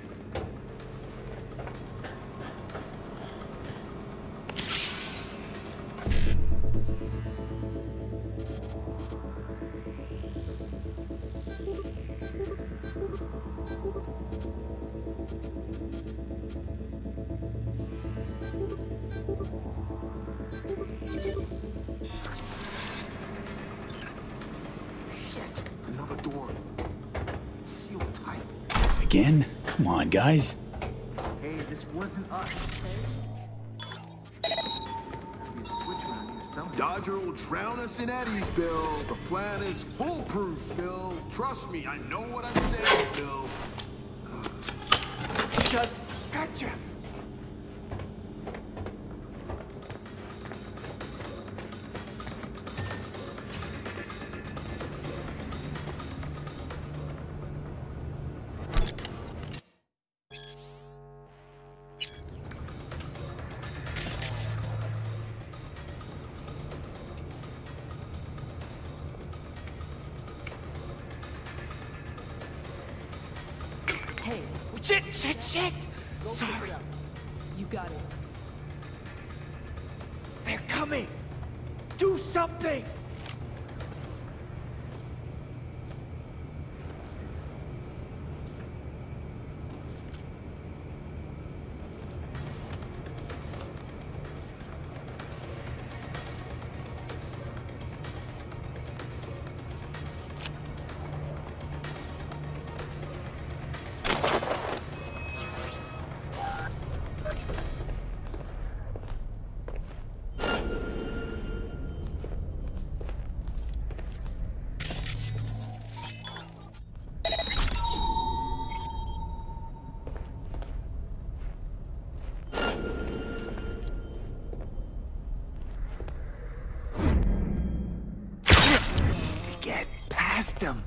Shit, another door. Sealed tight.
Again? Come on, guys.
Hey, this wasn't us, okay? You switch around here somewhere.
Dodger will drown us in eddies, Bill. The plan is foolproof, Bill. Trust me, I know what I'm saying, Bill.
Shut. Gotcha. Hey, shit! Sorry.
You got it.
They're coming! Do something! Get past them!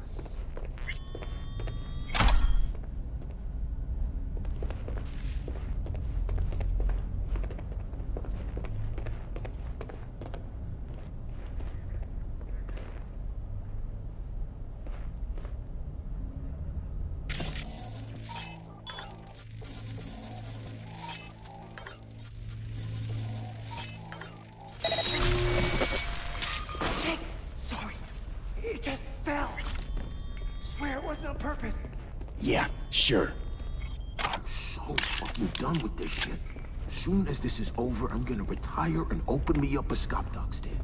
sure.
I'm so fucking done with this shit. Soon as this is over, I'm gonna retire and open me up a Scop Dog stand.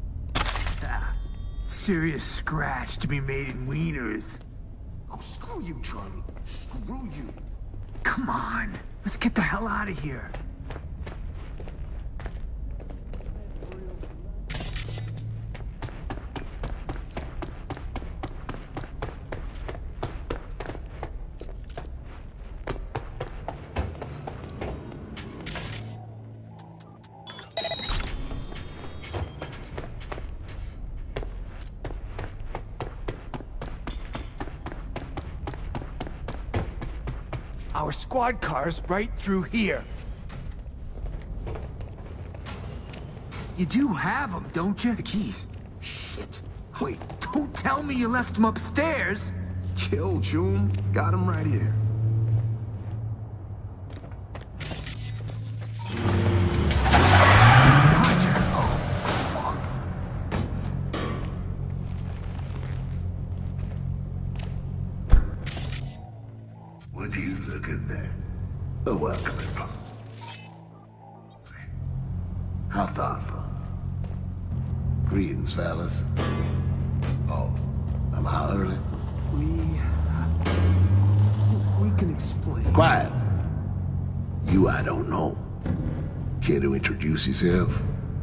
Serious scratch to be made in wieners.
Oh, screw you, Charlie. Screw you.
Come on, let's get the hell out of here. Our squad car's right through here. You do have them, don't you?
The keys. Shit.
Wait, don't tell me you left them upstairs.
Chill, Choom. Got him right here.
Dodger.
Oh, fuck.
Would you look at that? A welcoming pop. How thoughtful. Greetings, fellas. Oh, am I early?
We can explain.
Quiet. You I don't know. Care to introduce yourself?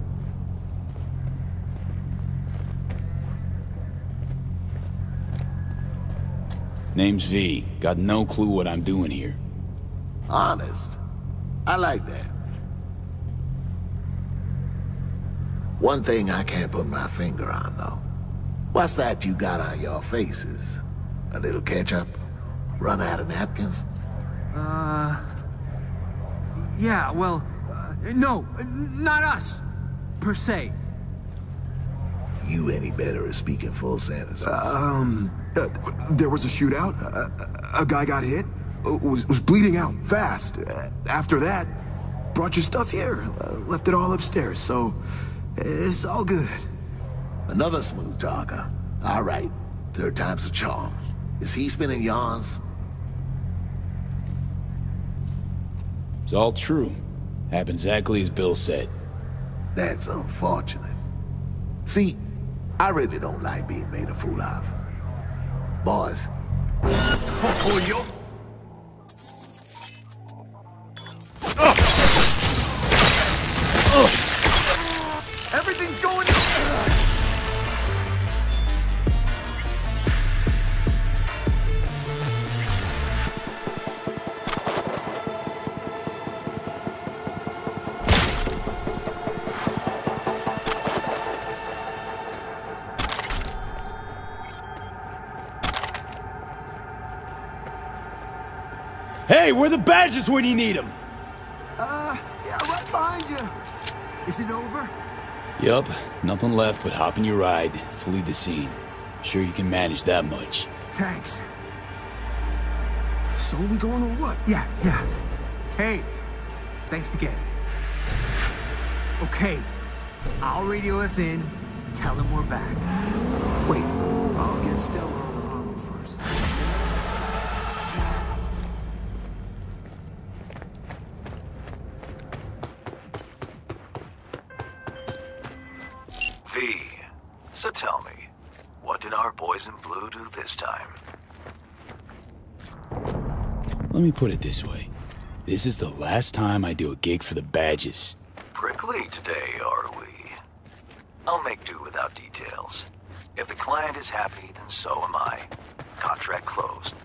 Name's V. Got no clue what I'm doing here.
Honest. I like that. One thing I can't put my finger on, though. What's that you got on your faces? A little ketchup? Run out of napkins?
Yeah, well, no, not us, per se.
You any better at speaking full sentences?
There was a shootout. A guy got hit. Was bleeding out fast. After that, brought your stuff here. Left it all upstairs, so it's all good.
Another smooth talker. All right. Third time's a charm. Is he spinning yarns?
It's all true. Happened exactly as Bill said.
That's unfortunate. See, I really don't like being made a fool of. Boys. Oh, yo.
Everything's going.
Hey, where are the badges when you need them?
Yeah, right behind you.
Is it over?
Yup, nothing left but hop in your ride, flee the scene. Sure you can manage that much.
Thanks.
So we going or what?
Yeah. Hey, thanks again. Okay, I'll radio us in, tell him we're back.
Wait, I'll get Stella on the auto first.
V, so tell me, what did our boys in blue do this time?
Let me put it this way. This is the last time I do a gig for the badges.
Prickly today, are we? I'll make do without details. If the client is happy, then so am I. Contract closed.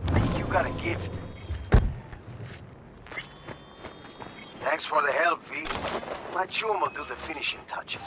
You got a gift. Thanks for the help, V. My Choom will do the finishing touches.